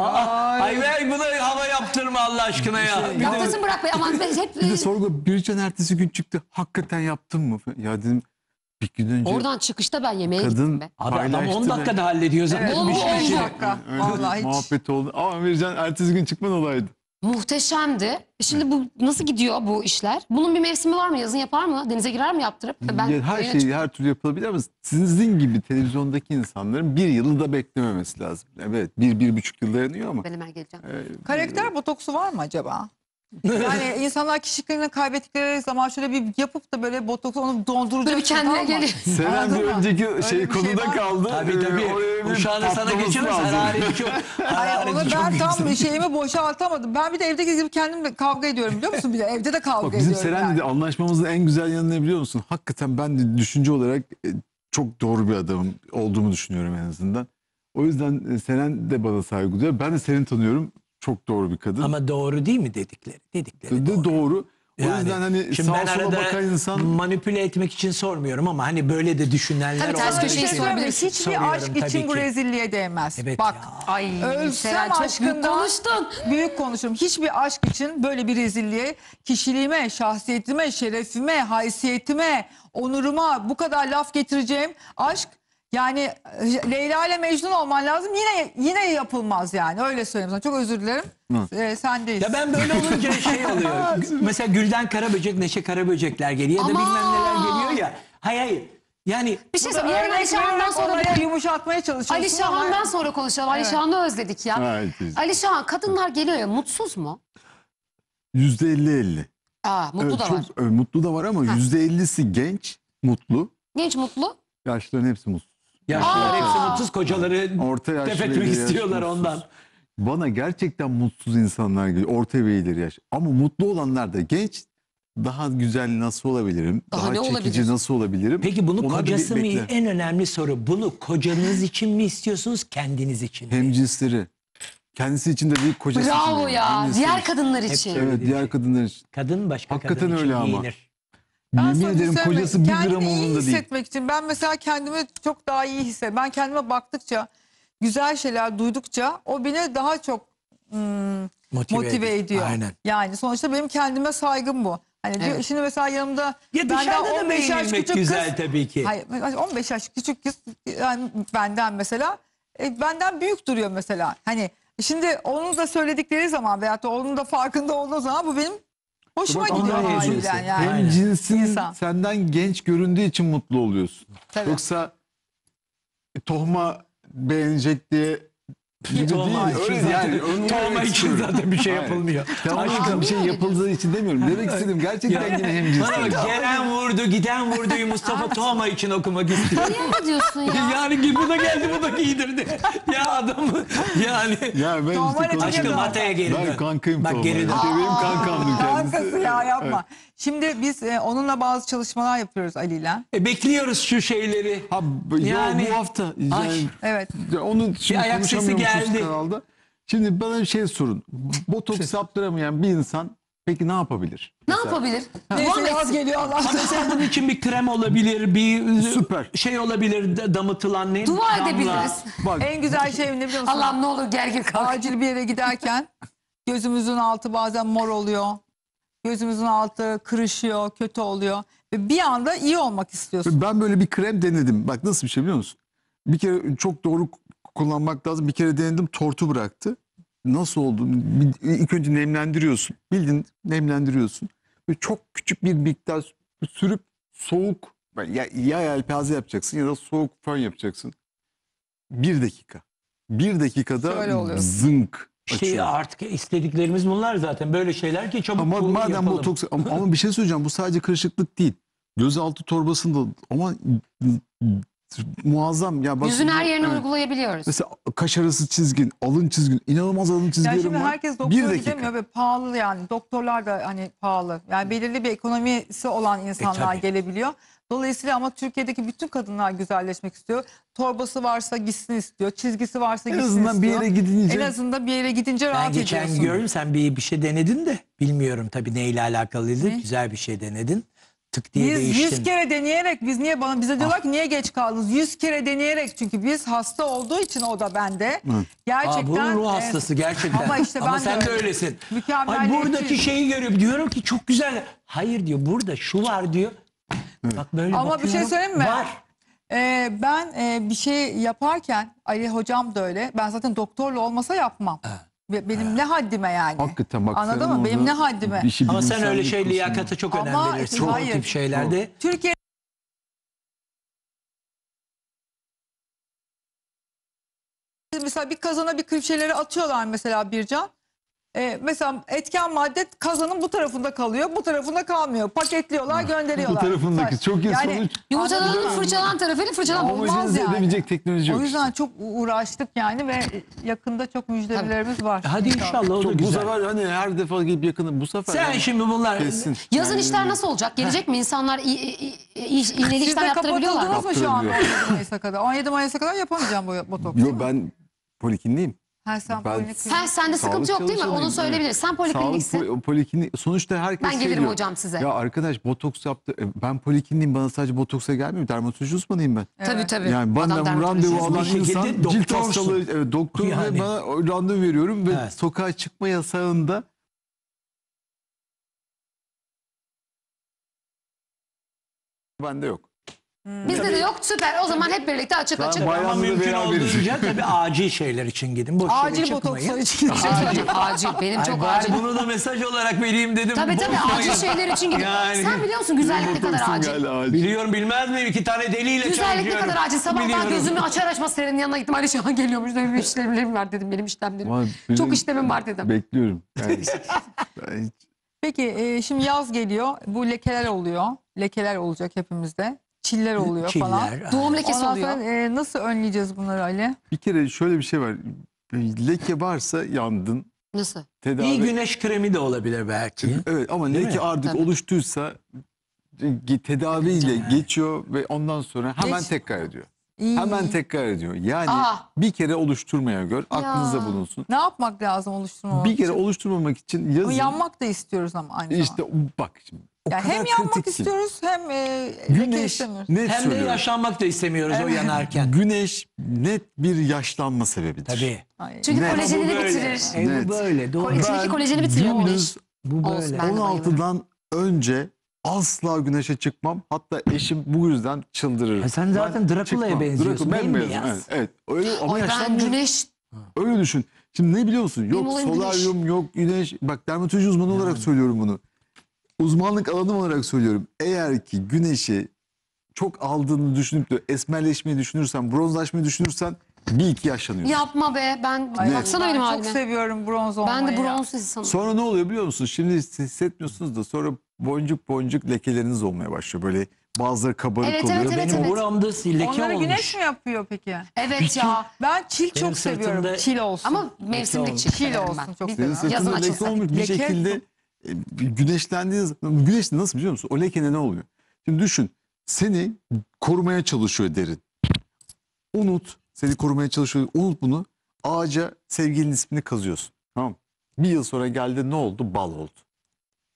Speaker 1: Ay ver buna hava yaptırma Allah aşkına ya. Bir de-
Speaker 2: Yaptırsın bırak be aman be hep
Speaker 7: Bir de sorgu Bircan ertesi gün çıktı. Hakikaten yaptın mı? Ya dedim bir gün önce
Speaker 2: oradan çıkışta ben yemeğe gittim
Speaker 7: kadın
Speaker 2: be.
Speaker 1: Adam 10
Speaker 7: paylaştı.
Speaker 1: dakikada hallediyor zaten.
Speaker 4: Evet,
Speaker 2: Olur
Speaker 1: bir
Speaker 2: mu?
Speaker 1: şey.
Speaker 4: 10 dakika.
Speaker 7: Öyle
Speaker 4: Vallahi hiç.
Speaker 7: muhabbet oldu. Ama Bircan ertesi gün çıkman olaydı.
Speaker 2: Muhteşemdi. Şimdi bu nasıl gidiyor bu işler? Bunun bir mevsimi var mı? Yazın yapar mı? Denize girer mi yaptırıp? Ben
Speaker 7: Ya her
Speaker 2: yayına
Speaker 7: şey her türlü yapılabilir ama sizin gibi televizyondaki insanların bir yılı da beklememesi lazım. Evet 1-1,5 yıl dayanıyor ama.
Speaker 2: Ben hemen geleceğim.
Speaker 4: Karakter botoksu var mı acaba? Yani insanlar kişiliklerini kaybettikleri zaman şöyle bir yapıp da böyle botoksu onu donduracak.
Speaker 2: Böyle bir kendine
Speaker 4: var mı?
Speaker 2: geliyor.
Speaker 7: Seren
Speaker 4: Anladın
Speaker 7: bir
Speaker 4: mı?
Speaker 7: önceki
Speaker 4: Öyle
Speaker 7: şey
Speaker 4: bir şey
Speaker 7: konuda
Speaker 4: var.
Speaker 7: kaldı.
Speaker 1: Tabii tabii.
Speaker 7: Oraya bir
Speaker 1: Uşağını sana
Speaker 7: patlaması
Speaker 1: geçemez.
Speaker 7: lazım.
Speaker 1: Harareti çok.
Speaker 4: Hayır,
Speaker 1: Harareti
Speaker 4: onu
Speaker 1: çok
Speaker 4: ben tam
Speaker 1: yüksek.
Speaker 4: şeyimi boşaltamadım. Ben bir de evdeki gibi kendimle kavga ediyorum biliyor musun? Bir de evde de kavga
Speaker 7: Bak bizim
Speaker 4: ediyorum.
Speaker 7: Seren'le
Speaker 4: yani.
Speaker 7: de anlaşmamızın en güzel yanı ne biliyor musun? Hakikaten ben de düşünce olarak çok doğru bir adamım olduğumu düşünüyorum en azından. O yüzden Seren de bana saygı duyuyor. Ben de Seren'i tanıyorum. Çok doğru bir kadın.
Speaker 1: Ama doğru değil mi dedikleri? Dedikleri
Speaker 7: de doğru. O
Speaker 1: Yani,
Speaker 7: yüzden hani
Speaker 1: şimdi ben
Speaker 7: sağa sola
Speaker 1: arada
Speaker 7: bakan insan
Speaker 1: manipüle etmek için sormuyorum ama hani böyle de düşünenler
Speaker 2: Tabii ters
Speaker 4: Sana bir
Speaker 2: köşeyi
Speaker 4: şey
Speaker 2: sorabilirsin.
Speaker 4: söyleyeyim. Hiçbir
Speaker 1: Soruyorum
Speaker 4: aşk
Speaker 1: tabii
Speaker 4: için bu
Speaker 1: ki.
Speaker 4: rezilliğe değmez.
Speaker 1: Evet
Speaker 4: Bak
Speaker 1: ya.
Speaker 2: Ay
Speaker 4: ölsem
Speaker 2: Seren çok büyük
Speaker 4: aşkından
Speaker 2: konuştun.
Speaker 4: büyük konuşurum. Hiçbir aşk için böyle bir rezilliğe kişiliğime, şahsiyetime, şerefime, haysiyetime, onuruma bu kadar laf getireceğim aşk yani Leyla ile Mecnun olman lazım. Yine yapılmaz yani. Öyle söyleyeyim sana. Çok özür dilerim. Sendeyiz.
Speaker 1: Ya ben böyle olunca şey oluyor. Mesela Gülden Karaböcek, Neşe Karaböcekler geliyor ya da
Speaker 2: Aman!
Speaker 1: bilmem neler geliyor ya. Hayır. Yani
Speaker 2: Bir şey
Speaker 4: Bu da
Speaker 2: söyleyeyim. Yarın Ali
Speaker 4: örnek
Speaker 2: Şahan'dan
Speaker 4: vererek
Speaker 2: sonra
Speaker 4: olaya yumuşatmaya çalışıyorsun.
Speaker 2: Ali Şahan'dan sonra konuşalım. Ali
Speaker 4: Evet.
Speaker 2: Şahan'ı özledik ya.
Speaker 7: Evet, evet.
Speaker 2: Ali Şahan kadınlar geliyor ya mutsuz mu?
Speaker 7: %50-50.
Speaker 2: Aa mutlu
Speaker 7: Evet,
Speaker 2: da var.
Speaker 7: çok mutlu da var ama %50'si genç, mutlu.
Speaker 2: Genç mutlu.
Speaker 7: Yaşlıların hepsi mutsuz.
Speaker 1: yaşlılar
Speaker 2: Aa!
Speaker 1: hepsi mutsuz, kocaları
Speaker 7: Orta yaşlı
Speaker 1: def
Speaker 7: ve
Speaker 1: etmek
Speaker 7: ileri yaş
Speaker 1: istiyorlar
Speaker 7: mutsuz.
Speaker 1: ondan.
Speaker 7: Bana gerçekten mutsuz insanlar geliyor. Orta ve ileri yaş. Ama mutlu olanlar da genç. Daha güzel nasıl olabilirim?
Speaker 2: Daha ne
Speaker 7: çekici
Speaker 2: olabilir?
Speaker 7: nasıl olabilirim?
Speaker 1: Peki bunu
Speaker 7: Onlar da
Speaker 1: kocası mı?
Speaker 7: bekler.
Speaker 1: En önemli soru. Bunu kocanız için mi istiyorsunuz, kendiniz için mi?
Speaker 7: Hemcinsleri. Kendisi için de değil, kocası için
Speaker 2: Bravo
Speaker 7: de.
Speaker 2: ya.
Speaker 7: Hemcinsleri
Speaker 2: Diğer
Speaker 7: için.
Speaker 2: kadınlar için.
Speaker 7: Evet, diğer kadınlar için.
Speaker 1: Kadın başka
Speaker 7: Hakikaten
Speaker 1: kadın için
Speaker 7: öyle ama.
Speaker 1: giyinir.
Speaker 4: Ben
Speaker 7: Yemin
Speaker 4: sana bir
Speaker 7: ederim
Speaker 4: söyleyeyim mi?
Speaker 7: kocası bir
Speaker 4: Kendini
Speaker 7: gram
Speaker 4: iyi
Speaker 7: umurunda değil.
Speaker 4: hissetmek için ben mesela kendimi çok daha iyi hissediyorum. Ben kendime baktıkça güzel şeyler duydukça o beni daha çok motive ediyor.
Speaker 1: Aynen.
Speaker 4: Yani sonuçta benim kendime saygım bu. Hani diyor,
Speaker 2: Evet.
Speaker 4: şimdi mesela yanımda
Speaker 1: Ya
Speaker 4: benden
Speaker 1: dışarıda da
Speaker 4: 15 yaş
Speaker 1: beğenilmek
Speaker 4: küçük
Speaker 1: güzel
Speaker 4: kız.
Speaker 1: tabii ki.
Speaker 4: Hayır 15 yaş küçük kız yani benden mesela benden büyük duruyor mesela. Hani şimdi onu da söyledikleri zaman veyahut da onun da farkında olduğu zaman bu benim hoşuma
Speaker 7: Bak,
Speaker 4: gidiyor
Speaker 1: onlar
Speaker 4: halinden
Speaker 1: yaşıyorsun.
Speaker 4: yani.
Speaker 1: Aynen.
Speaker 7: Hem cinsin
Speaker 4: İnsan.
Speaker 7: senden genç göründüğü için mutlu oluyorsun.
Speaker 4: Tabii.
Speaker 7: Yoksa tohma beğenecek diye
Speaker 1: Tohma
Speaker 7: değil.
Speaker 1: için
Speaker 7: Öyle
Speaker 1: zaten-
Speaker 7: yani. Onu
Speaker 1: Tohma
Speaker 7: demek
Speaker 1: için
Speaker 7: istiyorum.
Speaker 1: zaten bir şey
Speaker 7: Hayır.
Speaker 1: yapılmıyor.
Speaker 7: Tamam
Speaker 1: Aşkım.
Speaker 7: bir şey yapıldığı için demiyorum. Demek istedim gerçekten yine hem
Speaker 1: Bana bak, gelen vurdu, giden vurdu. Mustafa Tohma için okumak istiyor.
Speaker 2: Niye ne diyorsun ya?
Speaker 1: Yani bu da geldi, bu da giydirdi. Ya adamı yani.
Speaker 7: Ya ben
Speaker 4: Tohma
Speaker 7: işte
Speaker 4: ne
Speaker 1: Aşkım
Speaker 4: Geri
Speaker 1: Hatay'a geri dön.
Speaker 7: ben kankayım
Speaker 1: Bak
Speaker 7: Tohma.
Speaker 1: geri dön.
Speaker 7: Benim kankamdır kendisi.
Speaker 4: Kankası ya yapma. Şimdi biz onunla bazı çalışmalar yapıyoruz Ali ile.
Speaker 1: Bekliyoruz şu şeyleri.
Speaker 7: Ha,
Speaker 1: Yani-
Speaker 7: bu hafta
Speaker 1: Ay.
Speaker 7: yani
Speaker 4: Evet.
Speaker 7: onu şimdi
Speaker 1: ayak sesi
Speaker 7: konuşamıyormuşuz
Speaker 1: geldi.
Speaker 7: kanalda. Şimdi bana bir şey sorun. Botoks yaptıramayan bir insan peki ne yapabilir?
Speaker 2: Ne yapabilir?
Speaker 4: Neyse
Speaker 2: Muhammed,
Speaker 4: yaz geliyor Allah.
Speaker 1: Ama mesela bunun için bir krem olabilir, bir
Speaker 7: Süper.
Speaker 1: şey olabilir, damıtılan ne?
Speaker 2: dua
Speaker 1: damla.
Speaker 2: edebiliriz.
Speaker 7: Bak
Speaker 4: En güzel şey ne biliyor musun?
Speaker 2: Allah'ım ne olur gergin kalk.
Speaker 4: Acil bir yere giderken gözümüzün altı bazen mor oluyor. Gözümüzün altı kırışıyor, kötü oluyor. Ve bir anda iyi olmak istiyorsun.
Speaker 7: ben böyle bir krem denedim. Bak nasıl bir şey biliyor musun? Bir kere çok doğru kullanmak lazım. Bir kere denedim, tortu bıraktı. Nasıl oldu? İlk önce nemlendiriyorsun. Bildiğin nemlendiriyorsun. Ve çok küçük bir miktar sürüp soğuk ya yelpaze yapacaksın ya da soğuk fön yapacaksın. 1 dakika. 1 dakikada
Speaker 4: Şöyle oluyor.
Speaker 7: zınk
Speaker 1: İşte
Speaker 7: açıyor.
Speaker 1: artık istediklerimiz bunlar zaten. Böyle şeyler ki çabuk
Speaker 7: Ama madem
Speaker 1: yapalım.
Speaker 7: botoks ama bir şey söyleyeceğim, bu sadece kırışıklık değil. Gözaltı torbasında ama muazzam ya bak.
Speaker 2: Yüzün her yerine
Speaker 7: Evet.
Speaker 2: uygulayabiliyoruz.
Speaker 7: Mesela kaş arası çizgin, alın çizgin, inanılmaz alın
Speaker 4: Yani
Speaker 7: çizgilerim
Speaker 4: şimdi
Speaker 7: var.
Speaker 4: herkes
Speaker 7: 1
Speaker 4: doktora
Speaker 7: dakika.
Speaker 4: gidemiyor ve pahalı yani. Doktorlar da hani pahalı. Yani belirli bir ekonomisi olan insanlar
Speaker 1: tabii.
Speaker 4: gelebiliyor. Dolayısıyla ama Türkiye'deki bütün kadınlar güzelleşmek istiyor. Torbası varsa gitsin istiyor. Çizgisi varsa
Speaker 7: En
Speaker 4: gitsin
Speaker 7: azından bir
Speaker 4: istiyor.
Speaker 7: yere gidince.
Speaker 4: En azından bir yere gidince
Speaker 1: Ben
Speaker 4: rahat
Speaker 1: geçen
Speaker 4: ediyorsun.
Speaker 1: gördüm, sen bir şey denedin de bilmiyorum tabii neyle alakalıydı.
Speaker 4: Ne?
Speaker 1: Güzel bir şey denedin. Tık diye
Speaker 4: Biz
Speaker 1: değiştin.
Speaker 4: 100 kere deneyerek bize diyorlar ki niye geç kaldınız? 100 kere deneyerek çünkü biz hasta olduğu için o da bende. Gerçekten.
Speaker 1: Bu ruh hastası gerçekten.
Speaker 4: Ama işte ben
Speaker 1: sen de
Speaker 4: öyle.
Speaker 1: öylesin.
Speaker 4: Mükemmeliyetçiyim.
Speaker 1: Ay buradaki şeyi görüyorum. Diyorum ki çok güzel. Hayır diyor, burada şu var diyor. Bak böyle
Speaker 4: Ama bir şey
Speaker 1: bakıyorum.
Speaker 4: söyleyeyim mi?
Speaker 1: Var.
Speaker 4: Ben bir şey yaparken Ali hocam da öyle. Ben zaten doktorla olmasa yapmam. Ve benim ne haddime yani.
Speaker 7: Hakikaten bak.
Speaker 4: Anladın
Speaker 7: sen
Speaker 4: mı? Benim
Speaker 7: orada
Speaker 4: ne haddime.
Speaker 7: işi
Speaker 1: Ama sen
Speaker 7: bilimsellik
Speaker 1: öyle şey
Speaker 7: kısmında-
Speaker 1: liyakata çok önem
Speaker 4: Ama
Speaker 1: verirsin.
Speaker 4: hayır.
Speaker 1: O tip şeylerde.
Speaker 4: Türkiye mesela bir kazana bir şeyleri atıyorlar mesela Bircan. Mesela etken madde kazanın bu tarafında kalıyor, bu tarafında kalmıyor. Paketliyorlar, gönderiyorlar.
Speaker 7: Bu tarafındaki çok iyi
Speaker 4: Yani-
Speaker 7: sonuç.
Speaker 2: Yumurtaların fırçalan tarafıyla fırçalan
Speaker 4: Olmaz
Speaker 7: Amacınızı
Speaker 4: yani.
Speaker 7: edemeyecek teknoloji yok.
Speaker 4: O yüzden çok uğraştık yani ve yakında çok müjdelilerimiz var.
Speaker 1: Hadi inşallah o da
Speaker 7: Çok, bu
Speaker 1: güzel.
Speaker 7: sefer hani her defa gibi yakını bu sefer.
Speaker 1: Sen
Speaker 7: yani
Speaker 1: şimdi bunlar
Speaker 7: kesin.
Speaker 2: Yazın
Speaker 7: Yani-
Speaker 2: işler nasıl olacak? Gelecek mi? İnsanlar iğneli
Speaker 4: Siz
Speaker 2: işlem
Speaker 4: de
Speaker 2: yaptırabiliyorlar mı?
Speaker 4: kapatıldınız mı şu an
Speaker 7: Yaptırabiliyor.
Speaker 4: 17 Mayıs'a kadar? 17 Mayıs'a kadar yapamayacağım bu botoks. değil
Speaker 7: Yo
Speaker 4: mi?
Speaker 7: ben polikliniğim.
Speaker 4: Ha, sen
Speaker 7: ben-
Speaker 4: polinik-
Speaker 2: Sende sıkıntı yok değil mi?
Speaker 7: çalışanıyım,
Speaker 2: Onu söyleyebiliriz. Sen polikliniksin.
Speaker 7: Poliklinik. Sonuçta herkes
Speaker 2: Ben gelirim
Speaker 7: diyor,
Speaker 2: hocam size.
Speaker 7: Ya arkadaş botoks yaptı. Ben polikliniğim, bana sadece botoksa gelmiyor. Dermatoloji uzmanıyım ben.
Speaker 2: Tabii tabii.
Speaker 7: Yani
Speaker 2: Bu adam
Speaker 7: benden
Speaker 2: dermatolojist.
Speaker 7: randevu alan
Speaker 1: Bir şekilde
Speaker 7: insan cilt
Speaker 1: doktorsun.
Speaker 7: hastalığı, evet, doktor
Speaker 1: Yani.
Speaker 7: ve bana randevu veriyorum ve
Speaker 1: Evet.
Speaker 7: sokağa çıkma yasağında bende yok.
Speaker 2: Bizde de yok. Süper. O zaman hep birlikte açık
Speaker 7: Ben
Speaker 2: açık.
Speaker 7: bayağı-
Speaker 1: ama mümkün
Speaker 7: veya
Speaker 1: olduğunca tabii acil şeyler için gidin. Boş yere
Speaker 4: Acil
Speaker 1: çıkmayın.
Speaker 4: botokslar için.
Speaker 2: Acil. Acil. Benim
Speaker 1: Ay
Speaker 2: çok
Speaker 1: bari
Speaker 2: acil.
Speaker 1: bunu da mesaj olarak vereyim dedim.
Speaker 2: Tabii tabii
Speaker 1: Bozmayın.
Speaker 2: acil şeyler için gidin.
Speaker 1: Yani.
Speaker 2: Sen biliyor musun güzellik ne kadar
Speaker 7: Botoksun
Speaker 2: acil?
Speaker 7: geldi, acil.
Speaker 1: Biliyorum, bilmez miyim? 2 tane deliyle
Speaker 2: Güzellik ne
Speaker 1: çalışıyorum.
Speaker 2: kadar acil. Sabah daha
Speaker 1: Biliyorum.
Speaker 2: gözümü açar açmaz senin yanına gittim. Ali Şahan geliyormuş. Benim işlemlerim var dedim. Benim işlemlerim.
Speaker 7: Ama benim-
Speaker 2: Çok işlemim var dedim.
Speaker 7: Bekliyorum. Yani, ben hiç-
Speaker 4: Peki şimdi yaz geliyor. Bu lekeler oluyor. Lekeler olacak hepimizde. Çiller oluyor falan.
Speaker 1: Çiller.
Speaker 2: Doğum lekesi
Speaker 4: Ondan
Speaker 2: oluyor.
Speaker 4: sonra nasıl önleyeceğiz bunları Ali?
Speaker 7: bir kere şöyle bir şey var. Leke varsa yandın.
Speaker 2: Nasıl?
Speaker 7: Tedavi.
Speaker 1: İyi güneş kremi de olabilir belki.
Speaker 7: Evet ama
Speaker 1: Değil
Speaker 7: leke
Speaker 1: mi?
Speaker 7: artık
Speaker 2: Tabii.
Speaker 7: oluştuysa tedaviyle geçiyor ve ondan sonra hemen
Speaker 4: Geç.
Speaker 7: tekrar ediyor.
Speaker 4: İyi.
Speaker 7: Hemen tekrar ediyor. Yani
Speaker 2: Aa.
Speaker 7: bir kere oluşturmaya gör. Aklınızda bulunsun.
Speaker 4: Ne yapmak lazım oluşturmamak
Speaker 7: Bir kere
Speaker 4: için?
Speaker 7: oluşturmamak için
Speaker 4: Ama
Speaker 7: yazın.
Speaker 4: yanmak da istiyoruz ama aynı
Speaker 7: İşte
Speaker 4: zamanda.
Speaker 7: bak şimdi. O
Speaker 4: Yani
Speaker 7: kadar
Speaker 4: hem yanmak
Speaker 7: kritik ki.
Speaker 4: istiyoruz hem leke
Speaker 7: Güneş
Speaker 4: istemiyoruz.
Speaker 7: net
Speaker 1: Hem de
Speaker 7: söylüyorum.
Speaker 1: yaşlanmak da istemiyoruz o yanarken.
Speaker 7: Güneş net bir yaşlanma sebebidir.
Speaker 1: Tabii.
Speaker 4: Ay.
Speaker 2: Çünkü
Speaker 7: Ne?
Speaker 2: kolajenini
Speaker 1: Bu böyle.
Speaker 2: bitirir.
Speaker 1: Bu
Speaker 7: Net.
Speaker 1: böyle. Doğru.
Speaker 2: İçindeki kolajeni bitiriyor güneş.
Speaker 7: Gündüz
Speaker 1: Bu
Speaker 2: Olsun,
Speaker 1: böyle.
Speaker 2: ben de bayılırım.
Speaker 7: 16'dan önce asla güneşe çıkmam. Hatta eşim bu yüzden çıldırır.
Speaker 1: sen zaten
Speaker 7: Ben
Speaker 1: Drakula'ya
Speaker 7: çıkmam.
Speaker 1: benziyorsun,
Speaker 7: Drakula, bembeyazım.
Speaker 1: bembeyaz.
Speaker 7: Evet, evet. Öyle ama
Speaker 2: Ay ben
Speaker 7: yaşlanmıyor.
Speaker 2: güneş
Speaker 7: Öyle düşün. Şimdi ne biliyor musun? Yok
Speaker 2: olayım güneş.
Speaker 7: solaryum, yok güneş. Bak dermatoloji uzmanı olarak söylüyorum bunu. Uzmanlık alanım olarak söylüyorum. Eğer ki güneşi çok aldığını düşünüp de esmerleşmeyi düşünürsen, bronzlaşmayı düşünürsen bir iki yaşlanıyorsun.
Speaker 2: yapma be. Ben
Speaker 4: Ay,
Speaker 2: baksana
Speaker 4: ben
Speaker 2: benim
Speaker 4: çok
Speaker 2: halime.
Speaker 4: seviyorum bronz olmayı.
Speaker 2: Ben de
Speaker 4: ya.
Speaker 2: bronz insanım.
Speaker 7: Sonra ne oluyor biliyor musun? Şimdi hissetmiyorsunuz da sonra boncuk boncuk lekeleriniz olmaya başlıyor. Böyle bazıları kabarık
Speaker 2: Evet,
Speaker 7: oluyor.
Speaker 2: evet, evet.
Speaker 1: Benim buramda leke
Speaker 4: Onları
Speaker 1: olmuş.
Speaker 4: güneş mi yapıyor peki?
Speaker 2: Evet ya.
Speaker 4: Ben çil
Speaker 1: Benim
Speaker 4: çok seviyorum.
Speaker 1: sırtımda-
Speaker 4: Çil olsun.
Speaker 2: Ama mevsimlik çift
Speaker 4: çil
Speaker 2: severim
Speaker 4: olsun
Speaker 2: ben.
Speaker 4: çok
Speaker 7: Senin
Speaker 4: seviyorum.
Speaker 2: Yazın
Speaker 7: sırtında leke
Speaker 2: açılsa.
Speaker 7: olmuş bir
Speaker 4: Leke-
Speaker 7: şekilde güneşlendiğiniz güneş de nasıl biliyor musun? O lekene ne oluyor? Şimdi düşün, seni korumaya çalışıyor derin. Unut, seni korumaya çalışıyor. Unut bunu. Ağaca sevgilinin ismini kazıyorsun. Tamam mı? Bir yıl sonra geldi, ne oldu? Bal oldu.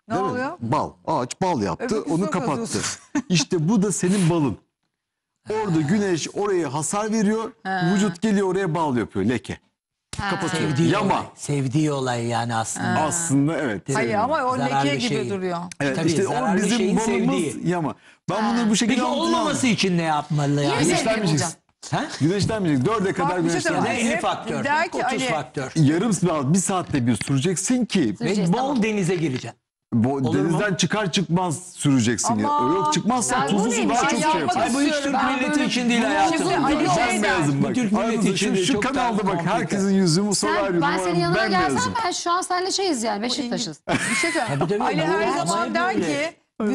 Speaker 4: Ne
Speaker 7: Değil mi?
Speaker 4: oluyor?
Speaker 7: Bal. Ağaç bal yaptı,
Speaker 4: Öbür
Speaker 7: onu
Speaker 4: kısmını
Speaker 7: kapattı.
Speaker 4: kazıyorsun.
Speaker 7: İşte bu da senin balın. Orada güneş oraya hasar veriyor. Vücut geliyor oraya bal yapıyor. Leke. Kapatıyor.
Speaker 1: Sevdiği
Speaker 7: Yama.
Speaker 1: olay. Sevdiği olay yani aslında.
Speaker 7: Aslında evet.
Speaker 4: Hayır ama o
Speaker 1: Zararlı
Speaker 4: leke gibi
Speaker 1: şeyin.
Speaker 4: duruyor.
Speaker 7: Evet,
Speaker 1: Tabii,
Speaker 7: işte o
Speaker 1: zararlı
Speaker 7: bizim
Speaker 1: şeyin
Speaker 7: balımız
Speaker 1: sevdiği.
Speaker 7: yama. Ben bunu bu şekilde
Speaker 1: Peki
Speaker 7: anlatıyorum.
Speaker 1: olmaması için ne yapmalı yani?
Speaker 7: Güneşlenmeyeceksin.
Speaker 1: Ha?
Speaker 7: Güneşlenmeyeceksin. 4'e kadar
Speaker 4: Bak, bir şey
Speaker 1: Ya da
Speaker 4: söyleyeyim.
Speaker 1: 50
Speaker 4: Hep
Speaker 1: faktör,
Speaker 4: der ki
Speaker 1: 30
Speaker 4: Ali,
Speaker 1: faktör.
Speaker 7: yarım saat, bir saatte bir süreceksin ki
Speaker 2: Süreceğiz,
Speaker 1: Ve bol
Speaker 2: tamam.
Speaker 1: denize gireceksin.
Speaker 7: bu
Speaker 1: mu?
Speaker 7: denizden çıkar çıkmaz süreceksin. Ya.
Speaker 4: Ama-
Speaker 7: Yok çıkmazsan
Speaker 2: Ya bu
Speaker 7: tuzlusu
Speaker 2: neymiş?
Speaker 7: daha
Speaker 2: Ben
Speaker 7: çok şey
Speaker 4: yapmak
Speaker 7: yapar.
Speaker 1: Ay bu hiç
Speaker 4: istiyorum.
Speaker 1: Türk
Speaker 4: Ben
Speaker 1: milleti
Speaker 4: böyle-
Speaker 1: için değil
Speaker 4: Bunu
Speaker 1: hayatım.
Speaker 4: şimdi Ali
Speaker 1: Ben
Speaker 4: şey der.
Speaker 7: Bembeyazım bak.
Speaker 1: Bu Türk milleti
Speaker 7: Ayrıca
Speaker 1: için de
Speaker 7: şu
Speaker 1: çok
Speaker 7: kanalda
Speaker 1: daha
Speaker 7: bak
Speaker 1: komplike.
Speaker 7: herkesin yüzü solaryum.
Speaker 2: Ben senin yanına gelsem
Speaker 7: bembeyazım.
Speaker 2: ben şu an seninle şeyiz yani Beşiktaş'ız.
Speaker 4: Bir şey söyleyeyim.
Speaker 1: Tabii,
Speaker 4: Ali
Speaker 1: bu
Speaker 4: her
Speaker 1: ama
Speaker 4: zaman
Speaker 1: hep
Speaker 4: der
Speaker 1: öyle.
Speaker 4: ki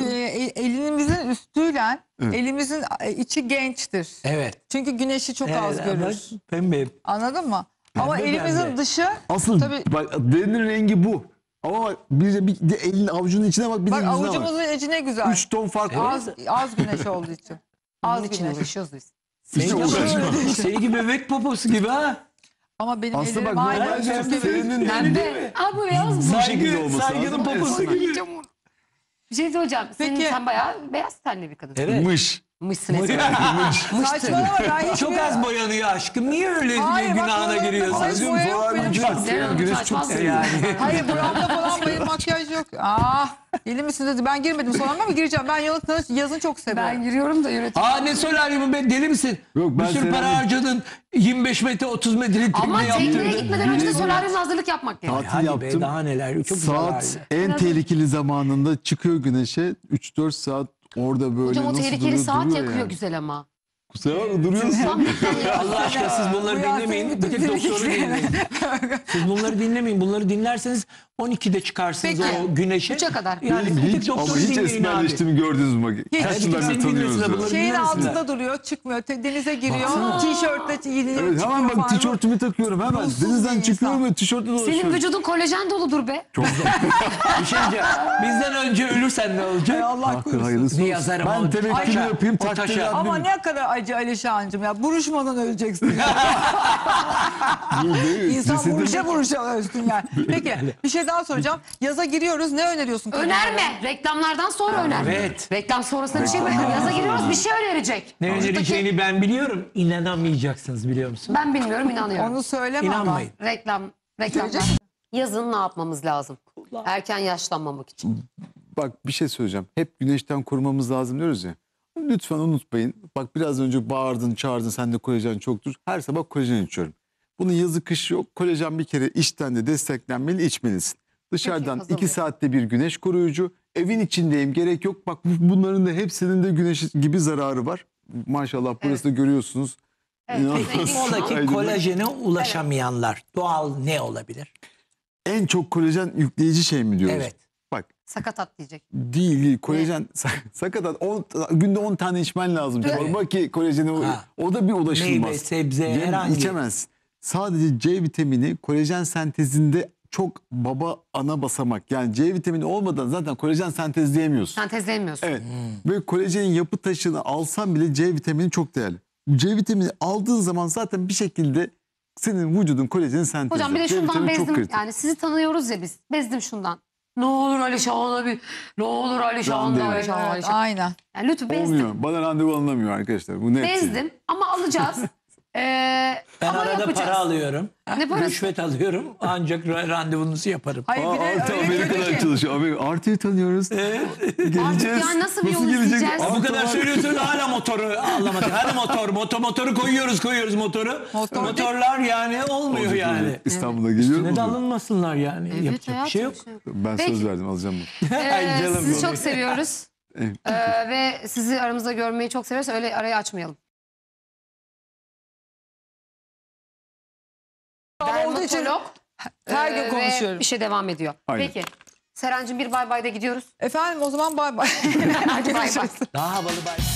Speaker 4: elimizin üstüyle
Speaker 7: Evet.
Speaker 4: elimizin içi gençtir.
Speaker 1: Evet.
Speaker 4: Çünkü güneşi çok az
Speaker 1: Evet,
Speaker 4: görür.
Speaker 1: ama pembe.
Speaker 4: Anladın mı? Ama
Speaker 1: Pembe
Speaker 4: elimizin
Speaker 1: pembe.
Speaker 4: dışı
Speaker 7: Asıl
Speaker 4: tabii
Speaker 7: bak derinin rengi bu. Ama bak bir de elin avucunun içine bak bir de
Speaker 4: bak
Speaker 7: yüzüne bak.
Speaker 4: avucumuzun içi ne güzel.
Speaker 7: 3 ton fark var.
Speaker 4: Az güneş olduğu için.
Speaker 2: Bunun
Speaker 4: Az
Speaker 2: için
Speaker 4: güneş.
Speaker 2: uğraşıyoruz biz.
Speaker 7: İşte
Speaker 1: Senin
Speaker 7: uğraşma.
Speaker 1: gibi, senin gibi bebek poposu gibi ha.
Speaker 4: Ama benim
Speaker 7: Aslında
Speaker 4: ellerim
Speaker 7: bak
Speaker 4: hala
Speaker 7: normalde
Speaker 4: çok severim.
Speaker 7: senin
Speaker 2: Pembe. Aa bu beyaz mı?
Speaker 7: bu şekilde olması
Speaker 1: Saygının
Speaker 7: lazım.
Speaker 1: poposu
Speaker 7: Esmer.
Speaker 1: gibi.
Speaker 2: Bir şey söyleyeceğim.
Speaker 4: Peki.
Speaker 2: Sen bayağı beyaz tenli bir kadınsın.
Speaker 1: Evet.
Speaker 7: Mış.
Speaker 2: Mışsın Esmer.
Speaker 4: Saçmalama ben hiç
Speaker 1: Çok az boyanıyor aşkım. Niye öyle
Speaker 4: Hayır, bak
Speaker 1: günahına
Speaker 4: buralarında
Speaker 1: giriyorsun?
Speaker 4: falan hiç boya yok benim.
Speaker 7: Güneş çok
Speaker 2: Saçmaz
Speaker 7: seviyor.
Speaker 1: Yani.
Speaker 4: Hayır buramda falan benim makyaj yok. Deli misin dedi. Ben girmedim sonra ama gireceğim. Ben yazın çok seviyorum.
Speaker 2: Ben giriyorum da yönetiyorum.
Speaker 1: Aa ne solaryumu be deli misin?
Speaker 7: Yok, ben
Speaker 1: bir sürü para
Speaker 7: severim.
Speaker 1: harcadın. 25 metre 30 metrelik
Speaker 2: Ama
Speaker 1: tekne
Speaker 2: tekneye
Speaker 1: yaptırdın.
Speaker 2: gitmeden önce de solaryumla hazırlık yapmak gerekiyor.
Speaker 7: Tatil
Speaker 1: Hadi be
Speaker 7: yaptım.
Speaker 1: daha neler. Çok güzel
Speaker 7: Saat
Speaker 1: hali.
Speaker 7: en tehlikeli zamanında çıkıyor güneşe. 3-4 saat orada böyle
Speaker 2: Hocam o
Speaker 7: nasıl
Speaker 2: tehlikeli
Speaker 7: duruyor,
Speaker 2: saat
Speaker 7: duruyor
Speaker 2: yakıyor
Speaker 7: yani.
Speaker 2: güzel ama.
Speaker 7: Kusura bakma duruyorsun.
Speaker 1: Allah aşkına siz bunları
Speaker 4: Bu hayatın
Speaker 1: dinlemeyin. Bir
Speaker 4: bütün
Speaker 1: tek doktoru
Speaker 4: tehlikeli.
Speaker 1: dinleyin. Siz bunları dinlemeyin. Bunları dinlerseniz 12'de çıkarsınız
Speaker 2: Peki.
Speaker 1: o güneşe.
Speaker 2: 3'e kadar.
Speaker 1: Yani bir tek
Speaker 7: Hiç, ama
Speaker 1: doktoru
Speaker 7: hiç
Speaker 1: dinleyin abi.
Speaker 7: esmerleştiğimi gördünüz mü? Kaç
Speaker 1: Hiç.
Speaker 7: yıllardır
Speaker 1: Senin
Speaker 7: tanıyoruz
Speaker 1: bilmesine
Speaker 7: ya.
Speaker 1: bunları
Speaker 4: Şeyin
Speaker 1: bilmezsin
Speaker 4: altında duruyor, çıkmıyor. Denize giriyor.
Speaker 1: Baksana.
Speaker 4: Tişörtle yine
Speaker 7: Evet,
Speaker 4: çıkıyor
Speaker 7: hemen bak
Speaker 4: falan.
Speaker 7: tişörtümü takıyorum hemen.
Speaker 4: Ruhsuz
Speaker 7: Denizden
Speaker 4: bir
Speaker 7: çıkıyorum
Speaker 4: insan.
Speaker 7: ve tişörtle dolaşıyorum.
Speaker 2: Senin vücudun kolajen doludur be.
Speaker 7: Çok
Speaker 1: Bir şey diyeceğim. Bizden önce ölürsen ne olacak?
Speaker 4: Allah
Speaker 7: Hakkı
Speaker 4: korusun.
Speaker 7: hayırlısı
Speaker 1: Ne
Speaker 7: olsun.
Speaker 1: yazarım
Speaker 7: Ben
Speaker 1: o
Speaker 7: tevekkülü
Speaker 1: taşa,
Speaker 7: yapayım
Speaker 1: o taşa.
Speaker 7: takdir
Speaker 4: Ama ne kadar acı Alişancığım ya. Buruşmadan öleceksin. İnsan buruşa ölsün yani. Peki bir şey daha soracağım. Yaza giriyoruz. Ne öneriyorsun?
Speaker 2: Önerme. Reklamlardan sonra öner.
Speaker 1: Evet.
Speaker 2: Reklam sonrasında bir şey mi? Yaza giriyoruz bir şey önerecek.
Speaker 1: Ne önereceğini ben biliyorum. İnanamayacaksınız biliyor musun?
Speaker 2: Ben bilmiyorum inanıyorum.
Speaker 4: Onu söyleme ama.
Speaker 1: İnanmayın.
Speaker 2: Reklamlar. Yazın ne yapmamız lazım? Erken yaşlanmamak için.
Speaker 7: Bak bir şey söyleyeceğim. Hep güneşten korumamız lazım diyoruz ya. Lütfen unutmayın. Bak biraz önce bağırdın, çağırdın. Sende kolajen çoktur. Her sabah kolajen içiyorum. Bunun yazı kışı yok. Kolajen bir kere içten de desteklenmeli, içmelisin. Dışarıdan
Speaker 2: hazırlayın.
Speaker 7: 2 saatte bir güneş koruyucu. Evin içindeyim, gerek yok. Bak bunların da hepsinin de güneş gibi zararı var. Maşallah burası da görüyorsunuz.
Speaker 2: Evet,
Speaker 7: İnanılmaz.
Speaker 1: Oradaki
Speaker 7: Aydınlık.
Speaker 1: kolajene ulaşamayanlar doğal ne olabilir?
Speaker 7: En çok kolajen yükleyici şey mi diyoruz?
Speaker 1: Evet.
Speaker 7: Bak
Speaker 2: Sakatat diyecek.
Speaker 7: değil kolajen sakatat günde 10 tane içmen lazım. Çorba ki kolajeni
Speaker 1: Ha.
Speaker 7: o da bir ulaşılmaz.
Speaker 1: Meyve, sebze, herhangi.
Speaker 7: İçemez. Sadece C vitamini kolajen sentezinde çok baba ana basamak. Yani C vitamini olmadan zaten kolajen sentezleyemiyorsun.
Speaker 2: Sentezleyemiyorsun.
Speaker 7: Evet. Ve kolajenin yapı taşını alsan bile C vitamini çok değerli. C vitamini aldığın zaman zaten bir şekilde senin vücudun kolajeni sentezler.
Speaker 2: Hocam bir de
Speaker 7: C
Speaker 2: şundan
Speaker 7: vitamini çok
Speaker 2: bezdim.
Speaker 7: kritik.
Speaker 2: Yani sizi tanıyoruz ya biz. Bezdim şundan. Ne olur Alişan'la bir. Ne olur Alişan'la
Speaker 7: Randevu.
Speaker 2: Alişan'la.
Speaker 4: Evet, aynen.
Speaker 2: Yani lütfen bezdim.
Speaker 7: Olmuyor. Bana randevu alınamıyor arkadaşlar. Bu net.
Speaker 2: Bezdim ama alacağız.
Speaker 1: Ben
Speaker 2: Ama
Speaker 1: arada
Speaker 2: yapacağız.
Speaker 1: para alıyorum.
Speaker 2: Ne parası?
Speaker 1: Rüşvet alıyorum. Ancak randevunuzu yaparım.
Speaker 4: Hayır bir de
Speaker 7: Artı
Speaker 4: öyle
Speaker 7: Amerika'dan
Speaker 4: diyor ki.
Speaker 7: çalışıyor. Artı'yı tanıyoruz. Geleceğiz.
Speaker 2: Artık yani nasıl bir yol izleyeceğiz?
Speaker 1: Aa, bu kadar söylüyorsun hala motoru alamadık. Hala motoru koyuyoruz motoru.
Speaker 4: Motor
Speaker 1: Motorlar yani olmuyor yani.
Speaker 7: İstanbul'a geliyor
Speaker 1: Ne de
Speaker 7: mu?
Speaker 1: alınmasınlar yani.
Speaker 2: Evet,
Speaker 1: Yapacak bir şey yok.
Speaker 2: hayatım,
Speaker 7: Ben
Speaker 2: Peki.
Speaker 7: söz verdim alacağım bunu.
Speaker 1: Ay canım
Speaker 2: Sizi
Speaker 1: benim.
Speaker 2: çok seviyoruz.
Speaker 7: Evet.
Speaker 2: Ve sizi aramızda görmeyi çok seviyoruz. Öyle arayı açmayalım.
Speaker 4: Ama olduğu için
Speaker 2: Dermatolog
Speaker 4: her gün
Speaker 2: ve
Speaker 4: konuşuyorum.
Speaker 2: bir şey devam ediyor.
Speaker 7: Aynen.
Speaker 2: Peki. Serencim bir bay bayda gidiyoruz.
Speaker 4: Efendim o zaman bay bay.
Speaker 2: Hadi bay bay.
Speaker 1: Daha havalı bay.